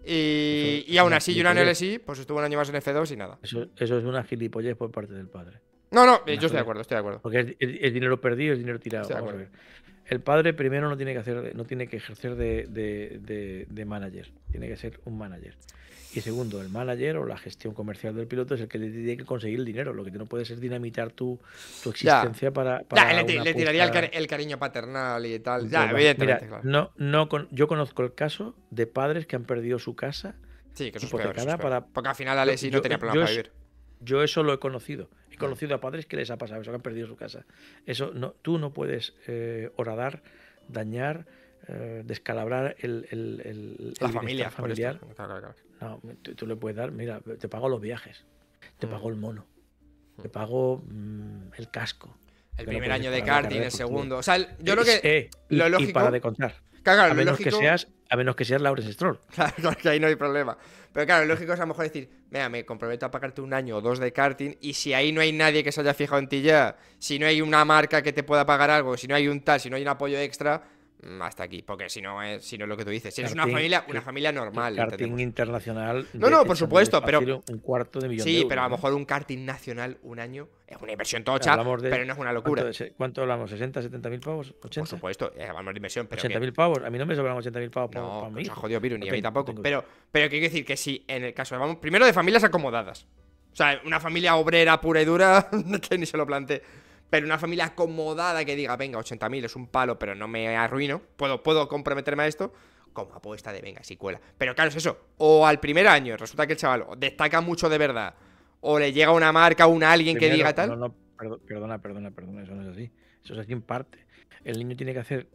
Y aún así, Jean Alesi pues estuvo un año más en F2 y nada. Eso es una gilipollez por parte del padre. No, yo estoy de acuerdo. Porque es dinero perdido, es dinero tirado. Vamos a ver. El padre primero no tiene que ejercer de manager, tiene que ser un manager. Y segundo, el manager o la gestión comercial del piloto es el que le tiene que conseguir el dinero. Lo que no puedes es dinamitar tu existencia para le tiraría el cariño paternal y tal. Ya, evidentemente, mira, claro. Yo conozco el caso de padres que han perdido su casa. Sí, que eso hipotecada es peor. Porque al final Alesi no tenía problema para vivir. Yo eso lo he conocido. He conocido a padres que les ha pasado eso, que han perdido su casa. Eso tú no puedes horadar, dañar, descalabrar la familia familiar. Claro. No, tú le puedes dar, mira, te pago los viajes, te pago el mono, te pago el casco. El primer año de karting, el segundo. O sea, yo creo que lo lógico... Y para de contar. Claro, a menos que seas Lawrence Stroll. Claro, que ahí no hay problema. Pero claro, lo lógico es a lo mejor decir, mira, me comprometo a pagarte 1 año o 2 de karting, y si ahí no hay nadie que se haya fijado en ti ya, si no hay una marca que te pueda pagar algo, si no hay un tal, si no hay un apoyo extra, hasta aquí. Porque si no es lo que tú dices. Si eres una Karting, familia normal, karting entendemos. internacional, No, por echan muy supuesto, pero fácil un cuarto de millón de sí, euros, pero a lo ¿no? mejor un karting nacional un año es una inversión tocha, Hablamos pero de, no es una locura. ¿cuánto hablamos? ¿60, 70 mil pavos? Por ¿80? supuesto, hablamos de inversión, pero 80 que mil pavos. A mí no me sobran 80 mil pavos no, para que mi os ha hijo. jodido Piru, ni a mí No tampoco. tengo. Pero quiero decir que si en el caso, vamos, primero de familias acomodadas. O sea, una familia obrera pura y dura, que ni se lo plantee. Pero una familia acomodada que diga, venga, 80.000 es un palo, pero no me arruino, puedo comprometerme a esto, como apuesta de venga, si cuela. Pero claro, es eso. O al primer año resulta que el chaval destaca mucho de verdad, o le llega una marca o alguien que diga tal. No, perdona, eso no es así. Eso es así en parte. El niño tiene que hacer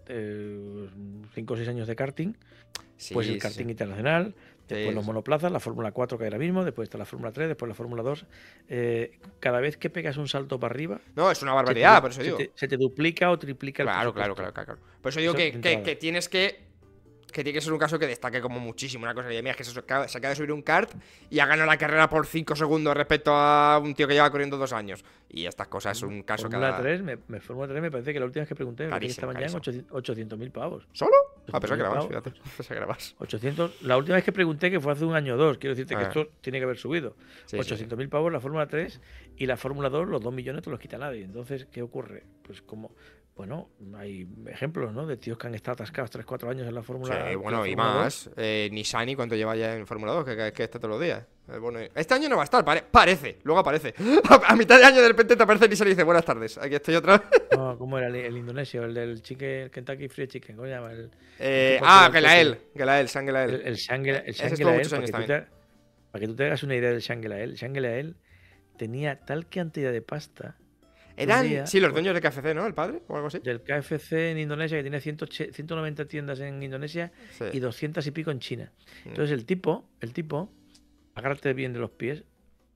5 o 6 años de karting, pues el karting internacional, después los monoplazas, la Fórmula 4 que hay ahora mismo, después está la Fórmula 3, después la Fórmula 2. Cada vez que pegas un salto para arriba, no, es una barbaridad, por eso digo. Se te duplica o triplica el presupuesto. Claro. Por eso digo que tienes que tiene que ser un caso que destaque como muchísimo. Una cosa que mira, es que se acaba de subir un kart y ha ganado la carrera por 5 segundos respecto a un tío que lleva corriendo 2 años. Y estas cosas es un caso Fórmula 3, Fórmula 3 me parece que la última vez que pregunté que estaban ya en 800.000 pavos. ¿Solo? Pensaba que era más, fíjate. Pensaba que era más. 800, la última vez que pregunté, que fue hace un año o dos, quiero decirte que esto tiene que haber subido. 800.000 pavos la Fórmula 3 y la Fórmula 2, los 2 millones te los quita nadie. Entonces, ¿qué ocurre? Pues como... Bueno, hay ejemplos, ¿no? De tíos que han estado atascados 3-4 años en la Fórmula. Sí, bueno, y más. Nissani, ¿cuánto lleva ya en Fórmula 2? Que está todos los días. Bueno, este año no va a estar, parece. Luego aparece. A mitad de año de repente te aparece Nissani y dice, buenas tardes, aquí estoy otra vez. No, ¿cómo era el indonesio? El del chicken, Kentucky Fried Chicken, ¿cómo se llama? Gelael, San Gelael. El Shangelael, para que tú te hagas una idea del Shangelael tenía tal cantidad de pasta. Eran, sí, los dueños de KFC, ¿no? El padre o algo así. Del KFC en Indonesia, que tiene 190 tiendas en Indonesia y 200 y pico en China. Entonces el tipo, agárrate bien de los pies.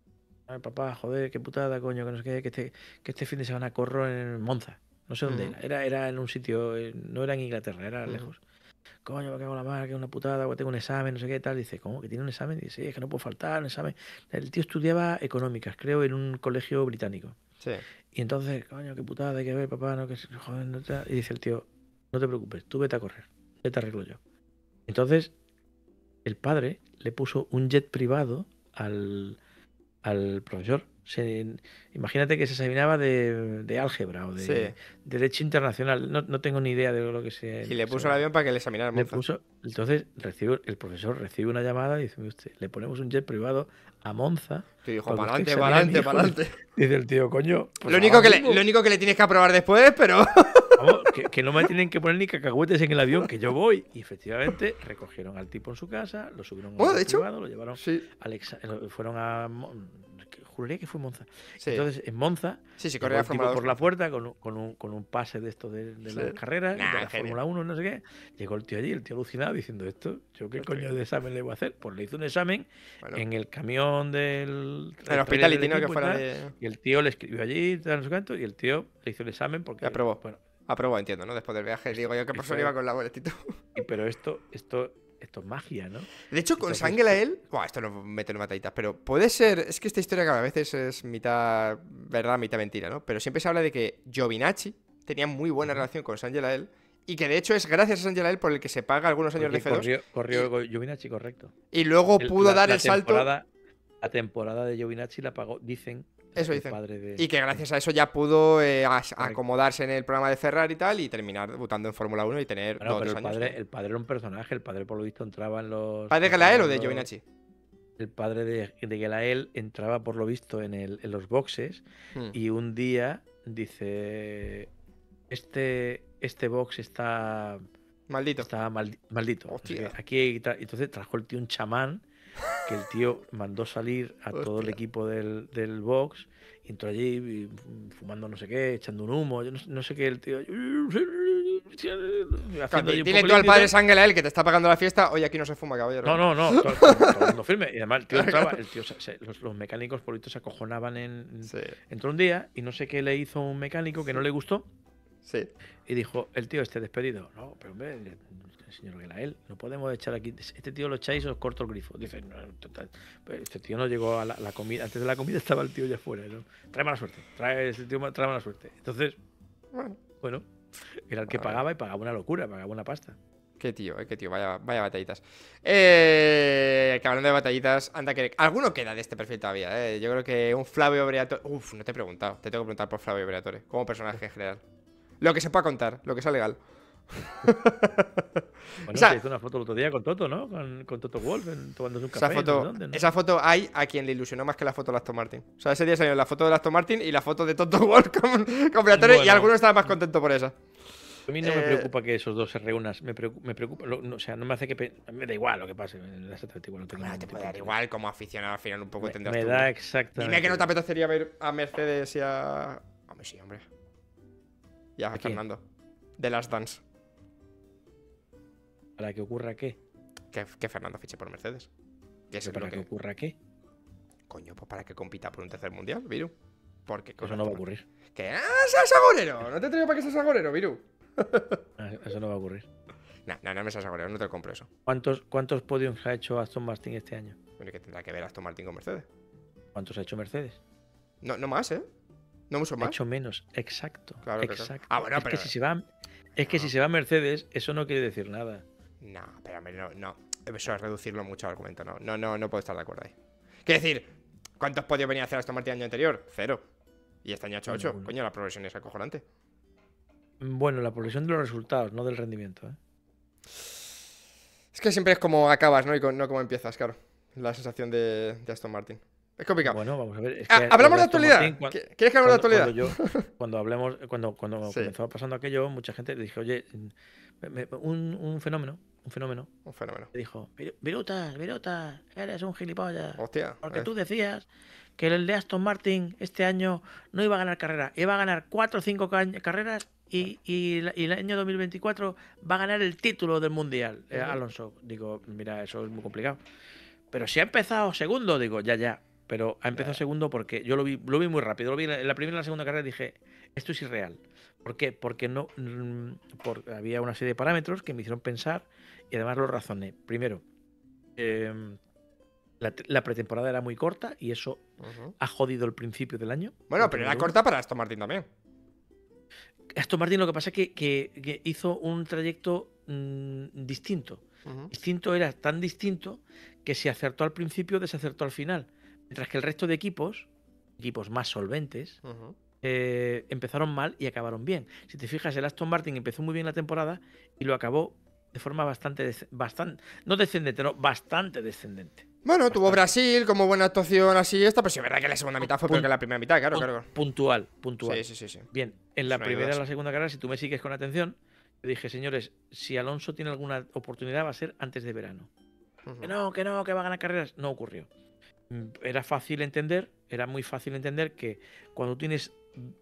Ay, papá, joder, qué putada, coño, que no sé qué, que este fin de semana corro en Monza. No sé dónde era. Era en un sitio, no era en Inglaterra, era lejos. Coño, me cago en la mar, que es una putada, que tengo un examen, no sé qué tal. Dice, ¿cómo? ¿Que tiene un examen? Dice, sí, es que no puedo faltar, un examen. El tío estudiaba económicas, creo, en un colegio británico. Sí. Y entonces, coño, qué putada, hay que ver, papá, no, que joder, no te... Y dice el tío, no te preocupes, tú vete a correr, yo te arreglo yo. Entonces, el padre le puso un jet privado al profesor. Imagínate que se examinaba de álgebra o de derecho internacional. No tengo ni idea de lo que sea. Y le puso el avión para que le examinara. Entonces el profesor recibe una llamada y dice, usted, le ponemos un jet privado a Monza. Te dijo, para adelante. Dice el tío, coño. Pues lo único que le tienes que aprobar después, pero... Vamos, que no me tienen que poner ni cacahuetes en el avión, que yo voy. Y efectivamente recogieron al tipo en su casa, lo subieron a un jet privado, lo llevaron fueron a... Juraría que fue Monza. Sí. Entonces, en Monza, corría por la puerta con un pase de esto de la carrera, de la Fórmula 1, no sé qué. Llegó el tío allí, el tío alucinado, diciendo esto, ¿yo qué coño de examen le voy a hacer? Pues le hizo un examen en el camión del hospital y que fuera y el tío le escribió allí, no sé cuánto, y el tío le hizo el examen porque... Aprobó. Bueno, aprobó, entiendo, ¿no? Después del viaje, digo yo, ¿qué persona iba con la boletito? Pero esto es magia, ¿no? De hecho, con San Gelael... esto no mete en mataditas, pero puede ser... Es que esta historia que a veces es mitad verdad, mitad mentira, ¿no? Pero siempre se habla de que Giovinazzi tenía muy buena relación con San Gelael y que de hecho es gracias a San Gelael por el que se paga algunos años de F2. Corrió Giovinazzi, correcto. Y luego pudo dar el salto... La temporada de Giovinazzi la pagó, dicen... Eso dicen. Y que gracias a eso ya pudo acomodarse en el programa de Ferrari y tal y terminar debutando en Fórmula 1 y tener 2 o 3 años. El padre era un personaje, el padre por lo visto entraba en los... ¿Padre de Gelael o de Giovinazzi? El padre de Gelael entraba por lo visto en los boxes y un día dice, este box está... Maldito. Está maldito. Hostia. Aquí, entonces trajo el tío un chamán que el tío mandó salir a todo el equipo del box y entró allí fumando no sé qué, echando un humo, yo no sé qué, el tío... Dile tú al padre San Gelael que te está pagando la fiesta, oye, aquí no se fuma, caballero. No, todo firme. Y además el tío entraba, los mecánicos politos se acojonaban entró un día y no sé qué le hizo un mecánico que no le gustó. Sí. Y dijo, el tío despedido. No, pero hombre, señor Gelael, no podemos echar aquí. Este tío lo echáis o os corto el grifo. Dice, no, total. Este tío no llegó a la comida. Antes de la comida estaba el tío ya fuera, ¿no? Trae mala suerte. Este tío trae mala suerte. Entonces, bueno, Era el que pagaba y pagaba una locura, pagaba una pasta. Qué tío, vaya batallitas. Que hablando de batallitas, anda que... Alguno queda de este perfil todavía, Yo creo que un Flavio Briatore... Uf, no te he preguntado. Te tengo que preguntar por Flavio Briatore, como personaje en general. Lo que se pueda contar, lo que sea legal. Bueno, O sea, se hizo una foto el otro día con Toto, ¿no? Con Toto Wolff, tomándose un café. Esa foto hay a quien le ilusionó más que la foto de Aston Martin. O sea, ese día salió la foto de Aston Martin y la foto de Toto Wolff con Briatore, y alguno estaba más contento por esa. A mí no me preocupa que esos dos se reúnan. Me preocupa o sea, no me hace que... Me da igual lo que pase. Exactamente igual. No te puede dar igual, como aficionado al final un poco tendrás Me da exactamente. Dime que no te apetecería ver a Mercedes y a... Hombre, sí, hombre. Y a Fernando. De Last Dance. ¿Para que ocurra qué? Que Fernando fiche por Mercedes. ¿Para que ocurra qué? Coño, pues para que compita por un tercer mundial, Viru. Porque eso no va a ocurrir. ¿Qué? ¡Seas agorero! No te traigo para que seas agorero, Viru. Eso no va a ocurrir. No me seas agorero, no te lo compro eso. ¿Cuántos podiums ha hecho Aston Martin este año? Bueno, que tendrá que ver Aston Martin con Mercedes. ¿Cuántos ha hecho Mercedes? No más, No mucho más. Ha hecho menos, exacto. Claro, exacto. Ah, bueno, pero... si se va Mercedes, eso no quiere decir nada. No, pero no. Eso es reducirlo mucho al argumento. No puedo estar de acuerdo ahí. Quiero decir, ¿cuántos podios venía a hacer Aston Martin el año anterior? 0. Y este año ha hecho 8. Bueno. Coño, la progresión es acojonante. Bueno, la progresión de los resultados, no del rendimiento, Es que siempre es como acabas, ¿no? Y no como empiezas, claro. La sensación de Aston Martin. Es complicado. Bueno, vamos a ver. ¿Hablamos de actualidad? ¿Quieres que hablemos de actualidad? Cuando comenzó pasando aquello, mucha gente le dije, oye, un fenómeno. Me dijo, Virutas, eres un gilipollas. Hostia. Porque tú decías que el de Aston Martin este año no iba a ganar carrera, iba a ganar 4 o 5 carreras y el año 2024 va a ganar el título del Mundial, Alonso. Digo, mira, eso es muy complicado. Pero si ha empezado segundo, digo, ya. Pero ha empezado segundo porque yo lo vi muy rápido. Lo vi en la primera y la segunda carrera y dije, esto es irreal. ¿Por qué? Porque había una serie de parámetros que me hicieron pensar y además lo razoné. Primero, la pretemporada era muy corta y eso ha jodido el principio del año. Bueno, pero era corta para Aston Martin también. Aston Martin lo que pasa es que hizo un trayecto distinto. Era tan distinto que si acertó al principio, desacertó al final. Mientras que el resto de equipos más solventes, empezaron mal y acabaron bien. Si te fijas, el Aston Martin empezó muy bien la temporada y lo acabó de forma bastante no descendente, no, bastante descendente. Bueno, tuvo Brasil como buena actuación así pero sí es verdad que la segunda mitad fue peor que la primera mitad, claro. Puntual. Sí. Bien, en la primera y la segunda carrera, si tú me sigues con atención, yo dije, señores, si Alonso tiene alguna oportunidad va a ser antes de verano. Que va a ganar carreras. No ocurrió. Era muy fácil entender que cuando tienes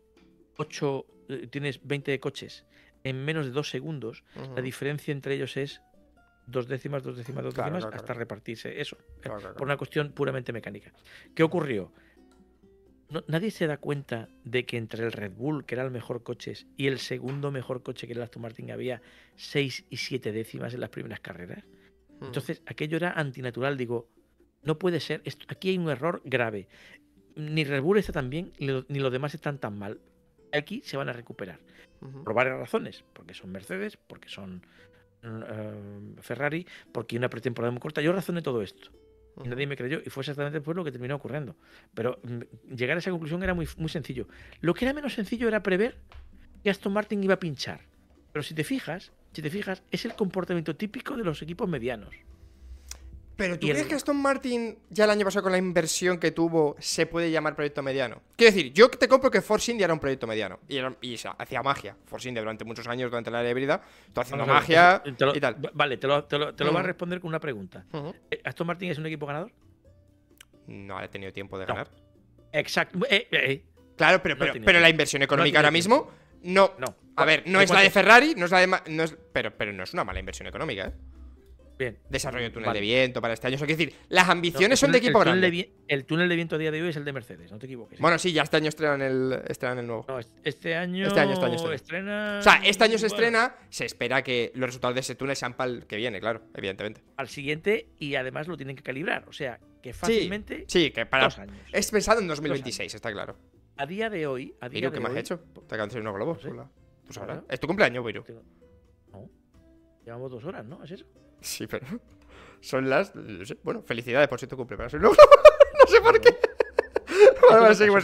20 coches en menos de 2 segundos, la diferencia entre ellos es 2 décimas, hasta repartirse eso. Por una cuestión puramente mecánica. ¿Qué ocurrió? Nadie se da cuenta de que entre el Red Bull, que era el mejor coche, y el segundo mejor coche, que era el Aston Martin, había 6 y 7 décimas en las primeras carreras. Entonces, aquello era antinatural. Digo, no puede ser. Aquí hay un error grave. Ni Red Bull está tan bien, ni los demás están tan mal. Aquí se van a recuperar. Por varias razones. Porque son Mercedes, porque son Ferrari, porque hay una pretemporada muy corta. Yo razoné todo esto. Y nadie me creyó. Y fue exactamente lo que terminó ocurriendo. Pero llegar a esa conclusión era muy, muy sencillo. Lo que era menos sencillo era prever que Aston Martin iba a pinchar. Pero si te fijas, es el comportamiento típico de los equipos medianos. ¿Pero tú crees que Aston Martin, ya el año pasado con la inversión que tuvo, se puede llamar proyecto mediano? Quiero decir, yo te compro que Force India era un proyecto mediano. Y hacía magia. Force India durante muchos años, durante la era híbrida, estuvo haciendo magia y tal. Vale, te lo voy a responder con una pregunta. ¿Aston Martin es un equipo ganador? No ha tenido tiempo de ganar. Exacto. Claro, pero la inversión económica ahora mismo, no. A ver, no es la de Ferrari, no es la de... pero no es una mala inversión económica, Bien. Desarrollo de túnel de viento para este año. Eso quiere decir, las ambiciones son de equipo grande. El túnel de viento a día de hoy es el de Mercedes, no te equivoques. Bueno, sí, ya este año estrenan el nuevo. No, este año estrena. O sea, este año se estrena, se espera que los resultados de ese túnel sean para el que viene, claro, evidentemente. Al siguiente, y además lo tienen que calibrar. O sea, que fácilmente. Sí, que para. 2 años. Es pensado en 2026, está claro. A día de hoy. ¿Qué me has hecho? Te acaban de salir unos globos. No sé. Tú sabrás. Claro. Es tu cumpleaños, Boiru. No. Llevamos 2 horas, ¿no? ¿Es eso? Sí, pero son las... No sé. Bueno, felicidades por si tu cumple, pero soy luego. No sé por qué. Vale, seguimos.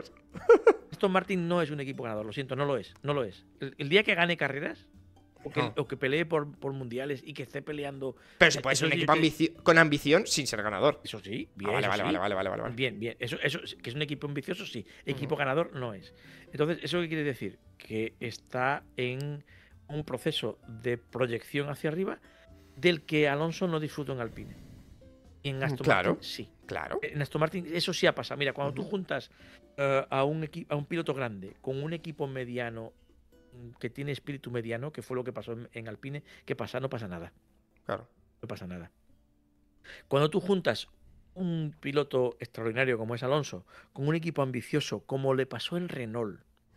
Aston Martin no es un equipo ganador, lo siento, no lo es. No lo es. El día que gane carreras, o que pelee por mundiales y que esté peleando. Pero se puede ser un equipo con ambición sin ser ganador. Eso sí, bien. Vale. Bien. Eso, que es un equipo ambicioso, sí. Equipo ganador no es. Entonces, ¿eso qué quiere decir? Que está en un proceso de proyección hacia arriba del que Alonso no disfruta en Alpine. Y en Aston Martin sí. Claro. En Aston Martin eso sí ha pasado. Mira, cuando tú juntas a un piloto grande con un equipo mediano que tiene espíritu mediano, que fue lo que pasó en Alpine, ¿qué pasa? No pasa nada. Claro. No pasa nada. Cuando tú juntas un piloto extraordinario como es Alonso con un equipo ambicioso como le pasó en Renault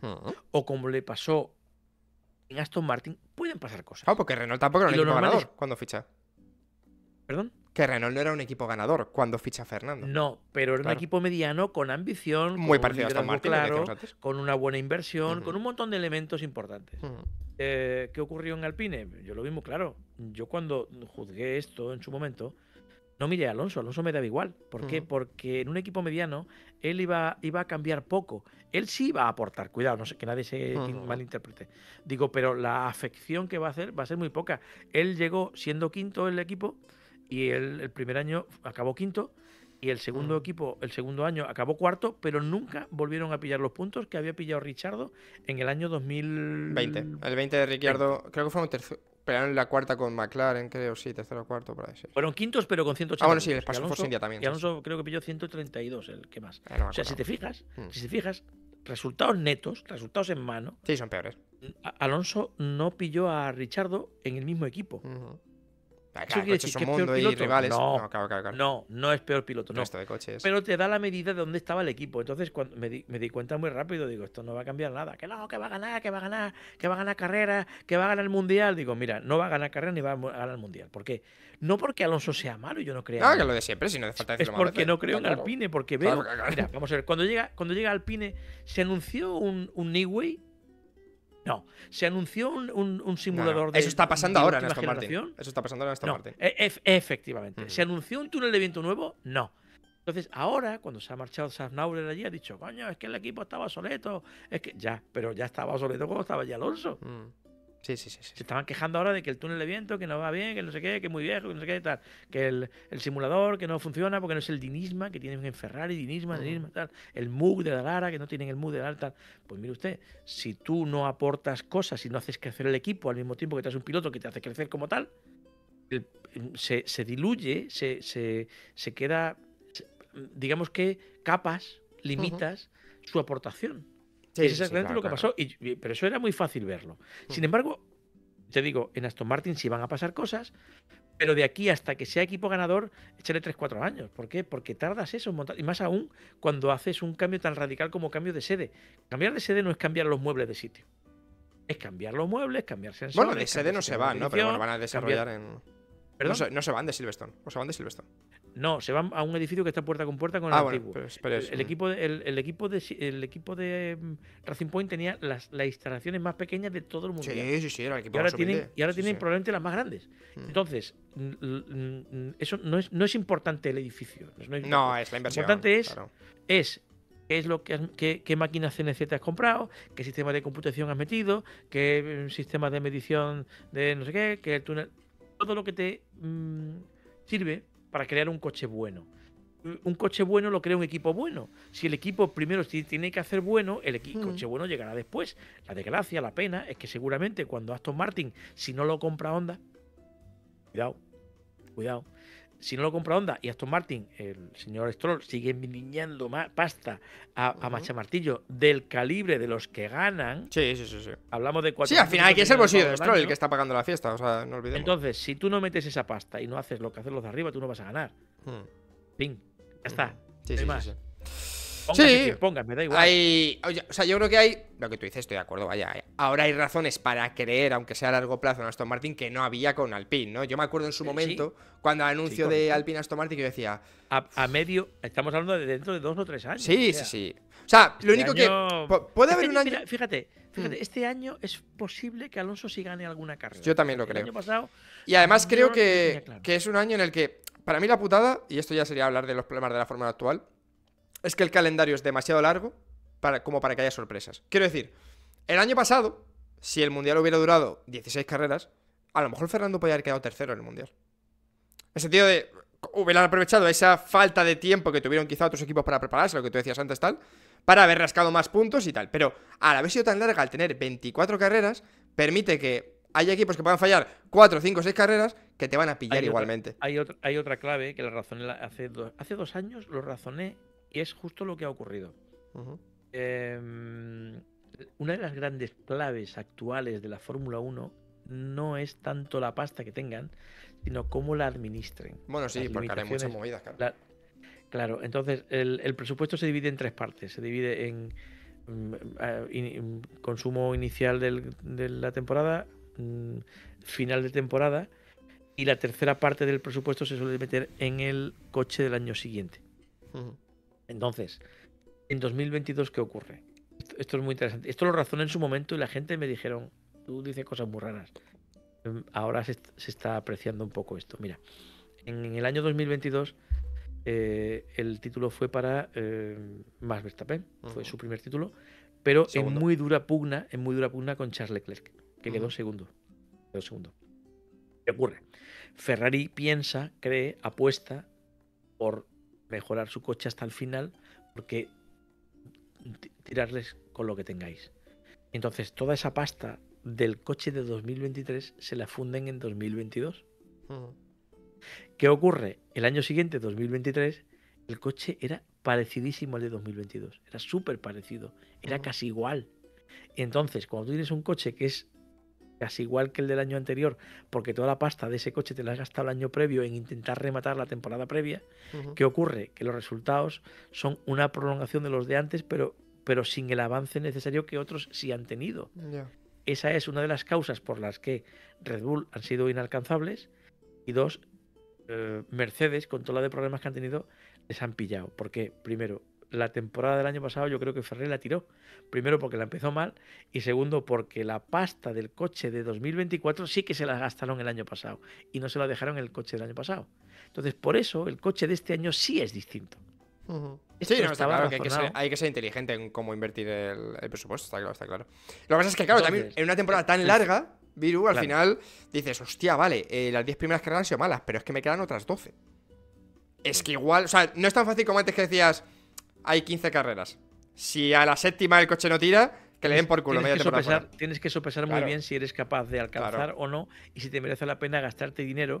o como le pasó en Aston Martin, pueden pasar cosas. Claro, porque Renault tampoco era un equipo ganador cuando ficha. ¿Perdón? Que Renault no era un equipo ganador cuando ficha Fernando. No, pero era un equipo mediano con ambición, muy con parecido a Aston Martin, claro, con una buena inversión, con un montón de elementos importantes. Uh-huh. ¿Qué ocurrió en Alpine? Yo lo mismo, claro. Yo cuando juzgué esto en su momento, no miré a Alonso. Alonso me daba igual. ¿Por qué? Porque en un equipo mediano él iba a cambiar poco. Él sí iba a aportar. Cuidado, no sé, que nadie se malinterprete. Digo, pero la afección que va a hacer va a ser muy poca. Él llegó siendo quinto en el equipo y el primer año acabó quinto y el segundo equipo, el segundo año acabó cuarto, pero nunca volvieron a pillar los puntos que había pillado Ricciardo en el año 2020. El 20 de Ricciardo, creo que fue un tercero. Pelearon en la cuarta con McLaren, creo, sí, tercero o cuarto, por ahí. Sí. Fueron quintos, pero con 180. Ah, bueno, sí, les pasó Force India también. Y Alonso creo que pilló 132, el que más. No, o sea, si te fijas, resultados netos, resultados en mano. Sí, son peores. Alonso no pilló a Ricciardo en el mismo equipo. Claro, coches son mundo y rivales. No, claro. no es peor piloto, no. Resto de coches. Pero te da la medida de dónde estaba el equipo. Entonces, cuando me di cuenta muy rápido, digo, esto no va a cambiar nada. Que no, que va a ganar carreras, que va a ganar el mundial. Digo, mira, no va a ganar carreras ni va a ganar el mundial. ¿Por qué? No porque Alonso sea malo y yo no crea. No, que lo de siempre, si no hace falta decirlo. Es porque no creo en Alpine, porque veo. Mira, vamos a ver, cuando llega Alpine, se anunció un Newey. No, se anunció un simulador de. Eso está pasando ahora en Aston Martin. Eso está pasando ahora en Aston Martin. Efectivamente. ¿Se anunció un túnel de viento nuevo? No. Entonces, ahora, cuando se ha marchado Safnauer allí, ha dicho, coño, es que el equipo estaba obsoleto. Es que pero ya estaba obsoleto cuando estaba ya Alonso. Sí. Se estaban quejando ahora de que el túnel de viento, que no va bien, que no sé qué, que es muy viejo, que no sé qué, tal. Que el simulador, que no funciona porque no es el Dinisma, que tienen en Ferrari, Dinisma, tal. El MUG de la Lara, que no tienen el MUG de la Lara, tal. Pues mire usted, si tú no aportas cosas y no haces crecer el equipo al mismo tiempo que te das un piloto que te hace crecer como tal, se diluye, se queda, digamos que limitas su aportación. Sí, es exactamente lo que pasó. Pero eso era muy fácil verlo. Sin embargo, te digo, en Aston Martin sí van a pasar cosas, pero de aquí hasta que sea equipo ganador, échale 3-4 años. ¿Por qué? Porque tardas eso en montar. Y más aún cuando haces un cambio tan radical como cambio de sede. Cambiar de sede no es cambiar los muebles de sitio. Es cambiar los muebles, cambiar sensores. Bueno, de sede no se van, ¿no? Pero bueno, van a desarrollar ¿Perdón? No se van de Silverstone. ¿O se van de Silverstone? No, se van a un edificio que está puerta con puerta con el antiguo. Pero el equipo de Racing Point tenía las instalaciones más pequeñas de todo el mundo. Sí, era el equipo más humilde. Y ahora tienen probablemente las más grandes. Entonces, eso no es importante el edificio. No, es la inversión. Lo importante es qué máquinas CNC te has comprado, qué sistema de computación has metido, qué sistema de medición de no sé qué, que el túnel. Todo lo que te sirve para crear un coche bueno. Un coche bueno lo crea un equipo bueno. Si el equipo primero tiene que hacer bueno, el coche bueno llegará después. La desgracia, la pena, es que seguramente cuando Aston Martin, si no lo compra Honda, cuidado, si no lo compra Honda y Aston Martin, el señor Stroll, sigue niñando pasta a machamartillo del calibre de los que ganan. Sí. Hablamos de 4. Sí, al final aquí es el bolsillo de Stroll el que está pagando la fiesta, o sea, no olvidemos. Entonces, si tú no metes esa pasta y no haces lo que hacen los de arriba, tú no vas a ganar. Fin, ya está. Sí. Póngase Sí, quien ponga, me da igual. oye, o sea, yo creo que hay, lo que tú dices, estoy de acuerdo, vaya, ahora hay razones para creer, aunque sea a largo plazo, en Aston Martin, que no había con Alpine, ¿no? Yo me acuerdo en su momento, cuando Sí, anuncio de correcto. Alpine Aston Martin, que yo decía, A medio, estamos hablando de dentro de 2 o 3 años. O sí, sí, sea, sí. O sea, lo este único que año. puede haber un año. Mira, fíjate, Hmm, este año es posible que Alonso sí gane alguna carrera. yo también lo Fíjate, el creo. año pasado Y además yo creo no lo tenía claro. que es un año en el que, para mí la putada, y esto ya sería hablar de los problemas de la fórmula actual, es que el calendario es demasiado largo como para que haya sorpresas. Quiero decir, el año pasado, si el Mundial hubiera durado 16 carreras, a lo mejor Fernando podría haber quedado tercero en el Mundial. En el sentido de, hubieran aprovechado esa falta de tiempo que tuvieron quizá otros equipos para prepararse, lo que tú decías antes, tal, para haber rascado más puntos y tal. Pero al haber sido tan larga, al tener 24 carreras, permite que haya equipos que puedan fallar 4, 5, 6 carreras que te van a pillar igualmente. Hay otra clave que la razoné hace 2 años, lo razoné y es justo lo que ha ocurrido. Una de las grandes claves actuales de la Fórmula 1 no es tanto la pasta que tengan, sino cómo la administren. Bueno, sí, Las porque hay muchas limitaciones. movidas, claro. Claro, entonces el presupuesto se divide en 3 partes. Se divide en consumo inicial de la temporada, final de temporada, y la tercera parte del presupuesto se suele meter en el coche del año siguiente. Entonces, en 2022, ¿qué ocurre? Esto es muy interesante. Esto lo razoné en su momento y la gente me dijeron, tú dices cosas muy raras. Ahora se está apreciando un poco esto. Mira, en el año 2022 el título fue para Max Verstappen, fue su primer título, pero en muy dura pugna con Charles Leclerc, que quedó segundo. ¿Qué ocurre? Ferrari cree, apuesta por mejorar su coche hasta el final, porque tirarles con lo que tengáis. Entonces, toda esa pasta del coche de 2023 se la funden en 2022. ¿Qué ocurre? El año siguiente, 2023, el coche era parecidísimo al de 2022. Era súper parecido. Era casi igual. Entonces, cuando tú tienes un coche que es casi igual que el del año anterior, porque toda la pasta de ese coche te la has gastado el año previo en intentar rematar la temporada previa, ¿qué ocurre? Que los resultados son una prolongación de los de antes, pero sin el avance necesario que otros sí han tenido. Esa es una de las causas por las que Red Bull han sido inalcanzables y dos, Mercedes, con toda la de problemas que han tenido, les han pillado. Porque, primero, la temporada del año pasado yo creo que Ferrari la tiró. Primero porque la empezó mal y segundo porque la pasta del coche de 2024 sí que se la gastaron el año pasado y no se la dejaron en el coche del año pasado. Entonces, por eso el coche de este año sí es distinto. Sí, no, está claro que hay que ser inteligente en cómo invertir el presupuesto, está claro. Lo que pasa es que, claro, entonces, también en una temporada tan larga, Viru, al final dices, hostia, vale, las 10 primeras carreras han sido malas, pero es que me quedan otras 12. Es que igual, o sea, no es tan fácil como antes que decías, hay 15 carreras. Si a la séptima el coche no tira, que le den por culo. Tienes que sopesar muy bien si eres capaz de alcanzar o no y si te merece la pena gastarte dinero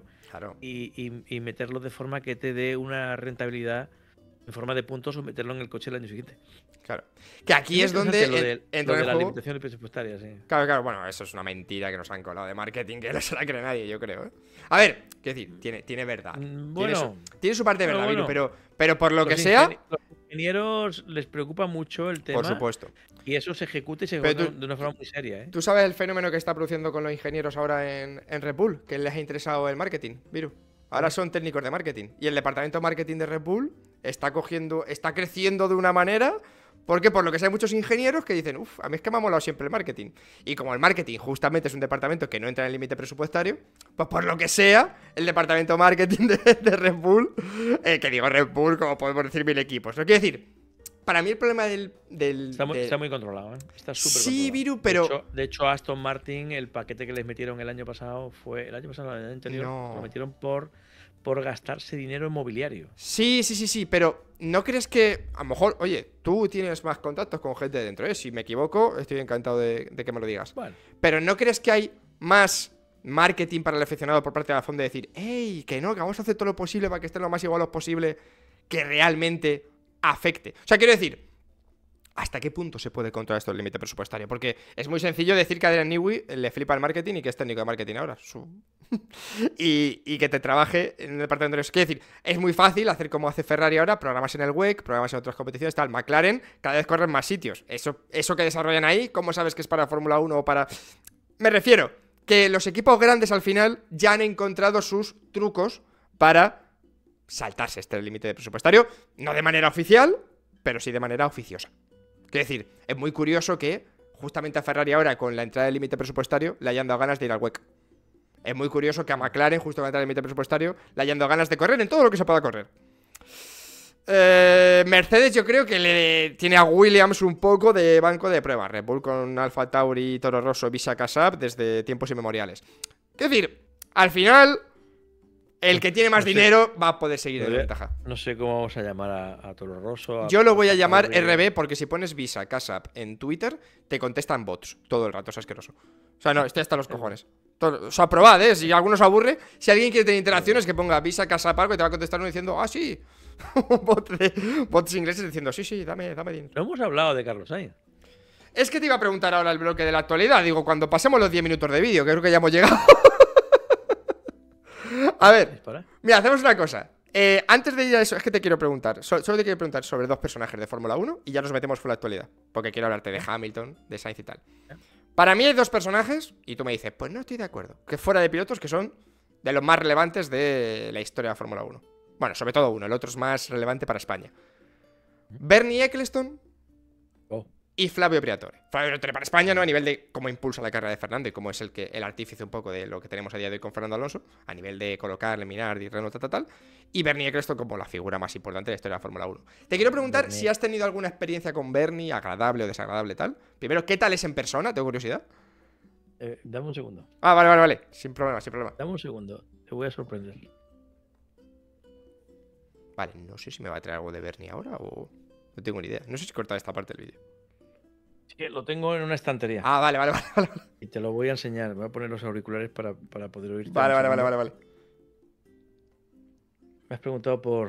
y meterlo de forma que te dé una rentabilidad en forma de puntos o meterlo en el coche el año siguiente. Claro. Que aquí es donde entra en juego la limitación presupuestaria, sí. Claro, bueno, eso es una mentira que nos han colado de marketing que no se la cree nadie, yo creo, ¿eh? A ver, quiero decir, tiene verdad. Bueno, tiene su parte de verdad, bueno, pero por lo que sea. Los ingenieros les preocupa mucho el tema. Por supuesto. Y eso se ejecuta y se ejecuta de una forma muy seria, ¿eh? ¿Tú sabes el fenómeno que está produciendo con los ingenieros ahora en Red Bull? Que les ha interesado el marketing, Viru. Ahora son técnicos de marketing. Y el departamento de marketing de Red Bull está creciendo de una manera. Porque por lo que sé hay muchos ingenieros que dicen, a mí es que me ha molado siempre el marketing. Y como el marketing justamente es un departamento que no entra en el límite presupuestario, pues por lo que sea, el departamento de marketing de Red Bull, que digo Red Bull, como podemos decir 1000 equipos. No quiero decir, para mí el problema Está muy controlado, ¿eh? Está súper controlado. Sí, Viru, pero... De hecho, Aston Martin, el paquete que les metieron el año pasado fue... El año anterior, lo metieron por gastarse dinero en mobiliario. Sí, pero ¿no crees que a lo mejor, oye, tú tienes más contactos con gente de dentro, Si me equivoco, estoy encantado de que me lo digas. Bueno. Pero ¿no crees que hay más marketing para el aficionado por parte de la FOM de decir, hey, que vamos a hacer todo lo posible para que estén lo más igualos posible, que realmente afecte? O sea, quiero decir, ¿hasta qué punto se puede controlar esto del límite presupuestario? Porque es muy sencillo decir que a Adrian Newey le flipa el marketing y que es técnico de marketing ahora. y que te trabaje en el departamento de eso. Quiero decir, es muy fácil hacer como hace Ferrari ahora, programas en el WEC, programas en otras competiciones, tal. McLaren cada vez corren más sitios. Eso que desarrollan ahí, ¿cómo sabes que es para Fórmula 1 o para...? Me refiero que los equipos grandes al final ya han encontrado sus trucos para saltarse este límite presupuestario, no de manera oficial, pero sí de manera oficiosa. Quiero decir, es muy curioso que justamente a Ferrari ahora, con la entrada del límite presupuestario, le hayan dado ganas de ir al WEC. Es muy curioso que a McLaren, justo con la entrada del límite presupuestario, le hayan dado ganas de correr en todo lo que se pueda correr. Mercedes yo creo que le tiene a Williams un poco de banco de prueba. Red Bull con Alfa Tauri, Toro Rosso, Visa Casap desde tiempos inmemoriales. Es decir, al final, el que tiene más dinero va a poder seguir en ventaja. No sé cómo vamos a llamar a Toro Rosso. Yo lo voy a llamar RB porque si pones Visa Casap en Twitter, te contestan bots todo el rato, es asqueroso. O sea, no, estoy hasta los cojones. O sea, probad, si alguno os aburre. Si alguien quiere tener interacciones, que ponga Visa Casap algo y te va a contestar uno diciendo, ah, sí. Bots ingleses diciendo, sí, dame dinero. No hemos hablado de Carlos Sainz. Es que te iba a preguntar ahora el bloque de la actualidad. Digo, cuando pasemos los 10 minutos de vídeo, que creo que ya hemos llegado. A ver, mira, hacemos una cosa. Antes de ir a eso, es que te quiero preguntar. Solo te quiero preguntar sobre dos personajes de Fórmula 1 y ya nos metemos por la actualidad. Porque quiero hablarte de Hamilton, de Sainz y tal. Para mí hay dos personajes, y tú me dices, pues no estoy de acuerdo, que fuera de pilotos que son de los más relevantes de la historia de la Fórmula 1. Bueno, sobre todo uno, el otro es más relevante para España. Bernie Ecclestone y Flavio Briatore. Flavio Briatore para España, ¿no? A nivel de cómo impulsa la carrera de Fernando y cómo es el artífice un poco de lo que tenemos a día de hoy con Fernando Alonso, a nivel de colocar, eliminar, y Renault, tal. Y Bernie Ecclestone como la figura más importante de la historia de la Fórmula 1. Te quiero preguntar si has tenido alguna experiencia con Bernie, agradable o desagradable, tal. Primero, ¿qué tal es en persona? Tengo curiosidad. Dame un segundo. Ah, vale. Sin problema. Dame un segundo. Te voy a sorprender. Vale, no sé si me va a traer algo de Bernie ahora o... No tengo ni idea. No sé si cortar esta parte del vídeo. Es que lo tengo en una estantería. Ah, vale. Y te lo voy a enseñar. Voy a poner los auriculares para poder oírte. Vale. Me has preguntado por...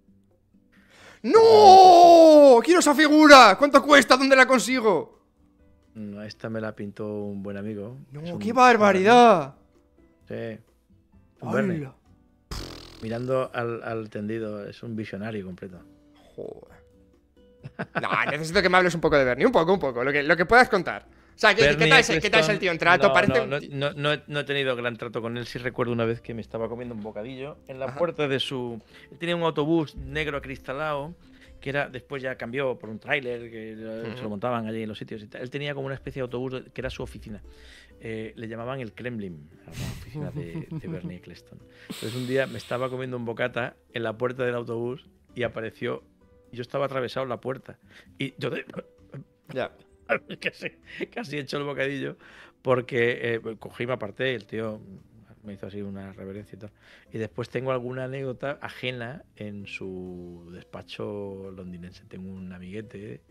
¡No! ¡Quiero esa figura! ¿Cuánto cuesta? ¿Dónde la consigo? No, esta me la pintó un buen amigo. ¡No, qué barbaridad! Sí. Bernie. Mirando al tendido, es un visionario completo. Joder. No, necesito que me hables un poco de Bernie. Un poco. Lo que puedas contar. O sea, ¿qué tal es el tío en trato? No he tenido gran trato con él. Sí recuerdo una vez que me estaba comiendo un bocadillo en la puerta de su... Él tenía un autobús negro acristalado que era, después ya cambió por un tráiler que se lo montaban allí en los sitios y tal. Él tenía como una especie de autobús que era su oficina. Le llamaban el Kremlin, a la oficina de Bernie Ecclestone. Entonces un día me estaba comiendo un bocata en la puerta del autobús y apareció. Yo estaba atravesado la puerta y yo ya casi he hecho el bocadillo porque cogí y me aparté, el tío me hizo así una reverencia y tal. Y después tengo alguna anécdota ajena en su despacho londinense. Tengo un amiguete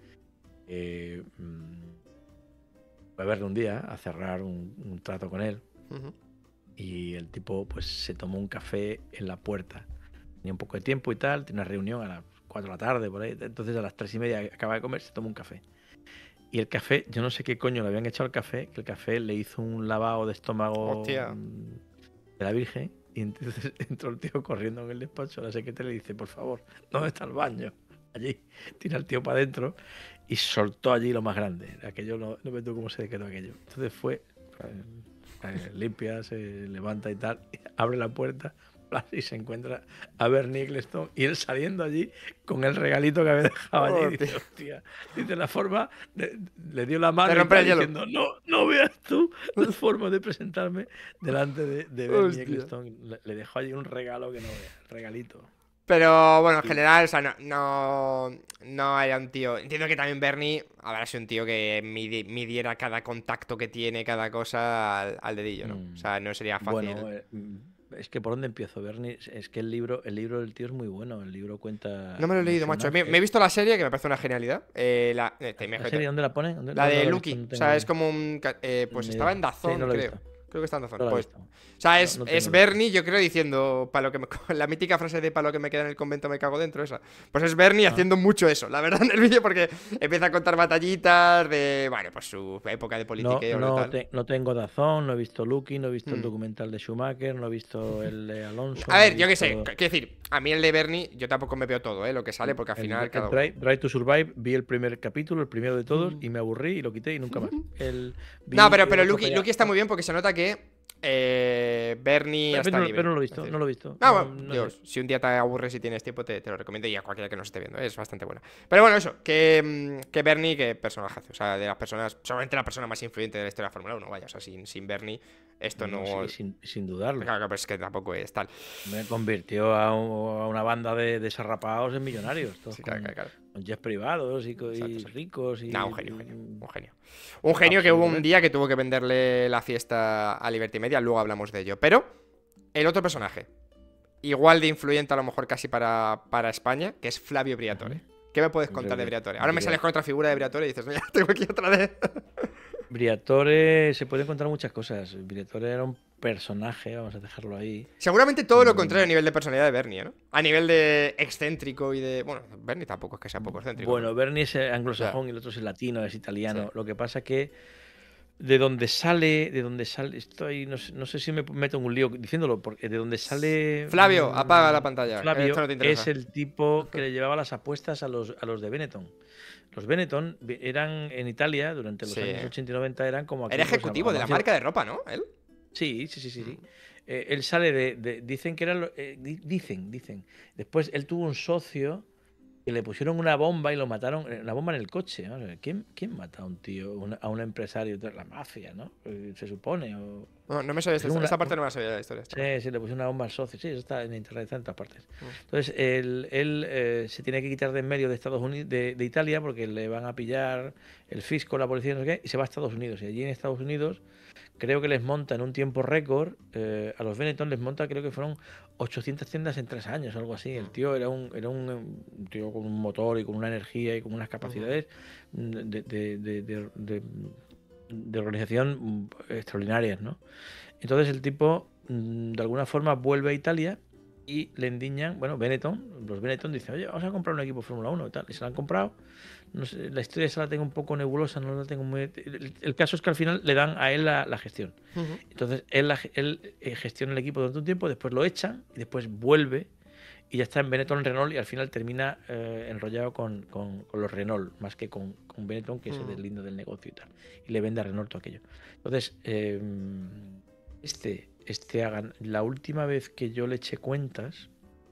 voy a verlo un día, a cerrar un trato con él. Y el tipo pues se tomó un café en la puerta. Tenía un poco de tiempo y tal, tenía una reunión a las 4 de la tarde por ahí. Entonces a las 3:30 acaba de comer, se tomó un café. Y el café, yo no sé qué coño le habían echado al café, que el café le hizo un lavado de estómago de la Virgen. Y entonces entró el tío corriendo en el despacho, la secretaria le dice, por favor, ¿dónde está el baño? Allí, tira el tío para adentro y soltó allí lo más grande. Aquello no me tú cómo se quedó aquello. Entonces fue, limpia, se levanta y tal, abre la puerta y se encuentra a Bernie Ecclestone y él saliendo allí con el regalito que había dejado allí. Dice, hostia, dice la forma, le dio la mano diciendo, no veas tú la forma de presentarme delante de Bernie Ecclestone. Le dejó allí un regalo que no veas, regalito. Pero bueno, en general, o sea, no era un tío. Entiendo que también Bernie habrá sido un tío que midiera cada contacto que tiene, cada cosa al dedillo, ¿no? O sea, no sería fácil. Bueno, es que ¿por dónde empiezo, Bernie? Es que el libro del tío es muy bueno. El libro cuenta... No me lo he leído, macho. Me he visto la serie, que me parece una genialidad. ¿La serie dónde la ponen? La de Lucky. O sea, es como un... pues estaba en DAZN, creo. Creo que está en Dazón. No la he Pues, visto. o sea, No, es, no es tengo. Bernie, yo creo, diciendo para lo que la mítica frase de para lo que me queda en el convento me cago dentro, esa. Pues es Bernie Ah. haciendo mucho eso, la verdad, en el vídeo, porque empieza a contar batallitas de, bueno, pues su época de politiqueo y tal. No tengo Dazón, no he visto Lucky, no he visto el Mm. documental de Schumacher, no he visto el de Alonso, A no he ver, yo qué sé, visto quiero decir, a mí el de Bernie, yo tampoco me veo todo, lo que sale, porque al final el cada uno. Drive to Survive. Vi el primer capítulo, el primero de todos, y me aburrí y lo quité y nunca más. No, Vi pero otro Lucky está muy bien porque se nota que Bernie pero, está libre. pero no lo he Es visto, decir, no lo he visto. no, No, bueno, no sé. Dios, si un día te aburres y tienes tiempo, te lo recomiendo y a cualquiera que nos esté viendo, es bastante buena. Pero bueno, eso, que Bernie, que personaje, o sea, de las personas, solamente la persona más influyente de la historia de la Fórmula 1, vaya, o sea, sin Bernie, esto no. Sí, sin dudarlo. Claro, pero es que tampoco es tal. Me convirtió a una banda de desarrapados en millonarios, todos Sí, claro. con jets privados y Exacto. ricos. No, un genio. Un genio que hubo un Absolutamente. día que tuvo que venderle la fiesta a Liberty Media, luego hablamos de ello. Pero el otro personaje, igual de influyente a lo mejor casi para España, que es Flavio Briatore. ¿Qué me puedes contar de Briatore? Ahora me sales con otra figura de Briatore y dices, mira, tengo aquí otra vez. Briatore, se pueden contar muchas cosas. Briatore era un personaje, vamos a dejarlo ahí. Seguramente todo lo contrario a nivel de personalidad de Bernie, ¿no? A nivel de excéntrico y de... Bueno, Bernie tampoco es que sea poco excéntrico. Bueno, ¿no? Bernie es anglosajón y el otro es latino, es italiano. Sí. Lo que pasa que de donde sale, estoy, no sé si me meto en un lío diciéndolo, porque de donde sale Flavio, apaga la pantalla. Flavio Esto no te interesa. es el tipo que le llevaba las apuestas a los de Benetton. Los Benetton eran en Italia durante los Sí. años 80 y 90, eran como aquí, Era pues, ejecutivo de la marca de ropa, ¿no? ¿Él? Sí. Él sale dicen que era dicen. Después él tuvo un socio que le pusieron una bomba y lo mataron, una bomba en el coche. ¿No? ¿Quién mata a un tío, a un empresario? La mafia, ¿no? Se supone. No me sabía esta parte, no me la sabía de la historia. Sí, le pusieron una bomba al socio. Sí, eso está en internet, está en todas partes. Entonces, él se tiene que quitar de en medio de Estados Unidos, de Italia, porque le van a pillar el fisco, la policía, no sé qué, y se va a Estados Unidos. Y allí en Estados Unidos creo que les monta en un tiempo récord, a los Benetton les monta, creo que fueron 800 tiendas en 3 años, algo así. El tío era un tío con un motor y con una energía y con unas capacidades de organización extraordinarias, ¿no? Entonces el tipo, de alguna forma, vuelve a Italia y le endiñan, bueno, los Benetton dicen, oye, vamos a comprar un equipo Fórmula 1 y tal, y se lo han comprado. No sé, la historia esa la tengo un poco nebulosa, no la tengo muy... El caso es que al final le dan a él la gestión. Entonces él gestiona el equipo durante un tiempo, después lo echan y después vuelve y ya está en Benetton Renault y al final termina enrollado con los Renault, más que con Benetton, que es el lindo del negocio y tal. Y le vende a Renault todo aquello. Entonces, la última vez que yo le eché cuentas,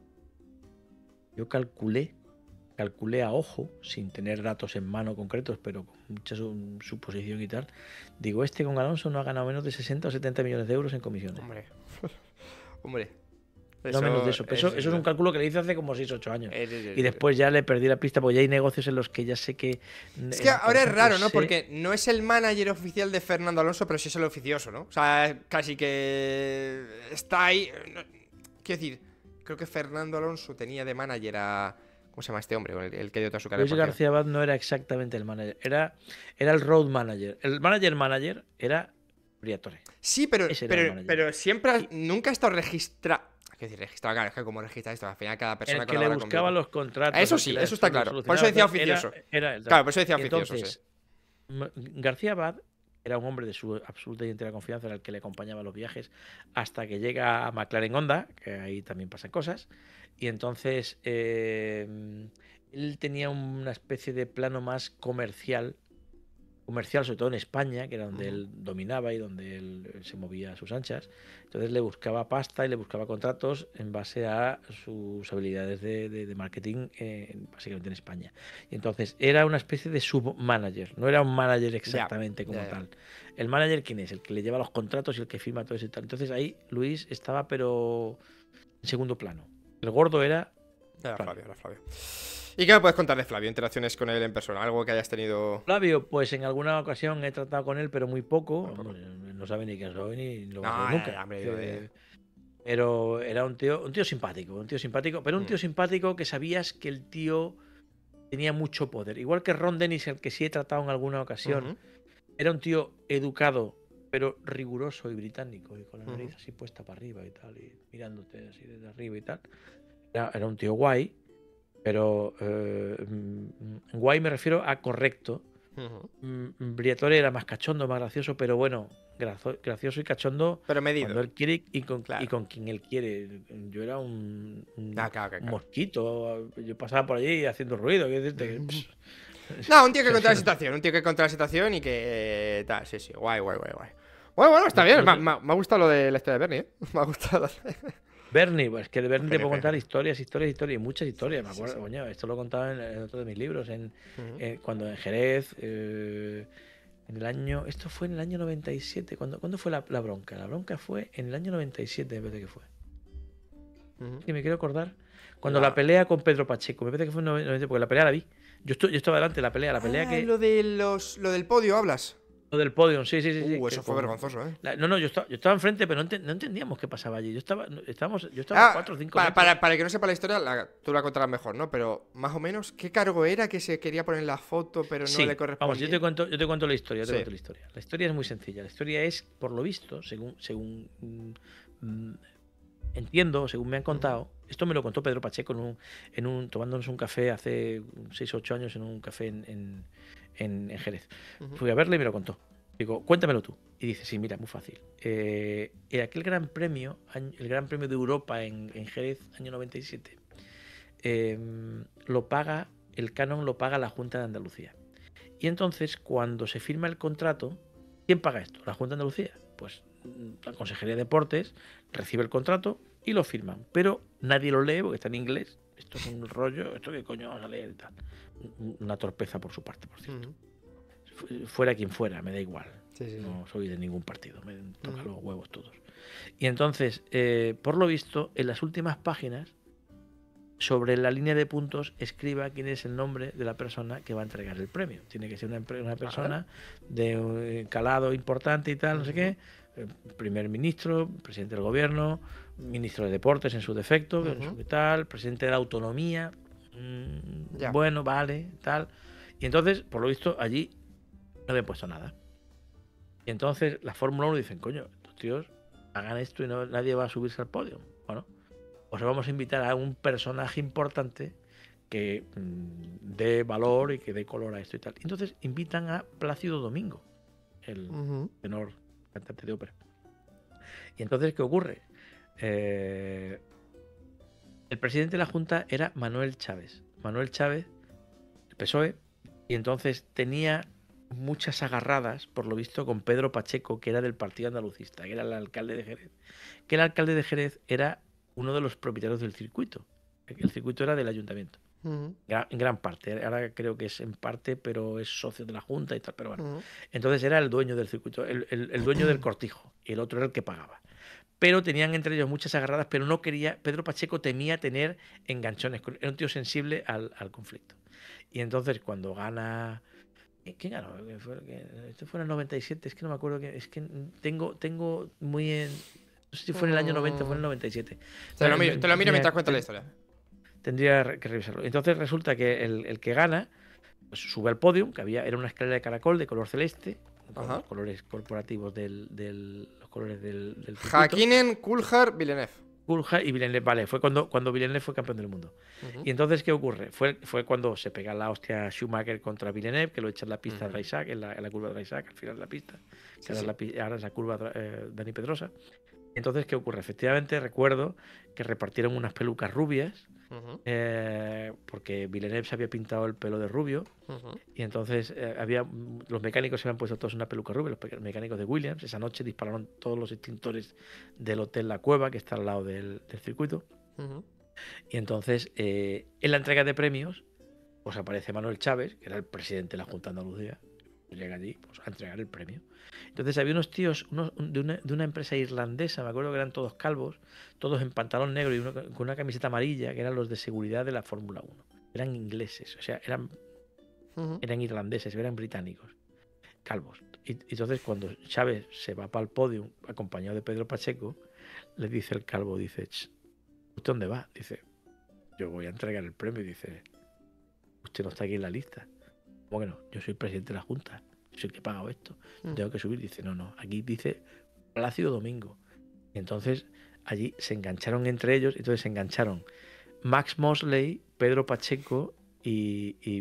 yo calculé a ojo, sin tener datos en mano concretos, pero con mucha suposición y tal, digo, con Alonso no ha ganado menos de 60 o 70 millones de euros en comisiones. Hombre. No menos de eso. Eso es un cálculo que le hice hace como 6 o 8 años. Y después después ya le perdí la pista, porque ya hay negocios en los que ya sé que... Es que ahora es raro, ¿no? Porque no es el manager oficial de Fernando Alonso, pero sí es el oficioso, ¿no? O sea, casi que está ahí... Quiero decir, creo que Fernando Alonso tenía de manager a... ¿Cómo se llama este hombre? El que dio toda su carrera. Luis García Abad no era exactamente el manager, era el road manager. El manager era Briatore. Sí, pero siempre nunca ha estado registrado. Quiero decir, registrado, claro, es que como registra esto, al final cada persona el que le buscaba los contratos. Eso sí, eso está claro. Por eso decía oficioso. Claro, por eso decía oficioso, entonces, sí. García Abad era un hombre de su absoluta y entera confianza, era el que le acompañaba a los viajes hasta que llega a McLaren Honda, que ahí también pasan cosas. Y entonces él tenía una especie de plano más comercial, sobre todo en España, que era donde él dominaba y donde él se movía a sus anchas. Entonces le buscaba pasta y le buscaba contratos en base a sus habilidades de marketing, básicamente en España. Y entonces era una especie de submanager, no era un manager exactamente como tal. ¿El manager quién es? El que le lleva los contratos y el que firma todo eso y tal. Entonces ahí Luis estaba, pero en segundo plano. El gordo era Flavio. ¿Y qué me puedes contar de Flavio? Interacciones con él en persona, algo que hayas tenido... Flavio, pues en alguna ocasión he tratado con él, pero muy poco. No sabe ni quién soy ni lo va a saber nunca. Pero era un tío simpático, pero un tío simpático que sabías que el tío tenía mucho poder. Igual que Ron Dennis, el que sí he tratado en alguna ocasión, era un tío educado pero riguroso y británico, y con la nariz así puesta para arriba y tal, y mirándote así desde arriba y tal. Era un tío guay, pero guay me refiero a correcto. Briatore era más cachondo, más gracioso, pero bueno, gracioso y cachondo Pero cuando medido. él quiere y con Claro. quien él quiere. Yo era un Claro. mosquito, yo pasaba por allí haciendo ruido, quiero decirte que, No, un tío que controla la situación, un tío que controla la situación y que tal, sí, guay. Bueno, está bien, me ha gustado lo de la historia de Bernie, ¿eh? Me ha gustado. Bernie, pues que de Bernie te Genio, puedo contar genio. historias, y muchas historias. Me acuerdo, Sí. coño, esto lo contaba en otro de mis libros, Ujú. cuando en Jerez, en el año, esto fue en el año 97. ¿Cuándo fue la bronca? La bronca fue en el año 97, me parece que fue. Ujú. Y me quiero acordar, cuando la La... pelea con Pedro Pacheco, me parece que fue en 97, porque la pelea la vi. Yo estaba delante de la pelea Ah, que. lo del podio hablas. Lo del podio, sí, que Eso fue vergonzoso, ¿eh? No, yo estaba enfrente, pero no entendíamos qué pasaba allí. Yo estaba 4 o 5 metros. Para el que no sepa la historia, tú la contarás mejor, ¿no? Pero más o menos, ¿qué cargo era que se quería poner en la foto, pero no le Sí, vamos, correspondía? yo te cuento la historia, Sí. La historia es muy sencilla. La historia es, por lo visto, según entiendo, según me han Ujú, contado, esto me lo contó Pedro Pacheco tomándonos un café hace 6 o 8 años en un café en Jerez. ujú. Fui a verle y me lo contó. Digo, cuéntamelo tú. Y dice, sí, mira, muy fácil. Aquel gran premio, el Gran Premio de Europa en Jerez, año 97, lo paga, el canon lo paga la Junta de Andalucía. Y entonces, cuando se firma el contrato, ¿quién paga esto? ¿La Junta de Andalucía? Pues la Consejería de Deportes recibe el contrato y lo firman. Pero nadie lo lee porque está en inglés. Esto es un rollo, esto qué coño vamos a leer y tal. Una torpeza por su parte, por cierto. Fuera quien fuera, me da igual. Sí. No soy de ningún partido, me tocan Ujú. los huevos todos. Y entonces, por lo visto, en las últimas páginas, sobre la línea de puntos, escriba quién es el nombre de la persona que va a entregar el premio. Tiene que ser una persona de calado importante y tal, no sé qué. Primer ministro, presidente del gobierno, ministro de deportes en su defecto, en su tal, presidente de la autonomía. Ya. Bueno, vale, tal. Y entonces, por lo visto, allí no habían puesto nada. Y entonces la Fórmula 1 dicen, coño, estos tíos hagan esto y nadie va a subirse al podio. Bueno, os vamos a invitar a un personaje importante que dé valor y que dé color a esto y tal. Entonces invitan a Plácido Domingo, el Ujú. tenor cantante de ópera. Y entonces, ¿qué ocurre? El presidente de la Junta era Manuel Chávez. Manuel Chávez, el PSOE, y entonces tenía muchas agarradas, por lo visto, con Pedro Pacheco, que era del Partido Andalucista, que era el alcalde de Jerez. Que el alcalde de Jerez era uno de los propietarios del circuito. El circuito era del ayuntamiento. Ujú. En gran parte. Ahora creo que es en parte, pero es socio de la Junta y tal. Pero bueno. Ujú. Entonces era el dueño del circuito, el dueño del cortijo. Y el otro era el que pagaba. Pero tenían entre ellos muchas agarradas, pero no quería. Pedro Pacheco temía tener enganchones. Era un tío sensible al conflicto. Y entonces cuando gana. ¿Quién ganó? Esto fue en el 97, es que no me acuerdo. Es que tengo muy en. No sé si fue en el año 90 o fue en el 97. Te lo miro mientras cuento la Tendría, historia. tendría que revisarlo. Entonces resulta que el que gana pues sube al podio, era una escalera de caracol de color celeste, con Ajá. los colores corporativos los colores del circuito. Hakkinen, Coulthard, Villeneuve. Coulthard y Villeneuve, vale, fue cuando Villeneuve fue campeón del mundo. Ujú. Y entonces, ¿qué ocurre? Fue cuando se pega la hostia Schumacher contra Villeneuve, que lo echa en la pista de Raisac, en la curva de Raisac, al final de la pista, que Sí. ahora es la curva Dani Pedrosa. Entonces, ¿qué ocurre? Efectivamente, recuerdo que repartieron unas pelucas rubias, Ujú. porque Villeneuve se había pintado el pelo de rubio, Ujú. y entonces los mecánicos se habían puesto todos una peluca rubia, los mecánicos de Williams. Esa noche dispararon todos los extintores del Hotel La Cueva, que está al lado del circuito. Ujú. Y entonces, en la entrega de premios, pues aparece Manuel Chávez, que era el presidente de la Junta de Andalucía. Llega allí pues, a entregar el premio. Entonces había unos tíos de una empresa irlandesa, me acuerdo que eran todos calvos, todos en pantalón negro y uno con una camiseta amarilla, que eran los de seguridad de la Fórmula 1. Eran ingleses, o sea, Ujú. eran irlandeses, eran británicos, calvos. Y entonces cuando Chávez se va para el podio, acompañado de Pedro Pacheco, le dice el calvo, dice, ¿usted dónde va? Dice, yo voy a entregar el premio. Y dice, usted no está aquí en la lista. ¿Cómo que no? Yo soy presidente de la Junta. soy el que he pagado esto, tengo que subir. Dice, no, aquí dice Plácido Domingo. Y entonces allí se engancharon entre ellos, entonces se engancharon Max Mosley, Pedro Pacheco y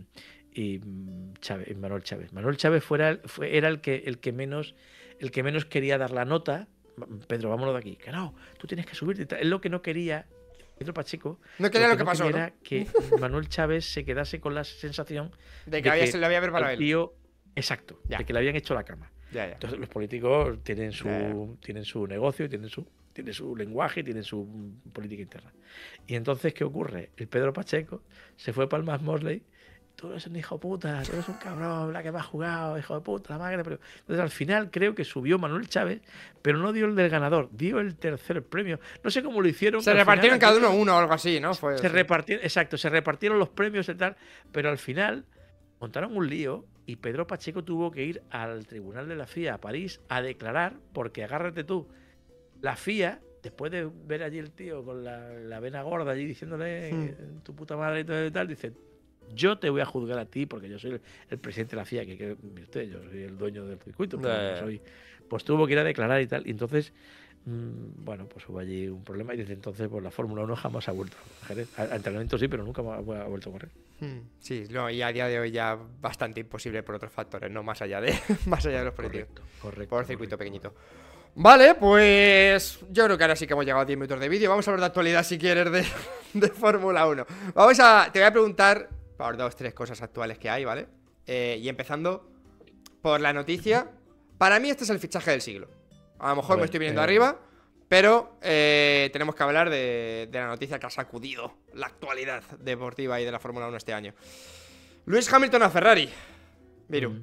Manuel Chávez. Manuel Chávez era el que menos quería dar la nota. Pedro, vámonos de aquí. Que no, tú tienes que subirte. Es lo que no quería Pedro Pacheco. No quería lo que pasó, ¿no? Era que Manuel Chávez se quedase con la sensación de que se le había preparado él. Tío, exacto, ya. De que le habían hecho la cama. Ya. Entonces los políticos tienen su negocio, tienen su lenguaje, tienen su política interna. Y entonces, ¿qué ocurre? El Pedro Pacheco se fue para el Max Mosley. Tú eres un hijo de puta, tú eres un cabrón, la que me ha jugado, hijo de puta, la madre. Pero... Entonces, al final, creo que subió Manuel Chávez, pero no dio el del ganador, dio el tercer premio. No sé cómo lo hicieron. Se repartieron cada uno o algo así, ¿no? Se repartieron los premios y tal, pero al final montaron un lío y Pedro Pacheco tuvo que ir al tribunal de la FIA a París a declarar, porque agárrate tú, la FIA, después de ver allí el tío con la vena gorda allí diciéndole tu puta madre y todo y tal, dice, yo te voy a juzgar a ti porque yo soy el presidente de la FIA, que yo soy el dueño del circuito, pues tuvo que ir a declarar y tal. Y entonces, bueno, pues hubo allí un problema y desde entonces pues la Fórmula 1 jamás ha vuelto a Jerez. A entrenamiento sí, pero nunca ha vuelto a correr. Sí, no, y a día de hoy ya bastante imposible por otros factores, no más allá de los políticos. Correcto. Por circuito pequeñito. Vale, pues yo creo que ahora sí que hemos llegado a 10 minutos de vídeo. Vamos a hablar de actualidad si quieres de Fórmula 1. Te voy a preguntar por 2 o 3 cosas actuales que hay, ¿vale? Y empezando por la noticia. Para mí este es el fichaje del siglo. A lo mejor me estoy viniendo arriba, pero tenemos que hablar de la noticia que ha sacudido la actualidad deportiva y de la Fórmula 1 este año. Lewis Hamilton a Ferrari. Miru.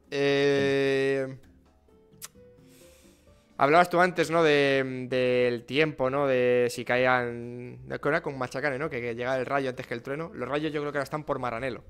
Hablabas tú antes, ¿no? Del tiempo, ¿no? De si caían... Con Machacane, ¿no? Que llegaba el rayo antes que el trueno. Los rayos yo creo que ahora están por Maranello.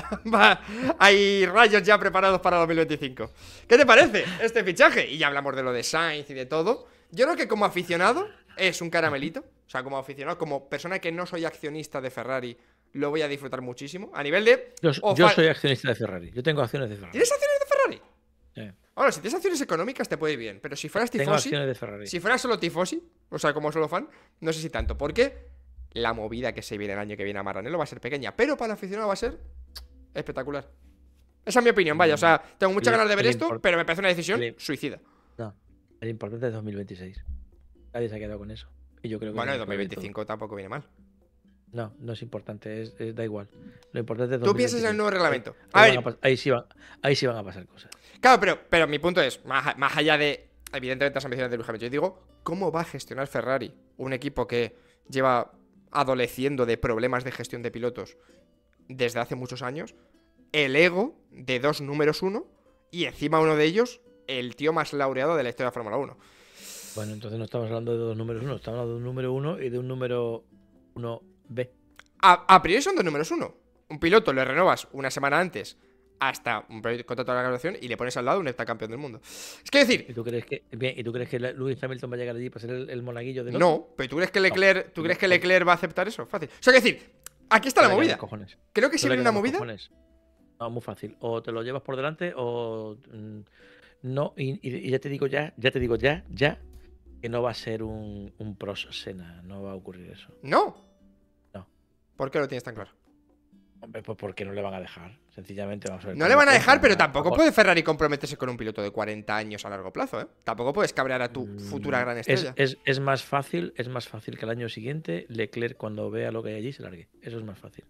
Hay rayos ya preparados para 2025. ¿Qué te parece este fichaje? Y ya hablamos de lo de Sainz y de todo. Yo creo que como aficionado es un caramelito. O sea, como aficionado, como persona que no soy accionista de Ferrari, lo voy a disfrutar muchísimo. A nivel de... Yo soy accionista de Ferrari. Yo tengo acciones de Ferrari. ¿Tienes acciones de Ferrari? Sí. Ahora, si tienes acciones económicas te puede ir bien. Pero si fueras tifosi... Tengo acciones de Ferrari. Si fueras solo tifosi, o sea, como solo fan, no sé si tanto. Porque la movida que se viene el año que viene a Maranello va a ser pequeña. Pero para el aficionado va a ser espectacular. Esa es mi opinión, vaya. O sea, tengo muchas ganas de ver esto, pero me parece una decisión suicida. No, el importante es 2026. Nadie se ha quedado con eso. Y yo creo que bueno, el 2025 tampoco viene mal. No, no es importante, da igual. Lo importante es 2026. Tú piensas en el nuevo reglamento. Ahí sí van a pasar cosas. Claro, pero mi punto es, más allá de, evidentemente, las ambiciones de Lewis Hamilton, yo digo, ¿cómo va a gestionar Ferrari? Un equipo que lleva adoleciendo de problemas de gestión de pilotos desde hace muchos años, el ego de 2 números 1 y encima uno de ellos, el tío más laureado de la historia de Fórmula 1. Bueno, entonces no estamos hablando de 2 números 1, estamos hablando de un número 1 y de un número 1B. A priori son 2 números 1. Un piloto le renovas una semana antes hasta un contrato de la graduación y le pones al lado un heptacampeón del mundo. Es que decir... ¿Y tú crees que Lewis Hamilton va a llegar allí para ser el monaguillo de No, pero ¿tú crees que Leclerc va a aceptar eso? Fácil. O sea, que decir, aquí está la movida. Creo que si viene una movida... No, muy fácil. O te lo llevas por delante o... no, y ya te digo ya, que no va a ser un Prost Senna. No va a ocurrir eso. No. No. ¿Por qué lo tienes tan claro? Hombre, pues porque no le van a dejar. Sencillamente vamos a ver. No le van a dejar, pero tampoco puede Ferrari comprometerse con un piloto de 40 años a largo plazo, ¿eh? Tampoco puedes cabrear a tu futura gran estrella. Es más fácil que el año siguiente Leclerc, cuando vea lo que hay allí, se largue. Eso es más fácil.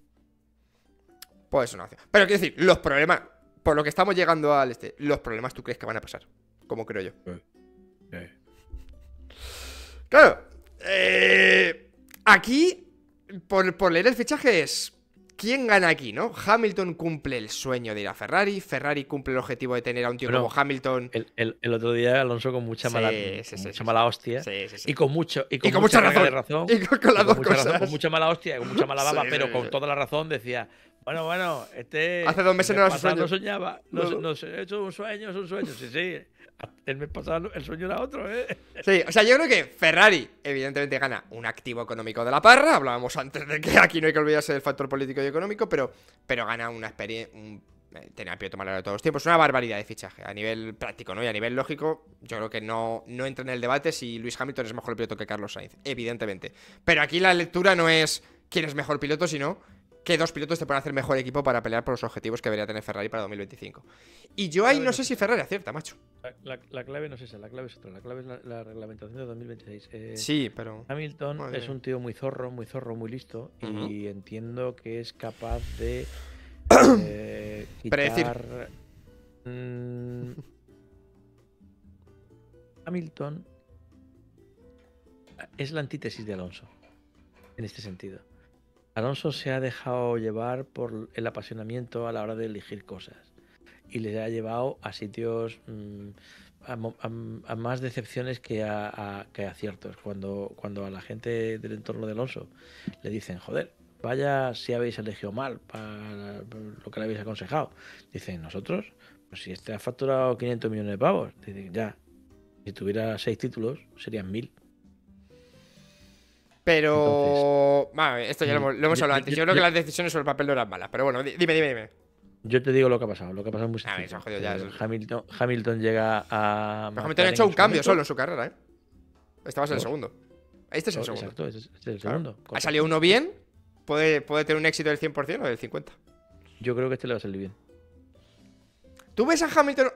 Pues eso no hace. Pero quiero decir, los problemas, por lo que estamos llegando al los problemas tú crees que van a pasar. Como creo yo. Claro. Aquí, por leer el fichaje es... ¿Quién gana aquí, no? Hamilton cumple el sueño de ir a Ferrari. Ferrari cumple el objetivo de tener a un tío como Hamilton. El otro día Alonso con mucha mala hostia. Sí. Y con mucha razón. Y con las dos cosas. Con mucha mala hostia, con mucha mala baba, pero con toda la razón decía... Bueno, hace 2 meses no era su sueño. No soñaba. No, es un sueño. Sí. El mes pasado el sueño era otro, ¿eh? Sí, o sea, yo creo que Ferrari, evidentemente, gana un activo económico de la parra. Hablábamos antes de que aquí no hay que olvidarse del factor político y económico, pero gana una experiencia, un Tenía el piloto más largo de todos los tiempos. Es una barbaridad de fichaje a nivel práctico, ¿no? Y a nivel lógico, yo creo que no entra en el debate si Lewis Hamilton es mejor piloto que Carlos Sainz, evidentemente. Pero aquí la lectura no es quién es mejor piloto, sino que dos pilotos te pueden hacer mejor equipo para pelear por los objetivos que debería tener Ferrari para 2025. Y yo ahí no sé si Ferrari acierta, macho. La clave no es esa, la clave es otra. La clave es la reglamentación de 2026. Sí, pero... Hamilton es un tío muy zorro, muy listo. Y entiendo que es capaz de Predecir. quitar... Hamilton es la antítesis de Alonso, en este sentido. Alonso se ha dejado llevar por el apasionamiento a la hora de elegir cosas y les ha llevado a sitios a más decepciones que a aciertos. Cuando a la gente del entorno de Alonso le dicen, joder, vaya si habéis elegido mal para lo que le habéis aconsejado. Dicen, nosotros, pues si este ha facturado 500 millones de pavos, dicen, ya, si tuviera 6 títulos serían 1000. Pero... Entonces, vale, esto ya lo hemos hablado antes. Yo creo que las decisiones sobre el papel no eran malas. Pero bueno, dime. Yo te digo lo que ha pasado. Lo que ha pasado es muy sencillo. Jodido, ya Hamilton llega a... Pero Hamilton ha hecho un cambio solo en su carrera, ¿eh? Este va a ser el segundo. Este es el segundo. Exacto, este es el segundo. Ha salido uno bien. Puede tener un éxito del 100% o del 50%. Yo creo que este le va a salir bien. ¿Tú ves a Hamilton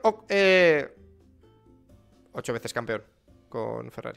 8 veces campeón con Ferrari?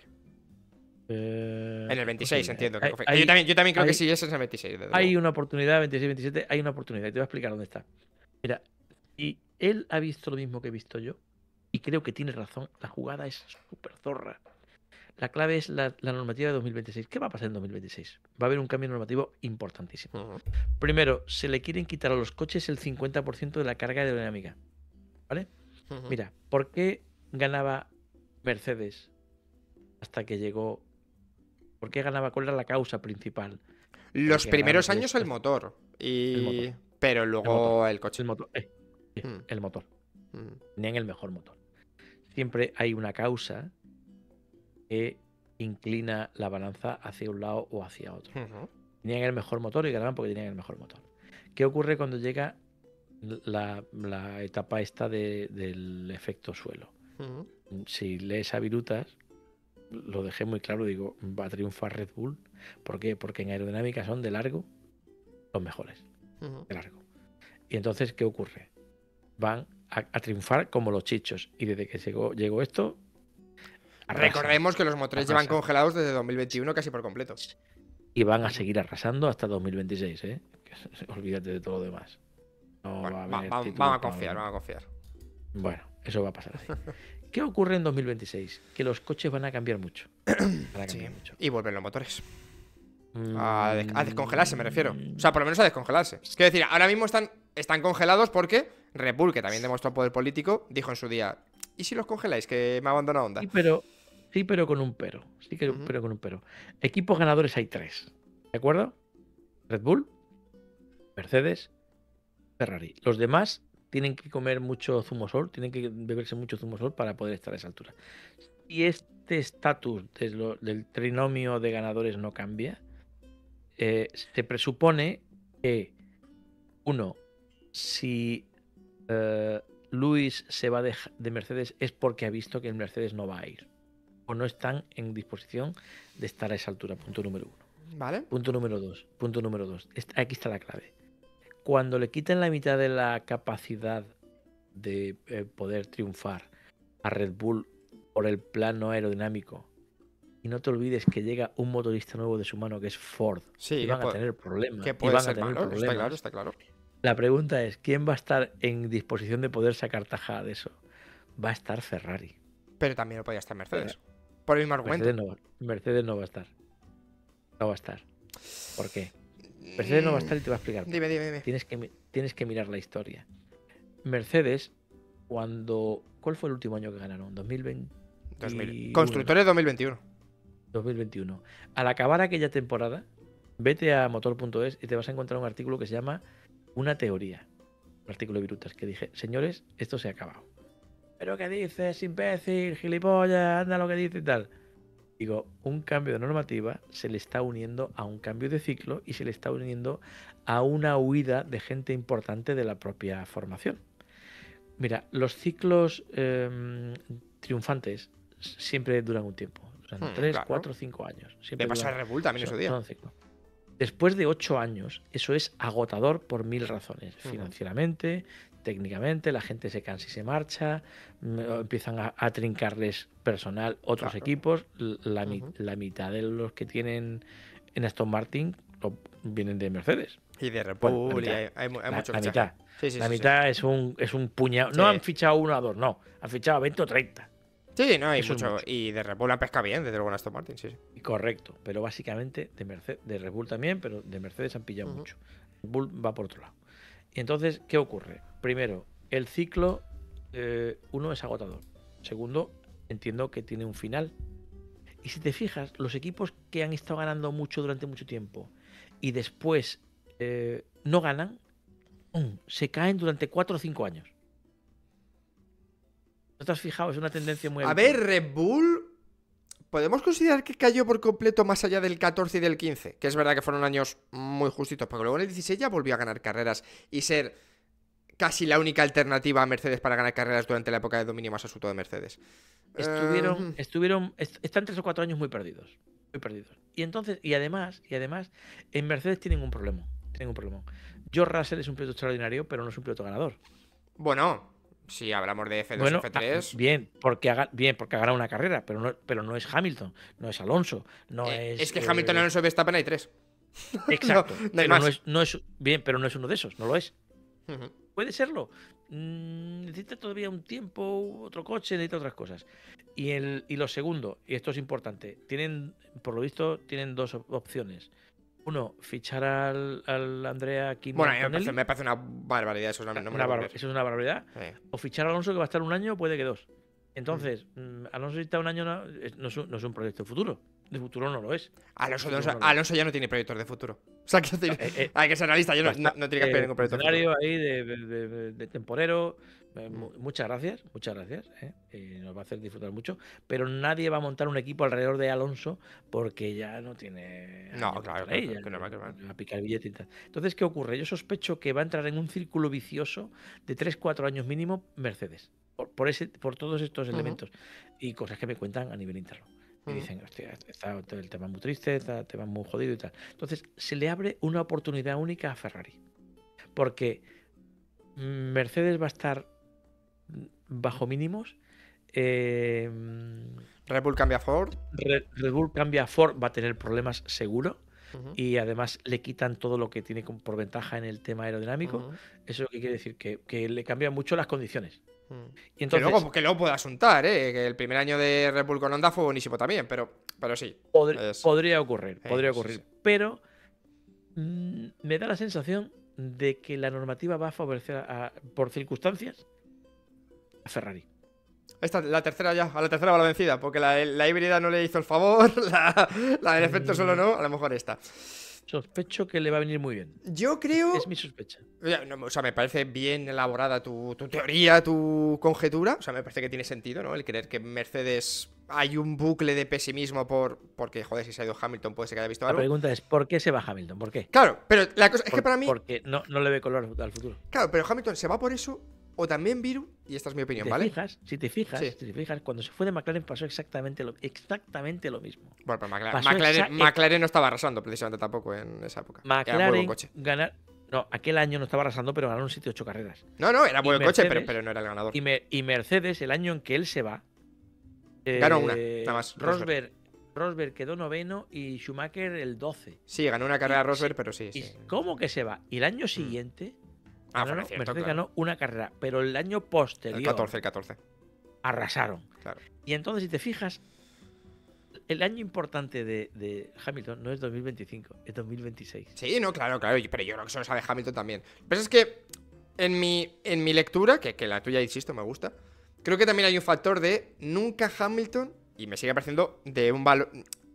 En el 26, entiendo. Yo también creo que sí, ese es el 26. Hay una oportunidad, 26-27, hay una oportunidad. Te voy a explicar dónde está. Mira, y él ha visto lo mismo que he visto yo, y creo que tiene razón. La jugada es súper zorra. La clave es la normativa de 2026. ¿Qué va a pasar en 2026? Va a haber un cambio normativo importantísimo. Primero, se le quieren quitar a los coches el 50% de la carga aerodinámica. ¿Vale? Mira, ¿por qué ganaba Mercedes hasta que llegó? ¿Por qué ganaba? ¿Cuál era la causa principal? Los primeros años el motor. Pero luego el coche. El motor. El motor. Tenían el mejor motor. Siempre hay una causa que inclina la balanza hacia un lado o hacia otro. Tenían el mejor motor y ganaban porque tenían el mejor motor. ¿Qué ocurre cuando llega la etapa esta del efecto suelo? Si lees a Virutas, lo dejé muy claro, digo, va a triunfar Red Bull. ¿Por qué? Porque en aerodinámica son de largo los mejores. De largo. Y entonces, ¿qué ocurre? Van a triunfar como los chichos. Y desde que llegó esto... Recordemos que los motores llevan congelados desde 2021 casi por completo. Y van a seguir arrasando hasta 2026, ¿eh? Olvídate de todo lo demás. Vamos a confiar. Bueno, eso va a pasar así. ¿Qué ocurre en 2026? Que los coches van a cambiar mucho. Mucho. Y vuelven los motores. A descongelarse, me refiero. O sea, por lo menos a descongelarse. Quiero decir, ahora mismo están congelados porque Red Bull, que también demostró poder político, dijo en su día, ¿y si los congeláis? Que me abandona Honda. Sí, pero con un pero. Pero con un pero. Equipos ganadores hay 3. ¿De acuerdo? Red Bull, Mercedes, Ferrari. Los demás tienen que comer mucho zumosol, tienen que beberse mucho zumosol para poder estar a esa altura. Si este estatus del trinomio de ganadores no cambia, se presupone que, si Lewis se va de Mercedes es porque ha visto que el Mercedes no va a ir. O no están en disposición de estar a esa altura. Punto número 1. ¿Vale? Punto número 2. Aquí está la clave. Cuando le quiten la mitad de la capacidad de poder triunfar a Red Bull por el plano aerodinámico, y no te olvides que llega un motorista nuevo de su mano que es Ford, y van a tener problemas. Que puede ser malo, está claro. La pregunta es, ¿quién va a estar en disposición de poder sacar tajada de eso? Va a estar Ferrari. Pero también lo podía estar Mercedes. Por el mismo argumento. Mercedes no va a estar. No va a estar. ¿Por qué? Mercedes no va a estar y te va a explicar. Dime. Tienes que mirar la historia. Mercedes, ¿cuál fue el último año que ganaron? 2020. Constructores 2021. 2021. Al acabar aquella temporada, vete a motor.es y te vas a encontrar un artículo que se llama Una teoría. Un artículo de Virutas que dije, señores, esto se ha acabado. ¿Pero qué dices, imbécil, gilipollas, anda lo que dices y tal? Digo, un cambio de normativa se le está uniendo a un cambio de ciclo y se le está uniendo a una huida de gente importante de la propia formación. Mira, los ciclos triunfantes siempre duran un tiempo. Duran 3, Claro. 4, 5 años. Le Siempre pasó a duran, Red Bull también son ese día. un ciclo. Después de 8 años, eso es agotador por 1000 razones. Financieramente, técnicamente, la gente se cansa y se marcha, empiezan a trincarles personal otros Claro. equipos. La mitad de los que tienen en Aston Martin vienen de Mercedes. Y de Red Bueno, Bull, y la hay mucho la fichaje. mitad. Sí, La sí, sí. mitad es un puñado. Sí. No han fichado uno o dos, no. Han fichado 20 o 30. Sí, no, hay Eso es mucho. mucho. Y de Red Bull han pescado bien, desde luego en Aston Martin, sí. Correcto, pero básicamente de Red Bull también, pero de Mercedes han pillado mucho. Red Bull va por otro lado. Y entonces, ¿qué ocurre? Primero, el ciclo, uno, es agotador. Segundo, entiendo que tiene un final. Y si te fijas, los equipos que han estado ganando mucho durante mucho tiempo y después no ganan, se caen durante 4 o 5 años. ¿No te has fijado? Es una tendencia muy A habitual. ver, Red Bull. ¿Podemos considerar que cayó por completo más allá del 14 y del 15? Que es verdad que fueron años muy justitos, porque luego en el 16 ya volvió a ganar carreras y ser casi la única alternativa a Mercedes para ganar carreras durante la época de dominio más absoluto de Mercedes. Están 3 o 4 años muy perdidos. Muy perdidos. Y entonces, y además, en Mercedes tienen un problema. George Russell es un piloto extraordinario, pero no es un piloto ganador. Bueno, si hablamos de F2 Bueno, F3. bien, porque ha ganado una carrera, pero no es Hamilton, no es Alonso, no es. Es que Hamilton, Alonso y Verstappen hay 3. Exacto. No hay pero más. no es bien, pero no es uno de esos, no lo es. Ujú. Puede serlo. Necesita todavía un tiempo, otro coche, necesita otras cosas. Y lo segundo, y esto es importante, por lo visto, tienen dos opciones. Uno, fichar al Andrea Kimi Bueno, Antonelli. me parece una barbaridad, eso no me lo puedo creer. Eso es una barbaridad. Sí. O fichar a Alonso, que va a estar un año, puede que 2. Entonces, Alonso está un año, no es un proyecto de futuro. De futuro no lo es. Alonso ya no tiene proyectos de futuro. O sea, quiero decir, hay que ser realista, no tiene que esperar ningún proyecto de futuro. Ahí de temporero. Muchas gracias. Nos va a hacer disfrutar mucho. Pero nadie va a montar un equipo alrededor de Alonso porque ya no tiene. No, claro, que no va a picar billete y tal. Entonces, ¿qué ocurre? Yo sospecho que va a entrar en un círculo vicioso de 3-4 años mínimo Mercedes. Por todos estos elementos y cosas que me cuentan a nivel interno. Me dicen, hostia, el tema es muy triste, el tema es muy jodido y tal. Entonces, se le abre una oportunidad única a Ferrari. Porque Mercedes va a estar bajo mínimos. Red Bull cambia a Ford. Red Bull cambia a Ford, va a tener problemas seguro. Y además le quitan todo lo que tiene por ventaja en el tema aerodinámico. Eso es lo que quiere decir, que le cambian mucho las condiciones. Y entonces, que luego pueda asuntar, que el primer año de Red Bull con Honda fue buenísimo también, pero sí. Podría ocurrir, sí. Pero me da la sensación de que la normativa va a favorecer por circunstancias a Ferrari. La tercera ya, a la tercera va la vencida, porque la híbrida no le hizo el favor, la del efecto solo no, a lo mejor esta. Sospecho que le va a venir muy bien. Yo creo... Es mi sospecha. O sea, me parece bien elaborada tu teoría, tu conjetura. O sea, me parece que tiene sentido, ¿no? El creer que Mercedes hay un bucle de pesimismo porque, joder, si se ha ido Hamilton puede ser que haya visto algo. La pregunta es, ¿por qué se va Hamilton? ¿Por qué? Claro, pero la cosa es que para mí... Porque no le ve color al futuro. Claro, pero Hamilton se va por eso, o también Viru, y esta es mi opinión, ¿vale? Si te fijas, cuando se fue de McLaren pasó exactamente lo mismo. Bueno, pero McLaren no estaba arrasando precisamente tampoco en esa época. McLaren buen coche. No, aquel año no estaba arrasando, pero ganaron 7-8 carreras. No, era buen coche, pero no era el ganador. Y Mercedes, el año en que él se va, ganó una, nada más. Rosberg quedó 9º y Schumacher el 12. Sí, ganó una carrera Rosberg, pero sí. ¿Cómo que se va? Y el año siguiente... Mercedes claro. ganó una carrera, pero el año posterior. El 14. Arrasaron. Claro. Y entonces, si te fijas, el año importante de Hamilton no es 2025, es 2026. Sí, no, claro. Pero yo creo que eso lo sabe Hamilton también. Pero es que en mi lectura, que la tuya, insisto, me gusta, creo que también hay un factor de nunca Hamilton, y me sigue pareciendo de un valor.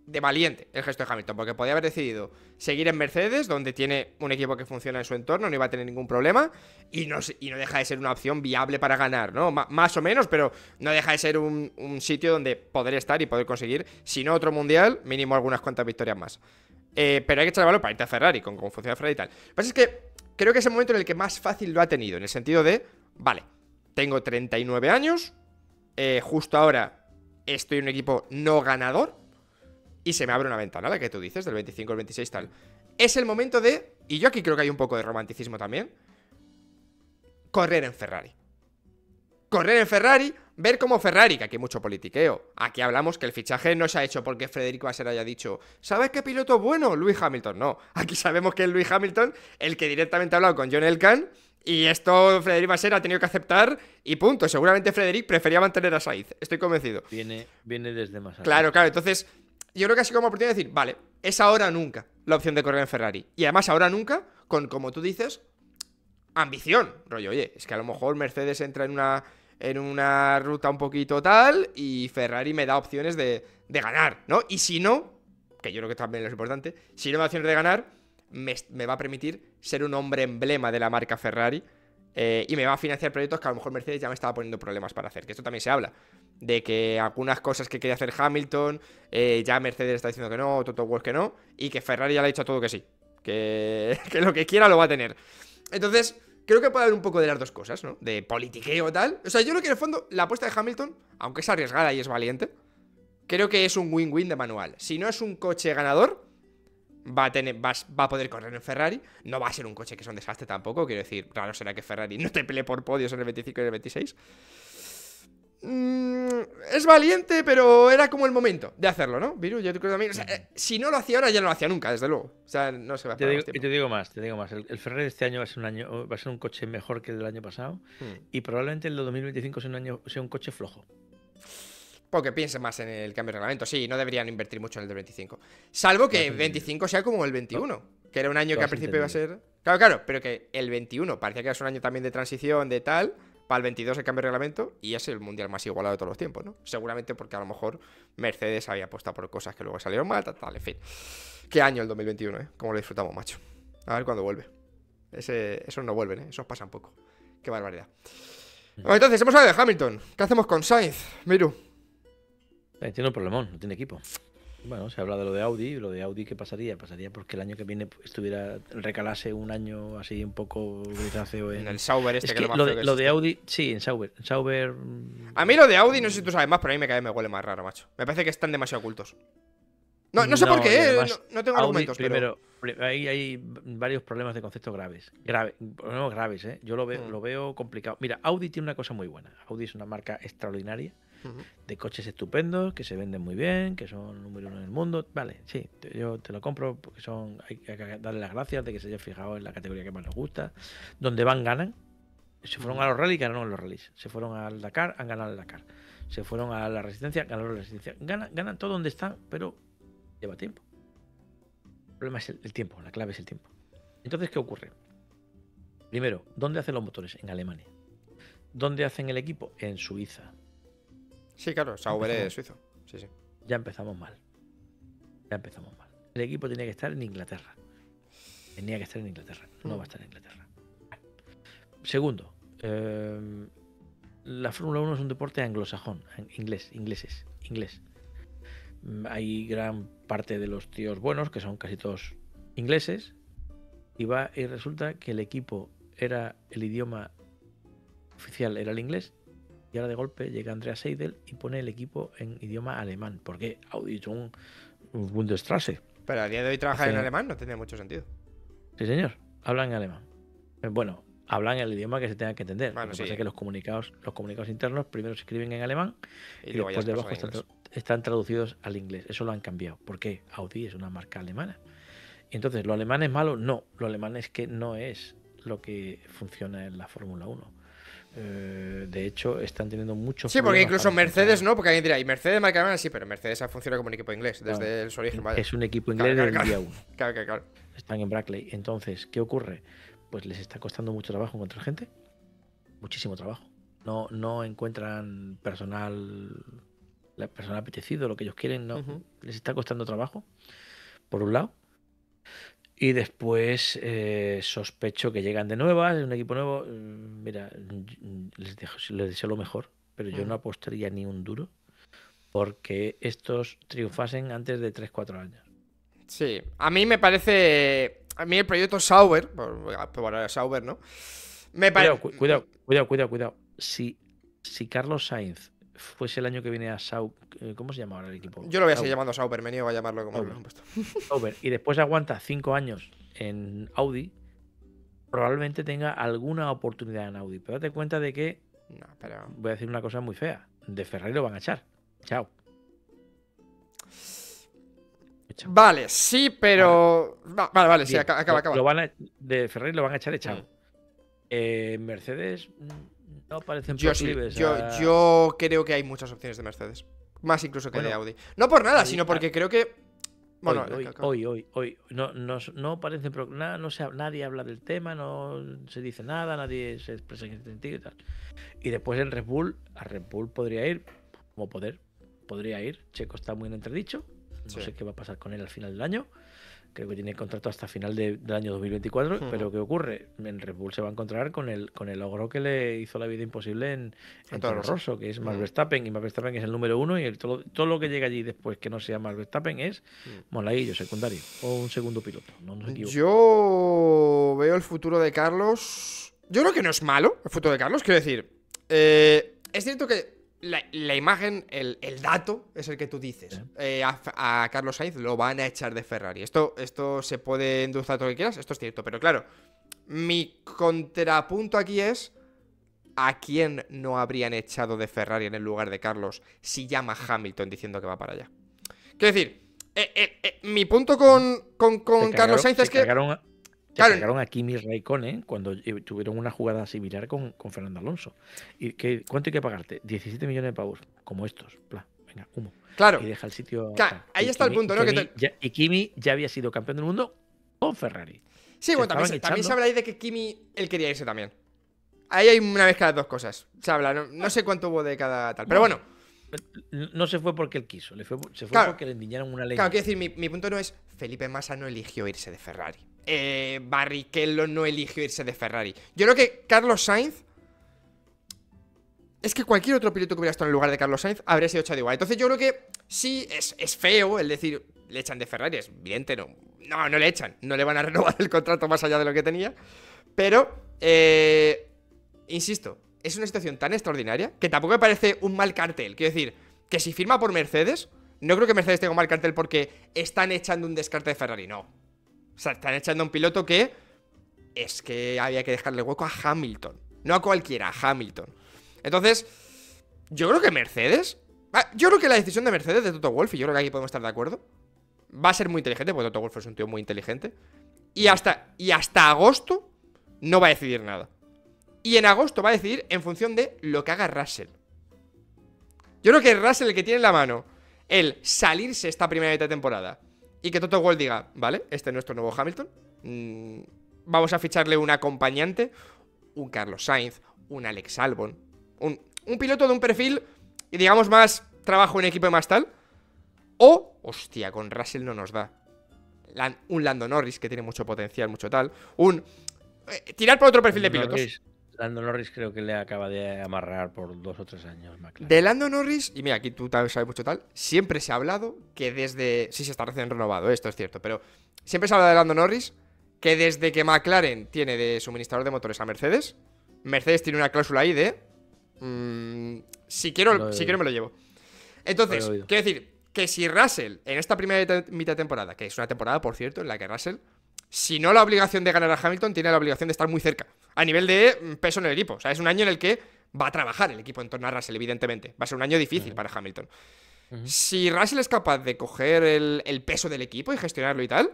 de valiente el gesto de Hamilton, porque podía haber decidido seguir en Mercedes, donde tiene un equipo que funciona en su entorno, no iba a tener ningún problema, y no deja de ser una opción viable para ganar, ¿no? Más o menos, pero no deja de ser un sitio donde poder estar y poder conseguir, si no otro mundial, mínimo algunas cuantas victorias más. Pero hay que echar el valor para irte a Ferrari, con cómo funciona Ferrari y tal. Lo que pasa es que creo que es el momento en el que más fácil lo ha tenido, en el sentido de, vale, tengo 39 años, justo ahora estoy en un equipo no ganador, y se me abre una ventana, la que tú dices, del 25 al 26 tal. Es el momento de, y yo aquí creo que hay un poco de romanticismo también, correr en Ferrari. Correr en Ferrari, ver cómo Ferrari, que aquí hay mucho politiqueo. Aquí hablamos que el fichaje no se ha hecho porque Frederic Vasseur haya dicho, ¿sabes qué piloto bueno? Lewis Hamilton. No, aquí sabemos que es Lewis Hamilton el que directamente ha hablado con John Elkann, y esto Frederic Vasseur ha tenido que aceptar y punto. Seguramente Frederic prefería mantener a Sainz, estoy convencido. Viene desde más arriba. Claro, entonces yo creo que así como oportunidad de decir, vale, es ahora o nunca la opción de correr en Ferrari. Y además ahora o nunca, con, como tú dices, ambición. Rollo, oye, es que a lo mejor Mercedes entra en una ruta un poquito tal y Ferrari me da opciones de ganar, ¿no? Y si no, que yo creo que también es importante, si no me da opciones de ganar, me va a permitir ser un hombre emblema de la marca Ferrari, y me va a financiar proyectos que a lo mejor Mercedes ya me estaba poniendo problemas para hacer. Que esto también se habla de que algunas cosas que quería hacer Hamilton, ya Mercedes está diciendo que no, Toto Wolff que no, y que Ferrari ya le ha dicho a todo que sí, que lo que quiera lo va a tener. Entonces, creo que puede haber un poco de las dos cosas, ¿no? De politiqueo y tal. O sea, yo creo que en el fondo la apuesta de Hamilton, aunque es arriesgada y es valiente, creo que es un win-win de manual. Si no es un coche ganador, va a poder correr en Ferrari. No va a ser un coche que es un desastre tampoco. Quiero decir, raro será que Ferrari no te pelee por podios en el 25 y el 26. Es valiente, pero era como el momento de hacerlo, ¿no? Viru, yo creo también. O sea, si no lo hacía ahora, ya no lo hacía nunca, desde luego. O sea, no se va a parar más tiempo. Y te digo más. El Ferrari de este año va a ser un coche mejor que el del año pasado. Y probablemente el de 2025 sea un coche flojo. Porque piense más en el cambio de reglamento. Sí, no deberían invertir mucho en el del 25. Salvo que el 25 sea como el 21. Que era un año que al principio iba a ser... Claro, pero que el 21 parecía que era un año también de transición, de tal. Para el 22 el cambio de reglamento y es el mundial más igualado de todos los tiempos, ¿no? Seguramente porque a lo mejor Mercedes había apostado por cosas que luego salieron mal, tal, en fin. Qué año el 2021, ¿eh? Cómo lo disfrutamos, macho. A ver cuándo vuelve. Esos no vuelven, ¿eh? Esos pasan poco. Qué barbaridad. Bueno, entonces, hemos hablado de Hamilton. ¿Qué hacemos con Sainz, Miru? Tiene un problemón, no tiene equipo. Bueno, se habla de lo de Audi. Lo de Audi, ¿qué pasaría? Pasaría porque el año que viene recalase un año así un poco grisáceo en el Sauber es que lo de Audi, sí, en Sauber. A mí lo de Audi, no sé si tú sabes más, pero a mí me huele más raro, macho. Me parece que están demasiado ocultos. No sé por qué, además, no tengo Audi, argumentos, pero hay varios problemas de concepto graves. Graves, ¿eh? Yo lo veo complicado. Mira, Audi tiene una cosa muy buena. Audi es una marca extraordinaria, de coches estupendos, que se venden muy bien, que son número uno en el mundo. Vale, sí, yo te lo compro porque hay que darle las gracias de que se haya fijado en la categoría que más nos gusta. Donde van, ganan. Se fueron a los rallies, ganaron los rallies. Se fueron al Dakar, han ganado el Dakar. Se fueron a la Resistencia, ganaron la Resistencia. Ganan todo donde están, pero lleva tiempo. El problema es el tiempo, la clave es el tiempo. Entonces, ¿qué ocurre? Primero, ¿dónde hacen los motores? En Alemania. ¿Dónde hacen el equipo? En Suiza. Sí, claro, Sauber es suizo. Sí. Ya empezamos mal. El equipo tenía que estar en Inglaterra. No va a estar en Inglaterra. Segundo, la Fórmula 1 es un deporte anglosajón, inglés. Hay gran parte de los tíos buenos, que son casi todos ingleses, y resulta que el equipo el idioma oficial era el inglés, y ahora de golpe llega Andreas Seidel y pone el equipo en idioma alemán. Porque Audi es un Bundesstraße. Pero a día de hoy trabajar en alemán no tiene mucho sentido. Sí, señor. Hablan en alemán. Bueno, hablan el idioma que se tenga que entender. Bueno, Lo que pasa es que los comunicados internos primero se escriben en alemán y después debajo están traducidos al inglés. Eso lo han cambiado. ¿Por qué? Audi es una marca alemana. Y entonces, ¿lo alemán es malo? No. Lo alemán es que no es lo que funciona en la Fórmula 1. De hecho, están teniendo muchos problemas. Sí, porque incluso Mercedes no, porque alguien dirá, y Mercedes marca alemana, sí, pero Mercedes funciona como un equipo inglés desde su origen. Vale. Es un equipo inglés desde el día 1. Claro. Están en Brackley. Entonces, ¿qué ocurre? Pues les está costando mucho trabajo encontrar gente. Muchísimo trabajo. No encuentran personal la persona ha apetecido, lo que ellos quieren, no Ujú. les está costando trabajo, por un lado. Y después sospecho que llegan de nuevas, es un equipo nuevo. Mira, les deseo lo mejor, pero yo no Ujú. apostaría ni un duro porque estos triunfasen antes de 3 4 años. Sí, a mí me parece. A mí el proyecto Sauber, por ahora Sauber, ¿no? Me Cuidado, parece. cuidado. Si Carlos Sainz fuese el año que viene a ¿cómo se llama ahora el equipo? Yo lo voy a seguir Sauber. llamando Sauber, me niego a llamarlo como lo Sauber. han puesto. Sauber, y después aguanta 5 años en Audi, probablemente tenga alguna oportunidad en Audi. Pero date cuenta de que, No, pero. voy a decir una cosa muy fea, de Ferrari lo van a echar. Chao. Echao. Vale, sí, pero. Vale, sí, Bien, acaba. de Ferrari lo van a echar echado. Mercedes no parecen proclives a... Yo creo que hay muchas opciones de Mercedes. Más incluso que de Bueno, Audi. No por nada, a sino di- a- porque creo que. Bueno, hoy. No parecen nadie habla del tema, no se dice nada, nadie se expresa en ese sentido y tal. Y después el Red Bull, a Red Bull podría ir, podría ir. Checo está muy en entredicho. No sí. sé qué va a pasar con él al final del año. Creo que tiene contrato hasta final del año 2024. Pero ¿qué ocurre? En Red Bull se va a encontrar con el ogro que le hizo la vida imposible en Toro Rosso, que es Max Verstappen. Y Max Verstappen es el número 1. Y todo lo que llega allí después que no sea Max Verstappen es monaguillo secundario o un segundo piloto. No nos equivocamos. Yo veo el futuro de Carlos. Yo creo que no es malo el futuro de Carlos. Quiero decir, es cierto que la imagen, el dato es el que tú dices. A Carlos Sainz lo van a echar de Ferrari. Esto se puede endulzar todo lo que quieras. Esto es cierto. Pero claro, mi contrapunto aquí es: ¿a quién no habrían echado de Ferrari en el lugar de Carlos si llama Hamilton diciendo que va para allá? Quiero decir, mi punto con Carlos Sainz es que. Cargaron a Kimi Raikkonen cuando tuvieron una jugada similar con Fernando Alonso. ¿Cuánto hay que pagarte? 17 millones de pavos, como estos. Venga, humo. Claro. Y deja el sitio. Ahí está el punto, ¿no? Y Kimi ya había sido campeón del mundo con Ferrari. Sí, bueno, también se habla ahí de que Kimi, él quería irse también. Ahí hay una mezcla de dos cosas. Se habla, no sé cuánto hubo de cada tal. Pero bueno. No se fue porque él quiso, se fue porque le endiñaron una ley. Claro, quiero decir, mi punto no es: Felipe Massa no eligió irse de Ferrari. Barrichello no eligió irse de Ferrari. Yo creo que Carlos Sainz. Es que cualquier otro piloto que hubiera estado en el lugar de Carlos Sainz habría sido echado igual. Entonces yo creo que sí es feo el decir le echan de Ferrari. Es evidente, no le echan. No le van a renovar el contrato más allá de lo que tenía. Pero, insisto, es una situación tan extraordinaria que tampoco me parece un mal cartel. Quiero decir, que si firma por Mercedes, no creo que Mercedes tenga un mal cartel porque están echando un descarte de Ferrari, no. O sea, están echando a un piloto que es que había que dejarle hueco a Hamilton. No a cualquiera, a Hamilton. Entonces, yo creo que Mercedes... Yo creo que la decisión de Mercedes, de Toto Wolff, y yo creo que aquí podemos estar de acuerdo, va a ser muy inteligente, porque Toto Wolff es un tío muy inteligente. Y hasta agosto no va a decidir nada. Y en agosto va a decidir en función de lo que haga Russell. Yo creo que Russell, el que tiene en la mano el salirse esta primera mitad de temporada y que Toto Wolff diga: vale, este es nuestro nuevo Hamilton, vamos a ficharle un acompañante, un Carlos Sainz, un Alex Albon, un piloto de un perfil y digamos más trabajo en equipo y más tal. O, hostia, con Russell no nos da. Un Lando Norris que tiene mucho potencial, mucho tal. Tirar por otro perfil de pilotos. Lando Norris creo que le acaba de amarrar por 2 o 3 años, McLaren. De Lando Norris, y mira, aquí tú sabes mucho tal, siempre se ha hablado que desde... Sí, se está recién renovado, esto es cierto, pero siempre se habla de Lando Norris que desde que McLaren tiene de suministrador de motores a Mercedes, Mercedes tiene una cláusula ahí de... si quiero me lo llevo. Entonces, quiero decir que si Russell, en esta primera mitad de temporada, que es una temporada, por cierto, en la que Russell, si no la obligación de ganar a Hamilton, tiene la obligación de estar muy cerca, a nivel de peso en el equipo. O sea, es un año en el que va a trabajar el equipo en torno a Russell, evidentemente. Va a ser un año difícil para Hamilton. Si Russell es capaz de coger el peso del equipo y gestionarlo y tal,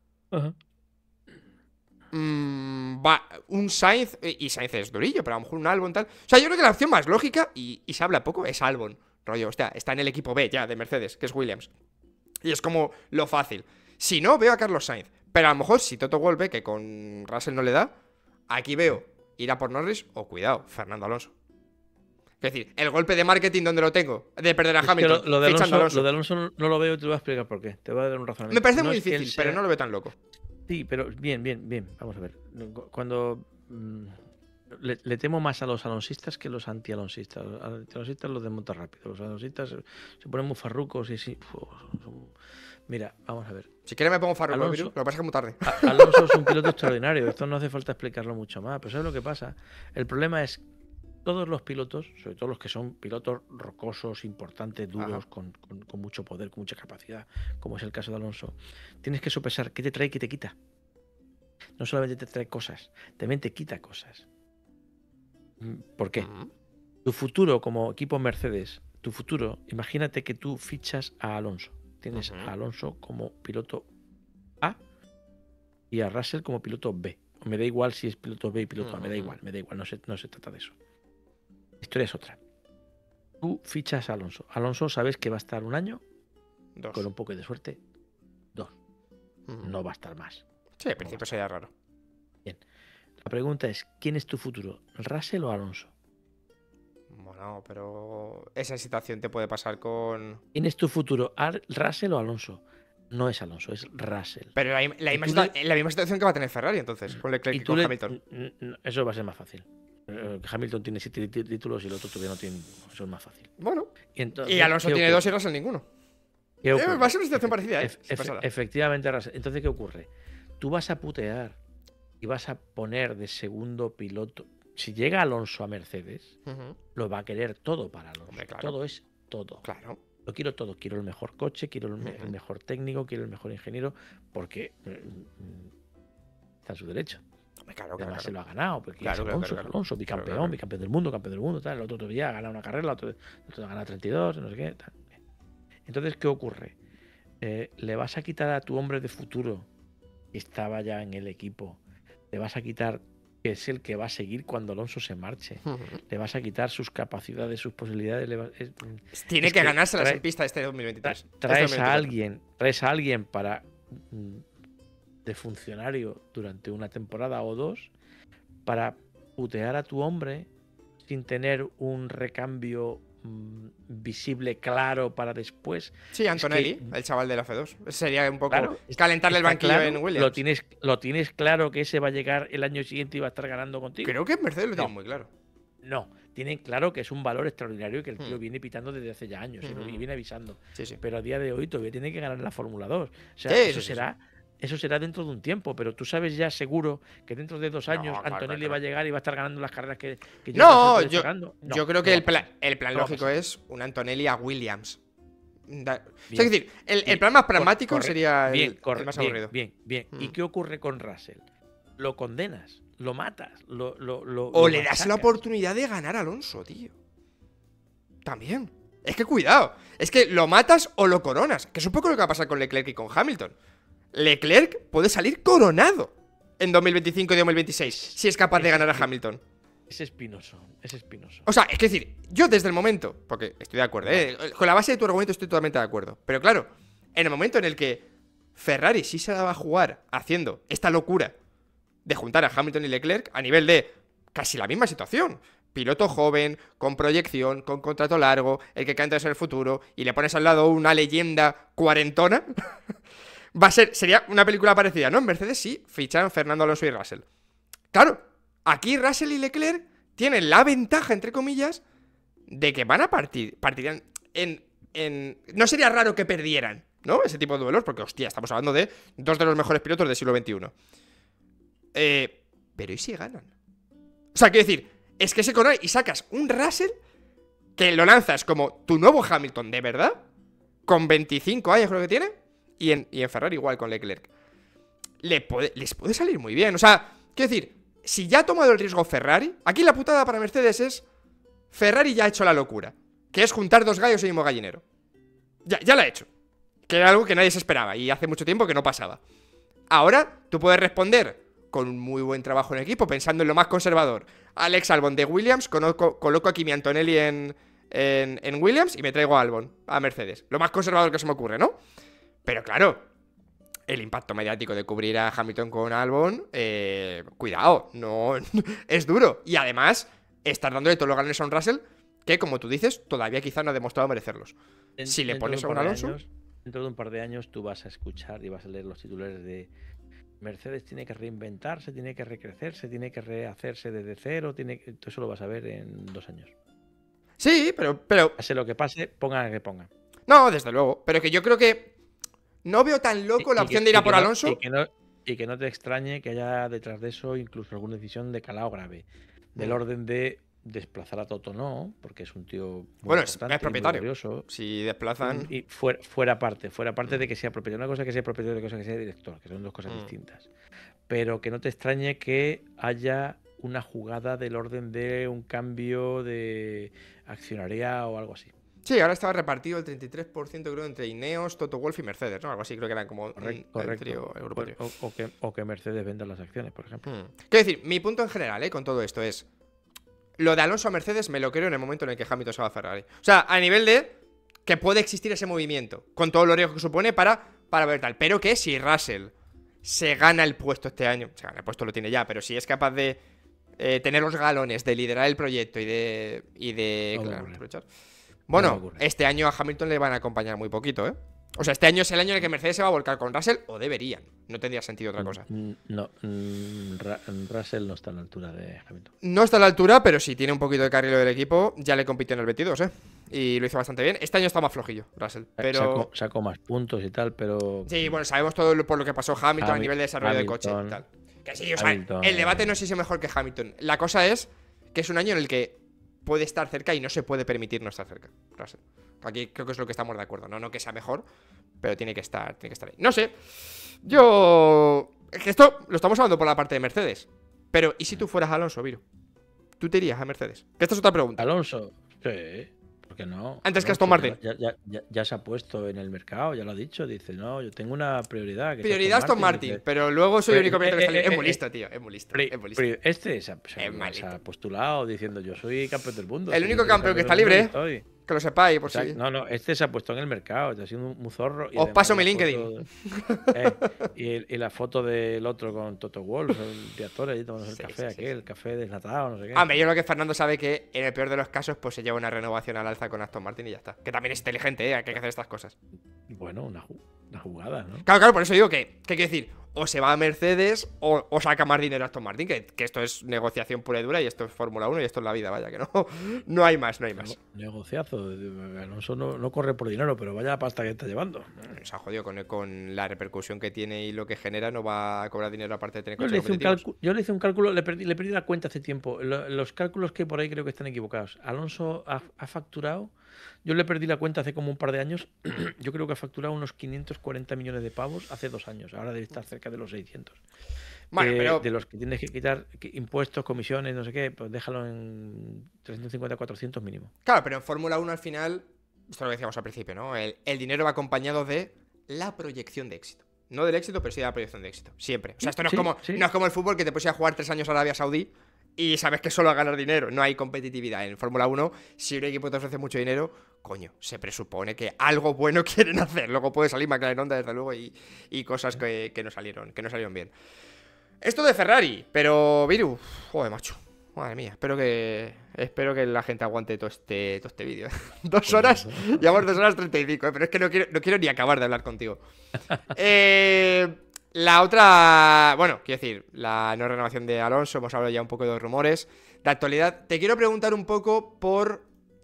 un Sainz, y Sainz es durillo, pero a lo mejor un Albon tal. O sea, yo creo que la opción más lógica, y se habla poco, es Albon. Rollo, hostia, está en el equipo B ya de Mercedes, que es Williams. Y es como lo fácil. Si no, veo a Carlos Sainz. Pero a lo mejor si Toto Wolff ve que con Russell no le da, aquí veo ir a por Norris o, cuidado, Fernando Alonso. Es decir, el golpe de marketing, ¿dónde lo tengo? De perder a Hamilton, lo de fichando a Alonso, Alonso. lo de Alonso no lo veo y te voy a explicar por qué. Te voy a dar un razonamiento. Me parece No muy es que él difícil, pero sea- no lo veo tan loco. Sí, pero bien. Vamos a ver. Cuando le temo más a los alonsistas que a los anti-alonsistas. Los anti-alonsistas los desmontan rápido. Los alonsistas se ponen muy farrucos y así. Mira, vamos a ver. Si quieres me pongo farruco, Alonso- Viru, lo que pasa es que es muy tarde. Alonso es un piloto extraordinario. Esto no hace falta explicarlo mucho más. Pero ¿sabes lo que pasa? El problema es todos los pilotos, sobre todo los que son pilotos rocosos, importantes, duros, Ajá. con mucho poder, con mucha capacidad, como es el caso de Alonso, tienes que sopesar qué te trae y qué te quita. No solamente te trae cosas, también te quita cosas. ¿Por qué? Ujú. Tu futuro como equipo Mercedes, tu futuro, imagínate que tú fichas a Alonso. Tienes Ujú. a Alonso como piloto A y a Russell como piloto B. Me da igual si es piloto B y piloto A, me da Ujú. igual, no se trata de eso. La historia es otra. Tú fichas a Alonso. Alonso sabes que va a estar un año, 2. con un poco de suerte, 2. Ujú. No va a estar más. Sí, al principio sería raro. La pregunta es, ¿quién es tu futuro? ¿Russell o Alonso? Bueno, pero esa situación te puede pasar con... ¿Quién es tu futuro? ¿Russell o Alonso? No es Alonso, es Russell. Pero la Y misma, tú la misma situación que va a tener Ferrari, entonces, con Leclerc y tú con Hamilton. Eso va a ser más fácil. Hamilton tiene 7 títulos y el otro todavía no tiene. Eso es más fácil. Bueno, Entonces, y Alonso ¿qué tiene ocurre? 2 y Russell ninguno. ¿Qué ocurre? Va a ser una situación parecida, ¿eh? Si pasara. Efectivamente, Russell. Entonces, ¿qué ocurre? Tú vas a putear y vas a poner de segundo piloto. Si llega Alonso a Mercedes, Ujú. lo va a querer todo para Alonso. Hombre, claro. Todo es todo. Claro. Lo quiero todo. Quiero el mejor coche, quiero el Ujú. mejor técnico, quiero el mejor ingeniero, porque está en su derecho. Hombre, claro, Además se claro. lo ha ganado, porque Claro, es claro, Alonso, claro. es Alonso, bicampeón, Claro. bicampeón del mundo, tal. El otro todavía ha ganado una carrera, el otro ha ganado 32, no sé qué, tal. Entonces, ¿qué ocurre? Le vas a quitar a tu hombre de futuro, que estaba ya en el equipo, le vas a quitar, que es el que va a seguir cuando Alonso se marche, Ujú. le vas a quitar sus capacidades, sus posibilidades, Tiene es que que ganárselas trae- en pista este 2023. traes Este a 2024. traes a alguien para de funcionario durante una temporada o dos para putear a tu hombre sin tener un recambio visible, claro, para después. Sí, Antonelli, que- el chaval de la F2. Sería un poco Claro, calentarle el está banquillo claro, en Williams. lo tienes claro que ese va a llegar el año siguiente y va a estar ganando contigo. Creo que en Mercedes lo No. tienen muy claro. No, tienen claro que es un valor extraordinario y que el tío Hmm. viene pitando desde hace ya años y Hmm. viene avisando. Sí, sí. Pero a día de hoy todavía tiene que ganar la Fórmula 2. O sea, Sí, eso sí, sí, será dentro de un tiempo, pero tú sabes ya seguro que dentro de 2 No, años claro, Antonelli claro. va a llegar y va a estar ganando las carreras que No, Mercedes yo, está ganando. No, yo creo que no el va a pasar. plan No va a lógico pasar. es un Antonelli a Williams. O sea, Bien. es decir, el Y- plan más pragmático corre- sería bien, el más aburrido. Bien. ¿Y Mm. qué ocurre con Russell? Lo condenas, lo matas, lo O le das la machacas. oportunidad de ganar a Alonso, tío. También. Es que cuidado. Es que lo matas o lo coronas. Que es un poco lo que va a pasar con Leclerc y con Hamilton. Leclerc puede salir coronado en 2025 y 2026 si es capaz de ganar a Hamilton. Es espinoso. O sea, es que decir, yo desde el momento, porque estoy de acuerdo, con la base de tu argumento estoy totalmente de acuerdo. Pero claro, en el momento en el que Ferrari sí se la va a jugar haciendo esta locura de juntar a Hamilton y Leclerc a nivel de casi la misma situación. Piloto joven, con proyección, con contrato largo, el que canta es el futuro, y le pones al lado una leyenda cuarentona, sería una película parecida, ¿no? En Mercedes sí, fichan Fernando Alonso y Russell. Claro, aquí Russell y Leclerc tienen la ventaja, entre comillas, de que van a partirían no sería raro que perdieran, ¿no? Ese tipo de duelos, porque, hostia, estamos hablando de dos de los mejores pilotos del siglo XXI. Pero ¿y si ganan? O sea, quiero decir, es que se conoce y sacas un Russell que lo lanzas como tu nuevo Hamilton, ¿de verdad? Con 25 años creo que tiene. Y en Ferrari igual con Leclerc. Les puede salir muy bien. O sea, quiero decir, si ya ha tomado el riesgo Ferrari, aquí la putada para Mercedes es Ferrari ya ha hecho la locura, que es juntar dos gallos en el mismo gallinero. Ya la ha hecho. Que era algo que nadie se esperaba y hace mucho tiempo que no pasaba. Ahora tú puedes responder con un muy buen trabajo en equipo, pensando en lo más conservador. Alex Albon de Williams, coloco aquí mi Antonelli en Williams y me traigo a Albon, a Mercedes. Lo más conservador que se me ocurre, ¿no? Pero claro, el impacto mediático de cubrir a Hamilton con Albon, cuidado, no es duro. Y además, estás dándole todos los galones a un Russell que, como tú dices, todavía quizá no ha demostrado merecerlos. Si le Dentro de pones un a un par de Alonso... años, dentro de un par de años tú vas a escuchar y vas a leer los titulares de Mercedes tiene que reinventarse, tiene que recrecerse, tiene que rehacerse desde cero, tú eso lo vas a ver en 2 años. Sí, pero... Pase lo que pase, pongan a que pongan. No, desde luego. Pero que yo creo que no veo tan loco la opción de ir a por Alonso. Y que no te extrañe que haya detrás de eso incluso alguna decisión de calado grave. Del orden de desplazar a Toto, no, porque es un tío muy Bueno, es importante, propietario. muy valioso. Si desplazan... Y fuera parte de que sea propietario. Una cosa es que sea propietario, otra cosa es que sea director, que son dos cosas distintas. Pero que no te extrañe que haya una jugada del orden de un cambio de accionaria o algo así. Sí, ahora estaba repartido el 33% creo entre Ineos, Toto Wolff y Mercedes, ¿no? Algo así, creo que eran como Correcto. el trío europeo. O que Mercedes venda las acciones, por ejemplo. Quiero decir, mi punto en general, con todo esto es... Lo de Alonso a Mercedes me lo creo en el momento en el que Hamilton se va a Ferrari. O sea, a nivel de que puede existir ese movimiento, con todo lo riesgo que supone para ver tal. Pero que si Russell se gana el puesto este año, se gana el puesto, lo tiene ya, pero si es capaz de tener los galones, de liderar el proyecto y de claro, aprovechar. Bueno, este año a Hamilton le van a acompañar muy poquito, ¿eh? O sea, este año es el año en el que Mercedes se va a volcar con Russell, o deberían. No tendría sentido otra cosa. No, Russell no está a la altura de Hamilton. No está a la altura, pero si tiene un poquito de carril del equipo, ya le compitió en el 22, ¿eh? Y lo hizo bastante bien. Este año está más flojillo, Russell. Pero... Sacó más puntos y tal, pero... Sí, bueno, sabemos todo por lo que pasó Hamilton a nivel de desarrollo de coche y tal. Que sí, o sea, el debate no es si es mejor que Hamilton. La cosa es que es un año en el que puede estar cerca y no se puede permitir no estar cerca, Russell. Aquí creo que es lo que estamos de acuerdo, ¿no? No que sea mejor, pero tiene que estar ahí. No sé, yo... Es que esto lo estamos hablando por la parte de Mercedes. Pero, ¿y si tú fueras Alonso, Viru? ¿Tú te irías a Mercedes? Que esta es otra pregunta. Alonso, sí. ¿Por qué no? Antes que Aston Martin. Ya se ha puesto en el mercado, ya lo ha dicho. Dice, no, yo tengo una prioridad. Prioridad Aston Martin, dice, pero luego soy el único que está es muy listo, tío. Es muy listo. Este se ha postulado diciendo, yo soy campeón del mundo. El único campeón que está libre, que lo sepáis, por si. No, este se ha puesto en el mercado, está siendo un zorro. Os paso mi LinkedIn. Y la foto del otro con Toto Wolff, el director, ahí tomando el café el café desnatado, no sé qué. Hombre, yo creo que Fernando sabe que en el peor de los casos, pues se lleva una renovación al alza con Aston Martin y ya está. Que también es inteligente, que hay que hacer estas cosas. Bueno, una jugada, ¿no? Claro, por eso digo que quiero decir, o se va a Mercedes o saca más dinero a Aston Martin, que esto es negociación pura y dura y esto es Fórmula 1 y esto es la vida, vaya, que no hay más. Negociazo, Alonso no corre por dinero, pero vaya pasta que está llevando. Se ha jodido con la repercusión que tiene y lo que genera, no va a cobrar dinero aparte de tener coches yo le hice un cálculo, le perdí la cuenta hace tiempo. Los cálculos que por ahí creo que están equivocados. Alonso ha facturado, yo le perdí la cuenta hace como un par de años, yo creo que ha facturado unos 540 millones de pavos hace 2 años, ahora debe estar cerca de los 600. Bueno, pero... De los que tienes que quitar impuestos, comisiones, no sé qué, pues déjalo en 350, 400 mínimo. Claro, pero en Fórmula 1 al final, esto lo decíamos al principio, ¿no? El dinero va acompañado de la proyección de éxito. No del éxito, pero sí de la proyección de éxito. Siempre. O sea, esto no es como el fútbol, que te puedes ir a jugar 3 años a Arabia Saudí y sabes que solo a ganar dinero. No hay competitividad. En Fórmula 1, si un equipo te ofrece mucho dinero, coño, se presupone que algo bueno quieren hacer. Luego puede salir McLaren Honda, desde luego, y cosas que no salieron bien. Esto de Ferrari, pero Viru, joder, macho. Madre mía, espero que la gente aguante todo este vídeo. 2 horas, llevamos 2 horas 35, pero es que no quiero ni acabar de hablar contigo. La otra, bueno, quiero decir, la no renovación de Alonso, hemos hablado ya un poco de los rumores. De actualidad, te quiero preguntar un poco por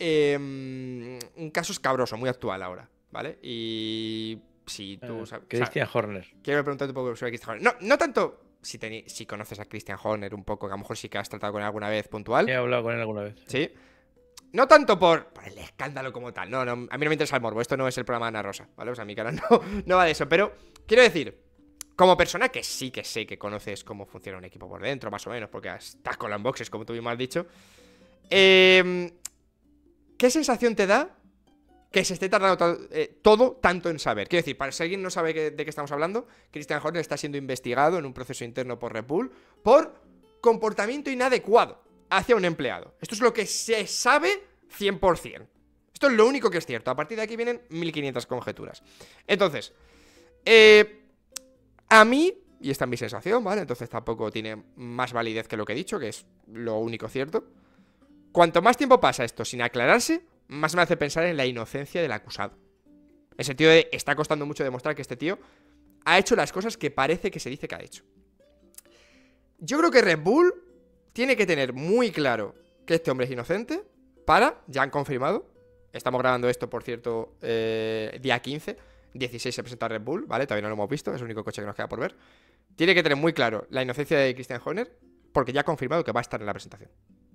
un caso escabroso, muy actual ahora, ¿vale? Y si tú sabes... Christian Horner. Quiero preguntarte un poco sobre Christian Horner. No tanto... Si conoces a Christian Horner un poco, que a lo mejor sí que has tratado con él alguna vez puntual. He hablado con él alguna vez. Sí. No tanto por el escándalo como tal. No, a mí no me interesa el morbo. Esto no es el programa de Ana Rosa, ¿vale? O sea, mi canal no va de eso. Pero quiero decir, como persona que sí que sé que conoces cómo funciona un equipo por dentro, más o menos, porque estás con la unboxes, como tú mismo has dicho. ¿Qué sensación te da que se esté tardando todo tanto en saber? Quiero decir, para si alguien no sabe de qué estamos hablando, Christian Horner está siendo investigado en un proceso interno por Red Bull por comportamiento inadecuado hacia un empleado. Esto es lo que se sabe 100%. Esto es lo único que es cierto. A partir de aquí vienen 1500 conjeturas. Entonces, a mí, y esta es mi sensación, ¿vale? Entonces tampoco tiene más validez que lo que he dicho, que es lo único cierto. cuanto más tiempo pasa esto sin aclararse, más me hace pensar en la inocencia del acusado. En el sentido de, está costando mucho demostrar que este tío ha hecho las cosas que parece que se dice que ha hecho. Yo creo que Red Bull tiene que tener muy claro que este hombre es inocente para, ya han confirmado, estamos grabando esto, por cierto, día 15, 16 se presenta Red Bull, ¿vale? Todavía no lo hemos visto, es el único coche que nos queda por ver. Tiene que tener muy claro la inocencia de Christian Horner, porque ya ha confirmado que va a estar en la presentación.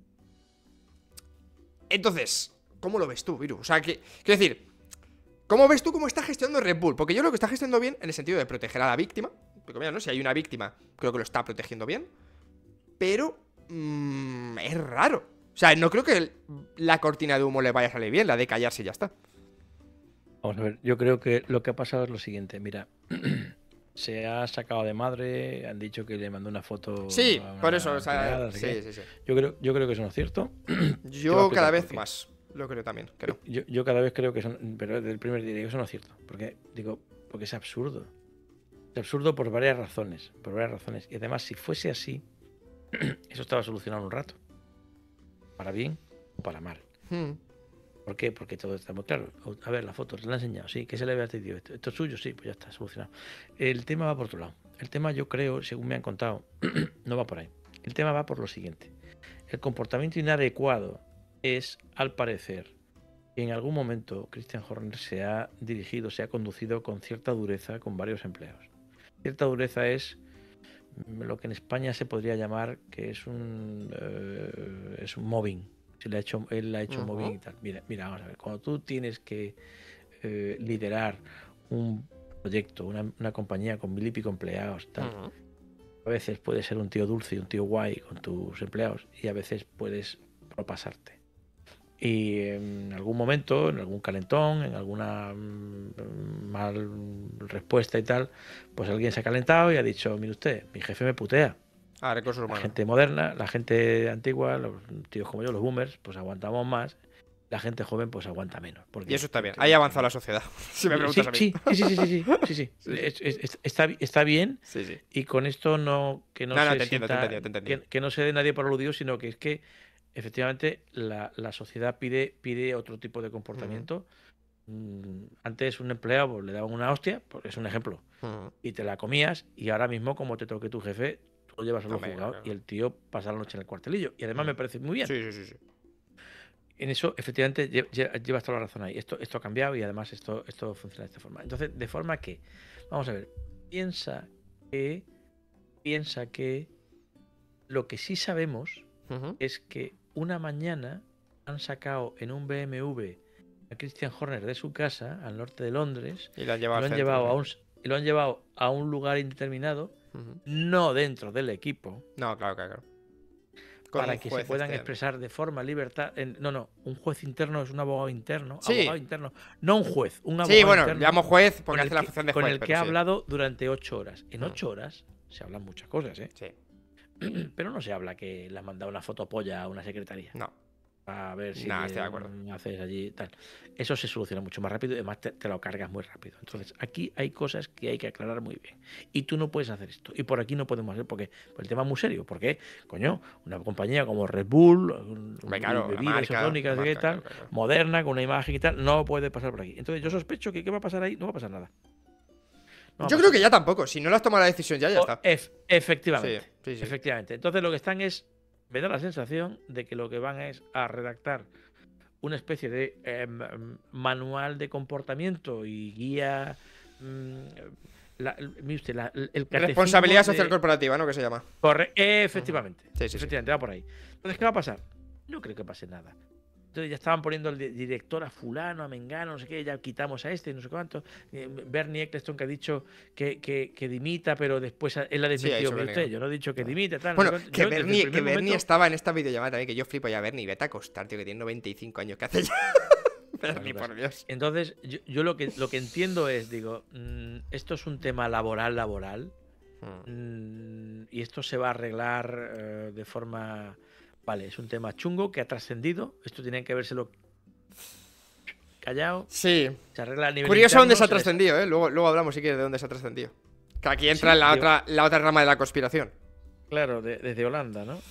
Entonces, ¿cómo lo ves tú, Viru? O sea, quiero decir, ¿cómo ves tú cómo está gestionando Red Bull? Porque yo creo que está gestionando bien en el sentido de proteger a la víctima. Porque mira, ¿no? Si hay una víctima, creo que lo está protegiendo bien. Pero es raro. O sea, no creo que la cortina de humo le vaya a salir bien, la de callarse y ya está. Vamos a ver, yo creo que lo que ha pasado es lo siguiente. Mira, se ha sacado de madre, han dicho que le mandó una foto. Sí, a una por eso, o sea, empleada, no sé qué. sí. Yo creo que eso no es cierto. Yo cada vez por qué. más lo creo también, creo. Yo cada vez creo que eso, pero desde el primer día digo, eso no es cierto. Porque es absurdo. Es absurdo por varias razones. Por varias razones. Y además, si fuese así, eso estaba solucionado en un rato. Para bien o para mal. ¿Por qué? Porque todo está muy claro. A ver, la foto, se la he enseñado, sí, que se le ve a este tío. ¿Esto es suyo? Sí, pues ya está, solucionado. El tema va por otro lado. El tema, yo creo, según me han contado, no va por ahí. El tema va por lo siguiente. El comportamiento inadecuado es, al parecer, que en algún momento Christian Horner se ha dirigido, se ha conducido con cierta dureza con varios empleados. Cierta dureza es lo que en España se podría llamar que es un mobbing. Él ha hecho mobbing y tal. Mira, vamos a ver. Cuando tú tienes que liderar un proyecto, una compañía con 1000 y pico empleados, tal, a veces puedes ser un tío dulce y un tío guay con tus empleados y a veces puedes propasarte. Y en algún momento, en algún calentón, en alguna mal respuesta y tal, pues alguien se ha calentado y ha dicho, mire usted, mi jefe me putea. Recursos humanos. La gente moderna, la gente antigua, los tíos como yo, los boomers, pues aguantamos más. La gente joven pues aguanta menos. Y eso está bien. Ahí ha avanzado la sociedad. Si me preguntas a mí. Sí. Está bien. Sí. Y con esto te entiendo. Que no se dé nadie por aludido, sino que es que efectivamente la sociedad pide otro tipo de comportamiento. Antes un empleado pues, le daban una hostia, porque es un ejemplo, y te la comías, y ahora mismo como te toque tu jefe, tú lo llevas a los juzgados y el tío pasa la noche en el cuartelillo. Y además me parece muy bien. Sí. En eso, efectivamente, llevas toda la razón ahí. Esto ha cambiado y además esto funciona de esta forma. Entonces, de forma que, vamos a ver, piensa que lo que sí sabemos es que una mañana han sacado en un BMW a Christian Horner de su casa, al norte de Londres, y lo han llevado a un lugar indeterminado, no dentro del equipo. No, claro. Para que se puedan expresar de forma libertad. Un juez interno es un abogado interno. Sí. Abogado interno. No un juez, un abogado interno. Sí, llamo juez porque hace la función de juez. Con el que ha hablado durante 8 horas. En 8 horas se hablan muchas cosas, ¿eh? Sí. Pero no se habla que le has mandado una fotopolla a una secretaría. No. A ver si estoy de acuerdo. Haces allí tal. Eso se soluciona mucho más rápido y además te lo cargas muy rápido. Entonces, aquí hay cosas que hay que aclarar muy bien. Y tú no puedes hacer esto. Y por aquí no podemos hacer porque el tema es muy serio. Porque, coño, una compañía como Red Bull, bebidas isotrónicas y tal, moderna, con una imagen y tal, no puede pasar por aquí. Entonces, yo sospecho que ¿qué va a pasar ahí? No va a pasar nada. Yo creo que ya tampoco. Si no le has tomado la decisión ya está. Efectivamente. Sí. Efectivamente. Entonces, lo que están es... Me da la sensación de que lo que van es a redactar una especie de manual de comportamiento y guía. Responsabilidad social corporativa, ¿no? Que se llama. Efectivamente. Sí. Efectivamente, va por ahí. Entonces, ¿qué va a pasar? No creo que pase nada. Entonces ya estaban poniendo el director a fulano, a mengano, no sé qué, ya quitamos a este, no sé cuánto. Bernie Ecclestone que ha dicho que dimita, pero después él ha desmentido. Yo no he dicho que dimita, tal. Bueno, no sé que Bernie estaba en esta videollamada también, que yo flipo ya. Bernie, vete a acostar, tío, que tiene 95 años. ¿Qué hace ya? Bernie, por Dios. Entonces, yo lo que entiendo es, esto es un tema laboral, y esto se va a arreglar de forma... Vale, es un tema chungo que ha trascendido. Esto tiene que habérselo callado. Sí. Se arregla a nivel curioso interno, dónde se ha trascendido, ¿eh? Luego hablamos, si quieres, de dónde se ha trascendido. Que aquí entra la otra rama de la conspiración. Claro, desde Holanda, ¿no?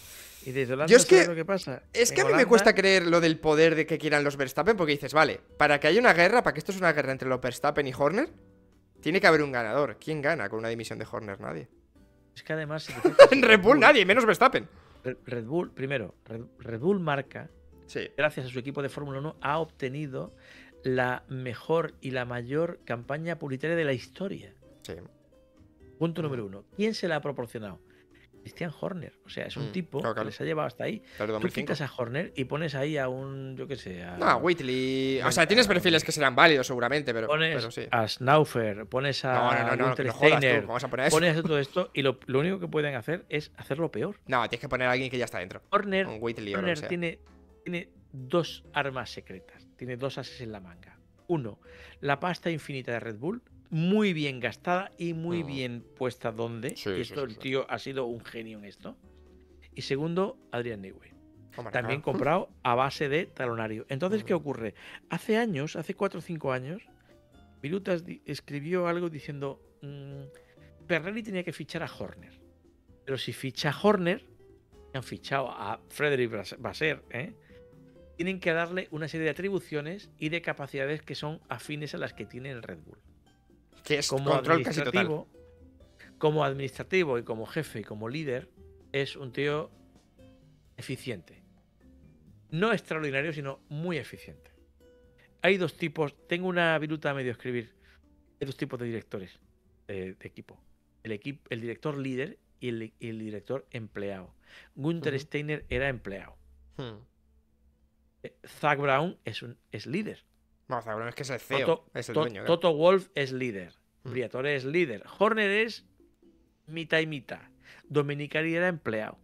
Y desde Holanda, Yo es que, ¿sabes lo que pasa? es que En a mí me Holanda, cuesta creer lo del poder de que quieran los Verstappen, porque dices, vale, para que haya una guerra, para que esto es una guerra entre los Verstappen y Horner, tiene que haber un ganador. ¿Quién gana con una dimisión de Horner? Nadie. es que además, si te fijas, En Red Bull nadie, menos Verstappen. Red Bull, primero, Red Bull marca, Sí. gracias a su equipo de Fórmula 1, ha obtenido la mejor y la mayor campaña publicitaria de la historia. Sí. Punto número 1. ¿Quién se la ha proporcionado? Christian Horner. O sea, es un tipo claro, claro. que les ha llevado hasta ahí. Desde Tú 2005. quitas a Horner y pones ahí a un, yo qué sé, a... No, Whitley. O sea, tienes perfiles que serán válidos seguramente, pero Pones sí. a Snaufer, pones a No, Günther no jodas tú, Steiner, ¿cómo vas a poner eso? pones a todo esto y lo único que pueden hacer es hacerlo peor. No, tienes que poner a alguien que ya está dentro. Horner, Un Whitley o lo que Horner sea. tiene dos armas secretas, tiene dos ases en la manga. Uno, la pasta infinita de Red Bull, muy bien gastada y muy bien puesta donde. Sí, y sí, esto sí, el sí. tío ha sido un genio en esto. Y segundo, Adrian Newey. Hombre, También claro. comprado a base de talonario. Entonces, ¿qué ocurre? Hace años, hace 4 o 5 años, Virutas escribió algo diciendo Ferrari tenía que fichar a Horner. Pero si ficha a Horner, han fichado a Frédéric Vasseur, tienen que darle una serie de atribuciones y de capacidades que son afines a las que tiene el Red Bull. Que es Como control casi total. administrativo y como jefe y como líder, es un tío eficiente. No extraordinario, sino muy eficiente. Hay dos tipos, tengo una viruta a medio escribir. Hay dos tipos de directores de equipo. El director líder y el director empleado. Günther Steiner era empleado. Zak Brown es líder. No, Zabrón es que es el CEO, es el dueño. Toto Wolff es líder. Briatore es líder. Horner es mitad y mitad. Domenicali era empleado.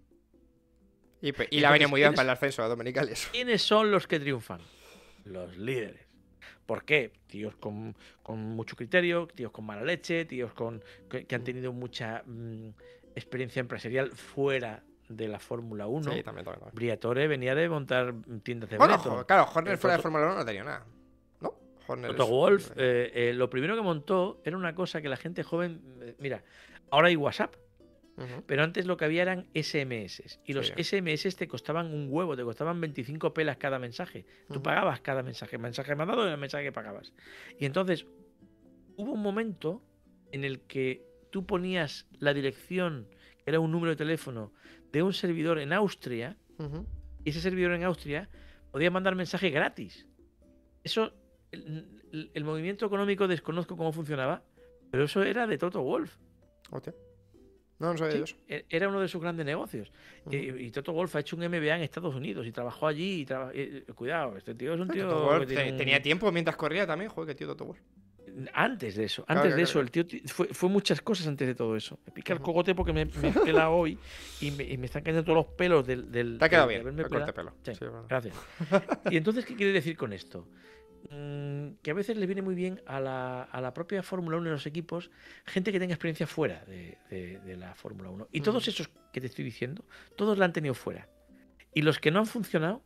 Y la venía muy bien para el ascenso a Domenicales. ¿Quiénes son los que triunfan? Los líderes. ¿Por qué? Tíos con mucho criterio, tíos con mala leche, tíos que han tenido mucha experiencia empresarial fuera de la Fórmula 1. Sí, también. Briatore venía de montar tiendas de Bueno, Benetton. claro, Horner fuera de Fórmula 1 no tenía nada. ¿No? Horner Toto Wolff, lo primero que montó era una cosa que la gente joven... mira, ahora hay WhatsApp. Pero antes lo que había eran SMS. Y los SMS te costaban un huevo, te costaban 25 pelas cada mensaje. Tú pagabas cada mensaje. Mensaje mandado y el mensaje que pagabas. Y entonces hubo un momento en el que tú ponías la dirección, que era un número de teléfono, de un servidor en Austria. Y ese servidor en Austria podía mandar mensaje gratis. Eso, el movimiento económico desconozco cómo funcionaba, pero eso era de Toto Wolff. Hostia. No sabía Sí, eso. era uno de sus grandes negocios. Y Toto Wolff ha hecho un MBA en Estados Unidos y trabajó allí. Cuidado, este tío es un tío. Toto Wolff que tiene tenía tiempo mientras corría también. Joder, qué tío Toto Wolff. Antes de eso, Claro. el tío fue muchas cosas antes de todo eso. Me pica el cogote porque me he pelado hoy y me están cayendo todos los pelos del. Te ha quedado de bien, haberme el corte pelado. pelo. Sí, Sí, es verdad. gracias. Y entonces, ¿qué quiere decir con esto? Que a veces le viene muy bien a la propia Fórmula 1 y los equipos gente que tenga experiencia fuera de la Fórmula 1. Y todos esos que te estoy diciendo, todos la han tenido fuera. Y los que no han funcionado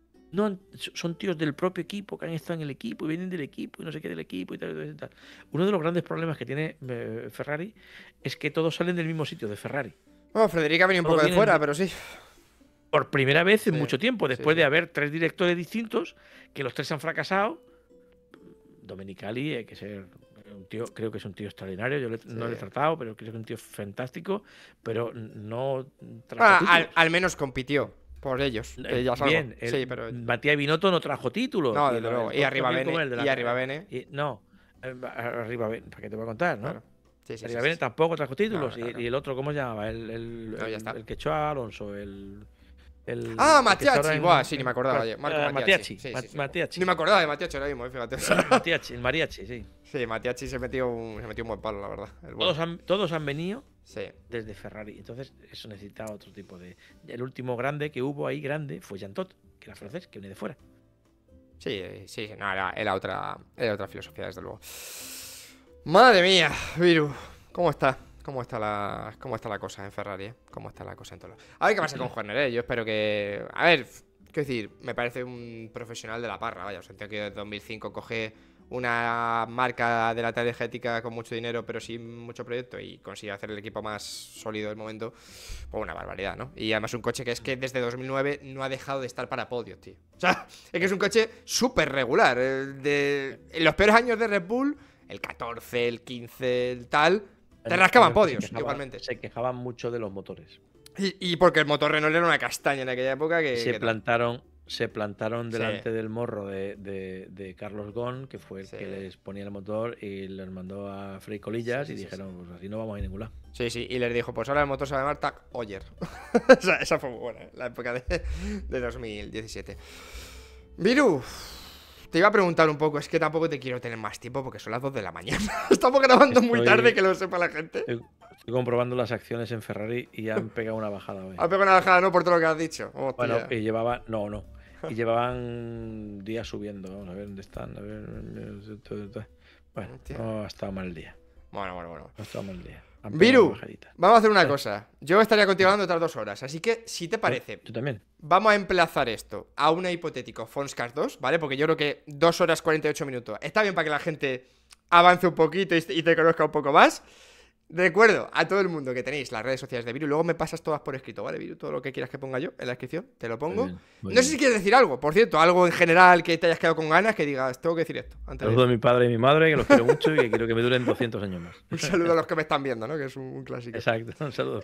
son tíos del propio equipo, que han estado en el equipo y vienen del equipo y no sé qué del equipo y tal, y tal. Uno de los grandes problemas que tiene Ferrari es que todos salen del mismo sitio, de Ferrari. Bueno, Frederica venía un Todos poco de vienen fuera, pero sí. Por primera vez en Sí, mucho tiempo, después sí. de haber 3 directores distintos, que los 3 han fracasado. Domenicali hay que ser un tío, creo que es un tío extraordinario. Yo no lo he tratado, pero creo que es un tío fantástico, pero no trajo títulos. Al menos compitió por ellos. Que ya es algo. Bien, Sí, pero. Matías Binotto no trajo títulos. No, desde luego. Y arriba Bene. Bene. Y arriba Bene. No, arriba Bene, ¿para qué te voy a contar? ¿no? Claro. Sí, arriba Bene tampoco trajo títulos. No, claro. Y el otro, ¿cómo se llamaba? No, ya está. El que echó a Alonso, Matiachi. Buah, sí, ni me acordaba. Marco Matiachi. Sí. Matiachi. Ni me acordaba de Matiachi ahora mismo, fíjate. El Mariachi, sí. Sí, Matiachi se metió un buen palo, la verdad. El bueno. Todos han venido Sí. desde Ferrari. Entonces, eso necesitaba otro tipo de. El último grande que hubo ahí, grande, fue Jean Todt, que era francés, que viene de fuera. Sí, no, era otra filosofía, desde luego. Madre mía, Viru, ¿cómo está? ¿Cómo está la cosa en Ferrari? ¿Cómo está la cosa en todo? A ver qué pasa con Horner, Yo espero que... A ver, quiero decir, me parece un profesional de la parra, vaya. O sea, un tío que en 2005 coge una marca de la energética con mucho dinero pero sin mucho proyecto y consigue hacer el equipo más sólido del momento, pues una barbaridad, ¿no? Y además un coche que es que desde 2009 no ha dejado de estar para podios, tío. O sea, es que es un coche súper regular. En los peores años de Red Bull, el 14, el 15, el tal, te rascaban podios, igualmente. Se quejaban mucho de los motores. Y porque el motor Renault era una castaña en aquella época que... Se plantaron delante del morro de Carlos Ghosn, que fue el que les ponía el motor y les mandó a Frei Colillas y dijeron, pues así no vamos a ningún lado. Sí, y les dijo, pues ahora el motor se va a llamar TAC Oyer. Esa fue muy buena, la época de 2017. Viru, te iba a preguntar un poco, es que tampoco te quiero tener más tiempo porque son las 2 de la mañana. Estamos grabando muy tarde, que lo sepa la gente. Estoy comprobando las acciones en Ferrari y han pegado una bajada hoy. Han pegado una bajada, ¿no? Por todo lo que has dicho. Hostia. Bueno, y llevaban... No. Y llevaban días subiendo. Vamos a ver dónde están. A ver... Bueno, no ha estado mal el día. Bueno. No ha estado mal el día. Viru, vamos a hacer una cosa. Yo estaría contigo hablando otras 2 horas. Así que, si te parece, tú también. Vamos a emplazar esto a una hipotético Fonscast 2, ¿vale? Porque yo creo que 2 horas 48 minutos está bien para que la gente avance un poquito y te conozca un poco más. Recuerdo a todo el mundo que tenéis las redes sociales de Viru. Luego me pasas todas por escrito, ¿vale, Viru? Todo lo que quieras que ponga yo en la descripción, te lo pongo. No sé si quieres decir algo, por cierto, algo en general que te hayas quedado con ganas, que digas, tengo que decir esto. Saludo a mi padre y mi madre, que los quiero mucho y que quiero que me duren 200 años más. Un saludo a los que me están viendo, ¿no? Que es un clásico. Exacto, un saludo.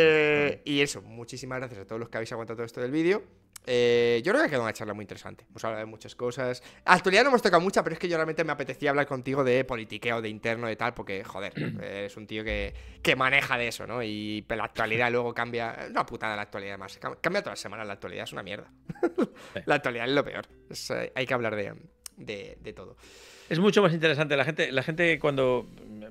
Y eso, muchísimas gracias a todos los que habéis aguantado todo esto del vídeo. Yo creo que ha quedado una charla muy interesante. Hemos hablado de muchas cosas. Actualidad no hemos tocado mucha, pero es que yo realmente me apetecía hablar contigo de politiqueo, de interno, de tal, porque, joder, es un tío que maneja de eso, ¿no? Y la actualidad luego cambia. Una putada la actualidad, además. Cambia todas las semanas la actualidad, es una mierda. La actualidad es lo peor. Hay que hablar de todo. Es mucho más interesante. La gente cuando...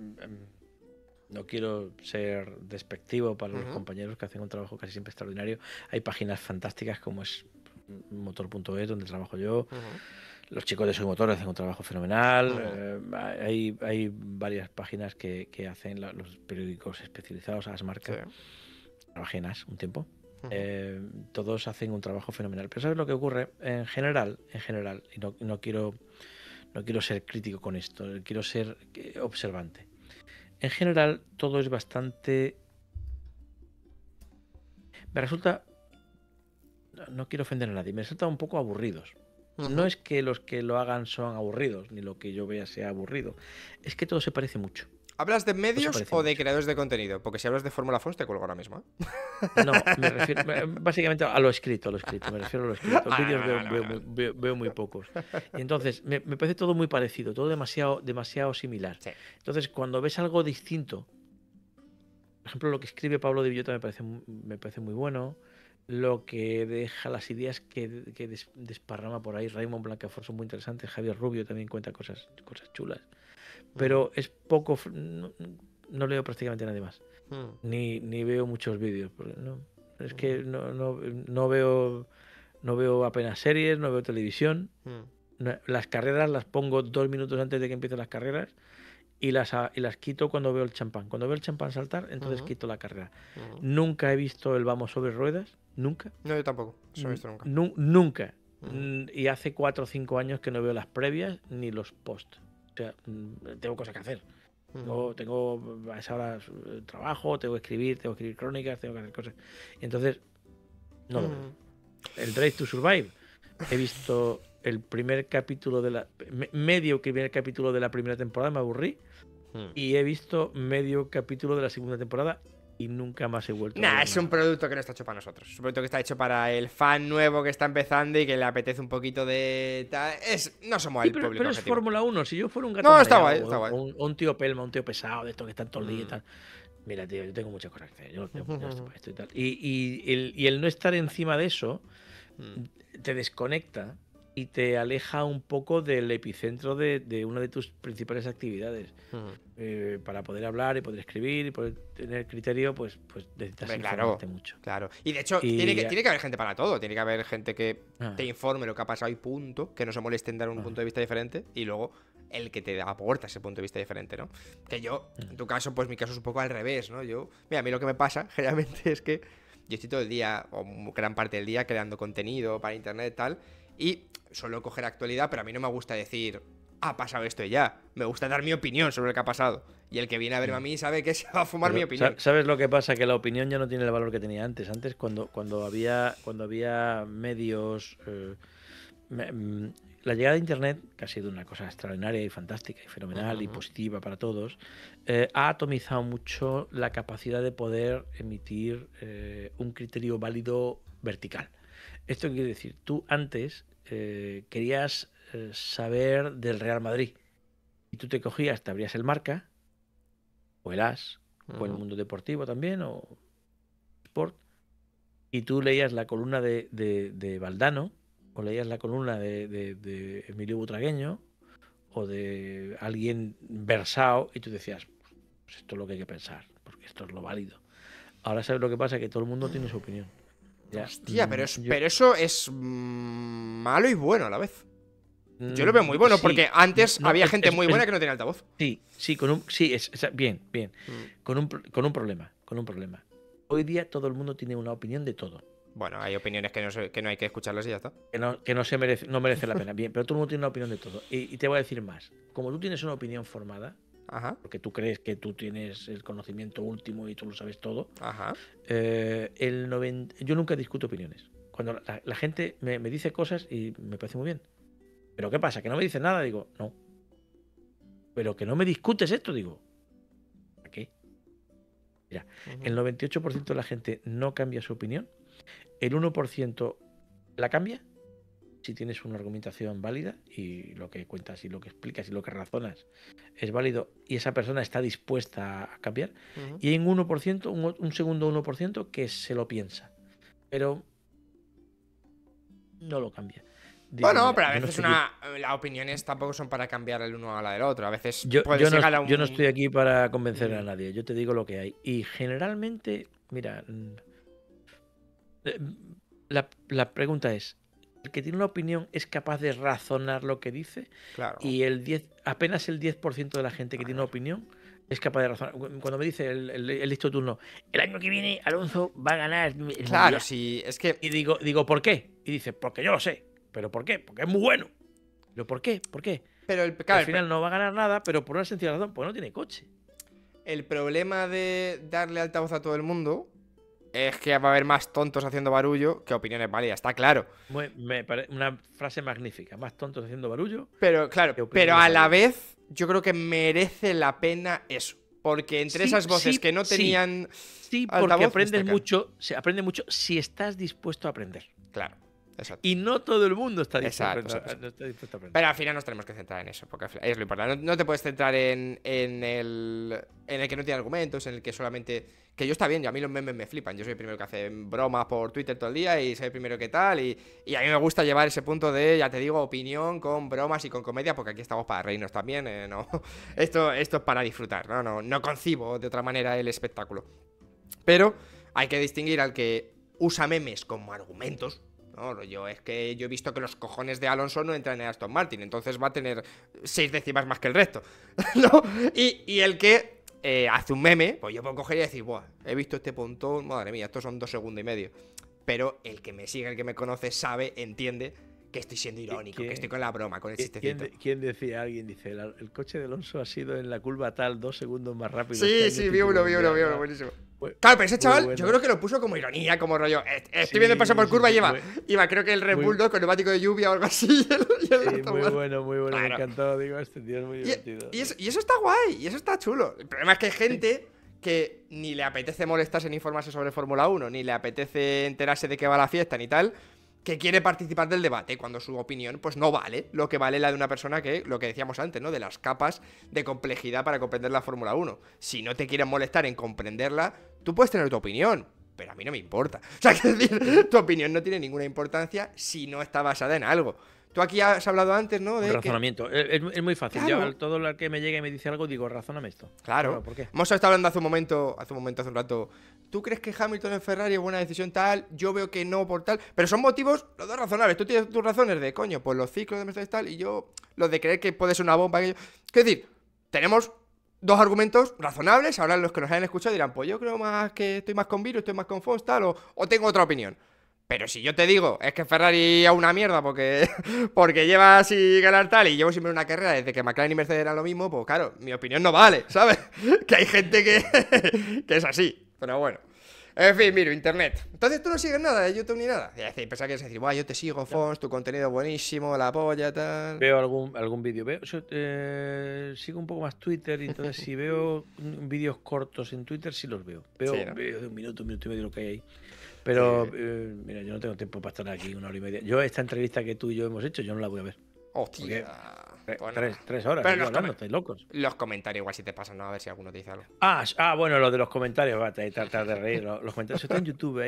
No quiero ser despectivo para los compañeros que hacen un trabajo casi siempre extraordinario. Hay páginas fantásticas como es motor.es, donde trabajo yo. Los chicos de Soy Motor hacen un trabajo fenomenal. Hay varias páginas que hacen los periódicos especializados, Asmarca. Trabajé en As un tiempo. Todos hacen un trabajo fenomenal. Pero ¿sabes lo que ocurre? En general, y no quiero ser crítico con esto, quiero ser observante. En general, todo es bastante... Me resulta... No quiero ofender a nadie, me resulta un poco aburridos. No es que los que lo hagan son aburridos, ni lo que yo vea sea aburrido. Es que todo se parece mucho. ¿Hablas de medios o de creadores de contenido? Porque si hablas de Fórmula Fons te cuelgo ahora mismo, ¿eh? No, me refiero básicamente a lo escrito. Me refiero a lo escrito. Vídeos veo muy pocos. Y entonces, me parece todo muy parecido, todo demasiado similar. Sí. Entonces, cuando ves algo distinto, por ejemplo, lo que escribe Pablo de Villota me parece muy bueno. Lo que deja, las ideas que desparrama por ahí Raymond Blancafort son muy interesantes. Javier Rubio también cuenta cosas chulas. Pero es poco... No leo prácticamente a nadie más. Ni veo muchos vídeos. Es que no veo apenas series, no veo televisión. Las carreras las pongo 2 minutos antes de que empiecen las carreras y las quito cuando veo el champán. Cuando veo el champán saltar, entonces quito la carrera. Nunca he visto el Vamos sobre ruedas. Nunca. No, yo tampoco. Eso he visto nunca. Nunca. Y hace 4 o 5 años que no veo las previas ni los post. O sea, tengo cosas que hacer. Tengo a esa hora trabajo, tengo que escribir crónicas, tengo que hacer cosas. Y entonces, no lo veo. El Drive to Survive. He visto el primer capítulo medio primer capítulo de la primera temporada, me aburrí. Y he visto medio capítulo de la segunda temporada y nunca más he vuelto. Nah, es un producto que no está hecho para nosotros. Es un producto que está hecho para el fan nuevo que está empezando y que le apetece un poquito de... No somos el público pero es objetivo. Fórmula 1. Si yo fuera un gato no, está guay. Un tío pelma, un tío pesado, de estos que están todo el día y tal. Mira, tío, yo tengo muchas cosas que hacer. Yo no tengo esto y tal. Y el no estar encima de eso te desconecta y te aleja un poco del epicentro de una de tus principales actividades. Para poder hablar y poder escribir y poder tener criterio, pues necesitas informarte mucho. Claro. Y de hecho, tiene que haber gente para todo. Tiene que haber gente que te informe lo que ha pasado y punto, que no se moleste en dar un punto de vista diferente, y luego el que te aporta ese punto de vista diferente, ¿no? Que yo, en tu caso, pues mi caso es un poco al revés, ¿no? Mira, a mí lo que me pasa generalmente es que yo estoy todo el día, o gran parte del día, creando contenido para internet y tal, y suelo coger actualidad, pero a mí no me gusta decir ha pasado esto y ya. Me gusta dar mi opinión sobre lo que ha pasado. Y el que viene a verme a mí sabe que se va a fumar mi opinión. ¿Sabes lo que pasa? Que la opinión ya no tiene el valor que tenía antes. Antes, cuando había medios... la llegada de Internet, que ha sido una cosa extraordinaria y fantástica y fenomenal y positiva para todos, ha atomizado mucho la capacidad de poder emitir un criterio válido vertical. Esto quiere decir, tú antes querías saber del Real Madrid y tú te cogías, te abrías el Marca o el As o el Mundo Deportivo también o Sport y tú leías la columna de Valdano o leías la columna de Emilio Butragueño o de alguien versado y tú decías, pues esto es lo que hay que pensar, porque esto es lo válido. Ahora sabes lo que pasa, que todo el mundo tiene su opinión. Ya, hostia, pero eso es malo y bueno a la vez. Yo lo veo muy bueno, sí, porque antes había gente muy buena que no tenía altavoz. Sí, bien. Con un problema. Hoy día todo el mundo tiene una opinión de todo. Bueno, hay opiniones que no hay que escucharlas y ya está. Que no merece la pena. Bien, pero todo el mundo tiene una opinión de todo. Y te voy a decir más. Como tú tienes una opinión formada, porque tú crees que tú tienes el conocimiento último y tú lo sabes todo, yo nunca discuto opiniones. Cuando la gente me dice cosas y me parece muy bien. ¿Pero qué pasa? ¿Que no me dices nada? Digo, no. ¿Pero que no me discutes esto? Digo, ¿a qué? Mira, el 98% de la gente no cambia su opinión. El 1% la cambia si tienes una argumentación válida y lo que cuentas y lo que explicas y lo que razonas es válido y esa persona está dispuesta a cambiar. Y hay un 1%, un segundo 1% que se lo piensa, pero no lo cambia. Digo, bueno, pero a veces las opiniones tampoco son para cambiar el uno a la del otro. A veces yo no estoy aquí para convencer a nadie. Yo te digo lo que hay. Y generalmente, mira, la pregunta es, ¿el que tiene una opinión es capaz de razonar lo que dice? Claro. Y apenas el 10% de la gente que tiene una opinión es capaz de razonar. Cuando me dice el listo turno, el año que viene Alonso va a ganar. Claro, sí, es que... Y digo, ¿por qué? Y dice, porque yo lo sé. ¿Pero por qué? Porque es muy bueno. ¿Pero por qué? ¿Por qué? Pero al final no va a ganar nada, pero por una sencilla razón, pues no tiene coche. El problema de darle altavoz a todo el mundo es que va a haber más tontos haciendo barullo que opiniones válidas, está claro. Me parece una frase magnífica. Más tontos haciendo barullo. Pero claro, pero a la vez yo creo que merece la pena eso. Porque entre esas voces que no tenían porque aprendes mucho, se aprende mucho si estás dispuesto a aprender. Claro. Exacto. Y no todo el mundo está dispuesto a aprender. Pero al final nos tenemos que centrar en eso, porque es lo importante. No te puedes centrar en el que no tiene argumentos, en el que solamente... Que yo está bien, y a mí los memes me flipan. Yo soy el primero que hace bromas por Twitter todo el día y soy el primero que tal. Y a mí me gusta llevar ese punto de, ya te digo, opinión con bromas y con comedia, porque aquí estamos para reírnos también. No. Esto es para disfrutar, no concibo de otra manera el espectáculo. Pero hay que distinguir al que usa memes como argumentos. No, es que yo he visto que los cojones de Alonso no entran en Aston Martin, entonces va a tener 6 décimas más que el resto, ¿no? Y el que hace un meme, pues yo puedo coger y decir, buah, he visto este pontón, madre mía, estos son 2 segundos y medio. Pero el que me sigue, el que me conoce, sabe, entiende que estoy siendo irónico, que estoy con la broma, con el chistecito. ¿Quién decía? Alguien dice, el coche de Alonso ha sido en la curva tal 2 segundos más rápido. Sí, vi uno, buenísimo. Claro, pero ese chaval, bueno. Yo creo que lo puso como ironía, como rollo. Estoy viendo el paso por curva y iba, creo que el Red Bull 2 con neumático de lluvia o algo así. Muy bueno, claro. Me encantó, digo, este tío es muy divertido. Y eso está guay, y eso está chulo. El problema es que hay gente que ni le apetece molestarse ni informarse sobre Fórmula 1, ni le apetece enterarse de qué va la fiesta, ni tal, que quiere participar del debate cuando su opinión pues no vale lo que vale la de una persona que, lo que decíamos antes, ¿no? De las capas de complejidad para comprender la Fórmula 1. Si no te quieren molestar en comprenderla, tú puedes tener tu opinión, pero a mí no me importa. O sea, que decir, tu opinión no tiene ninguna importancia si no está basada en algo. Tú aquí has hablado antes, ¿no? De razonamiento. Es muy fácil. Claro. Yo, todo lo que me llega y me dice algo, digo, razóname esto. Claro. ¿Por qué? Hemos estado hablando hace un rato. ¿Tú crees que Hamilton en Ferrari es buena decisión tal? Yo veo que no por tal. Pero son motivos los dos razonables. Tú tienes tus razones de, coño, pues los ciclos de Mercedes tal, y yo los de creer que puede ser una bomba. Es decir, tenemos dos argumentos razonables. Ahora los que nos hayan escuchado dirán, pues yo creo más que estoy más con Virus, estoy más con Fons, tal, o tengo otra opinión. Pero si yo te digo, es que Ferrari es una mierda porque lleva así ganar tal y llevo siempre una carrera desde que McLaren y Mercedes eran lo mismo, pues claro, mi opinión no vale, ¿sabes? Que hay gente que es así, pero bueno. En fin, miro, internet. Entonces tú no sigues nada de YouTube ni nada. Y pensaba que es decir, yo te sigo, Fons, tu contenido es buenísimo, la polla, tal. Veo algún vídeo. Sigo un poco más Twitter y entonces si veo vídeos cortos en Twitter sí los veo. Veo Sí, ¿no? vídeos de un minuto y medio lo que hay ahí. Pero Sí. mira, yo no tengo tiempo para estar aquí 1 hora y media. Yo esta entrevista que tú y yo hemos hecho, yo no la voy a ver. Hostia. Bueno. 3 horas Pero yo hablando, estáis locos. los comentarios igual si te pasan, ¿no? A ver si alguno te dice algo. Bueno, lo de los comentarios, va, te tratar de reír. Los comentarios están en YouTube,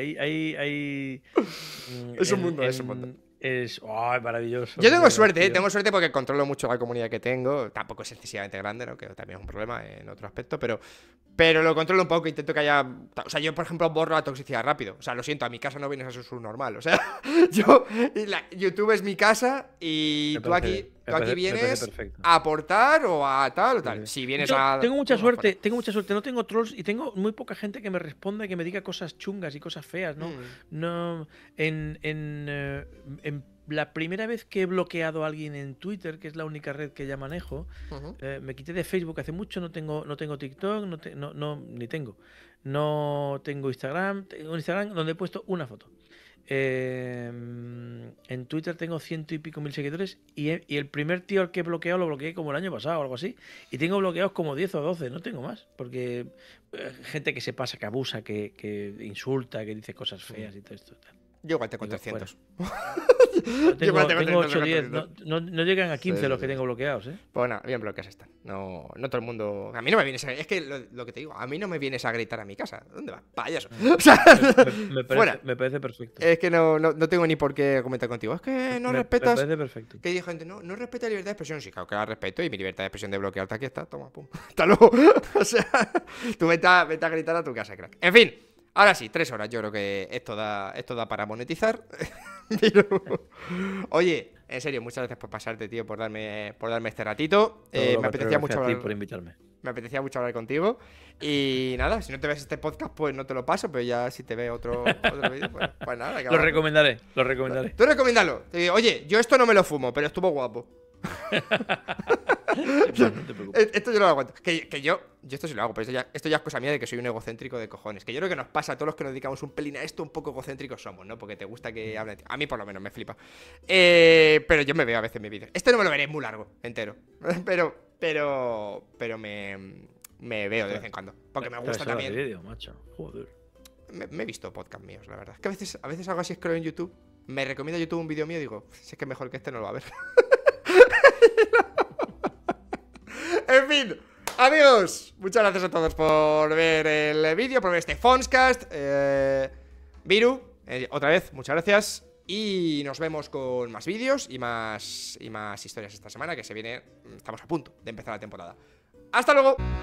Es un mundo, es un mundo. Ay, maravilloso. Yo tengo suerte, tengo suerte porque controlo mucho la comunidad que tengo. Tampoco es excesivamente grande, ¿no? Que también es un problema en otro aspecto, pero lo controlo un poco, intento que haya... O sea, yo, por ejemplo, borro la toxicidad rápido. O sea, lo siento, a mi casa no vienes a su normal. O sea, YouTube es mi casa y tú aquí vienes a aportar o a tal o tal. Si vienes Tengo mucha suerte, no tengo trolls y tengo muy poca gente que me responda y que me diga cosas chungas y cosas feas, ¿no? No, en la primera vez que he bloqueado a alguien en Twitter, que es la única red que ya manejo, me quité de Facebook hace mucho, no tengo TikTok, no tengo Instagram, tengo un Instagram donde he puesto una foto. En Twitter tengo 100 y pico mil seguidores y el primer tío al que he bloqueado lo bloqueé como el año pasado o algo así. Y tengo bloqueados como 10 o 12, no tengo más. Porque gente que se pasa, que abusa, que insulta, que dice cosas feas y todo esto. Yo igual tengo 300. Tengo 8 o 10, no llegan a 15 los que tengo bloqueados, ¿eh? Pues nada, bien bloqueados están. No todo el mundo... A mí no me vienes a... Es que lo que te digo, a mí no me vienes a gritar a mi casa. ¿Dónde vas? Payaso. O sea, me parece perfecto. Es que no tengo ni por qué comentar contigo. Es que no respetas... Me parece perfecto. Que dice gente, no respeta la libertad de expresión. Sí, claro que la respeto y mi libertad de expresión de bloquearte aquí está. Toma, pum. Hasta luego. O sea, tú vete a gritar a tu casa, crack. En fin. Ahora sí, 3 horas, yo creo que esto da para monetizar. Pero... Oye, en serio, muchas gracias por pasarte, tío, por darme este ratito. Me apetecía mucho hablar por invitarme. Me apetecía mucho hablar contigo. Y nada, si no te ves este podcast, pues no te lo paso, pero ya si te ve otro vídeo, pues nada. Lo recomendaré. Tú recomiéndalo. Oye, yo esto no me lo fumo, pero estuvo guapo. No te preocupes. Esto yo lo aguanto. Que yo esto sí lo hago, pero esto ya es cosa mía de que soy un egocéntrico de cojones. Que yo creo que nos pasa a todos los que nos dedicamos un pelín a esto, un poco egocéntricos somos, ¿no? Porque te gusta que hable. A mí por lo menos me flipa. Pero yo me veo a veces en mis vídeos. Este no me lo veré muy largo, entero. Pero me veo de vez en cuando. Porque me gusta también. Vídeo, macho. Joder. Me he visto podcast míos, la verdad. Es que a veces hago así scroll en YouTube. Me recomienda YouTube un vídeo mío y digo, si es que mejor que este no lo va a ver. En fin, amigos, muchas gracias a todos por ver el vídeo, por ver este Fonscast. Viru, otra vez, muchas gracias. Y nos vemos con más vídeos y más historias esta semana, que se viene. Estamos a punto de empezar la temporada. ¡Hasta luego!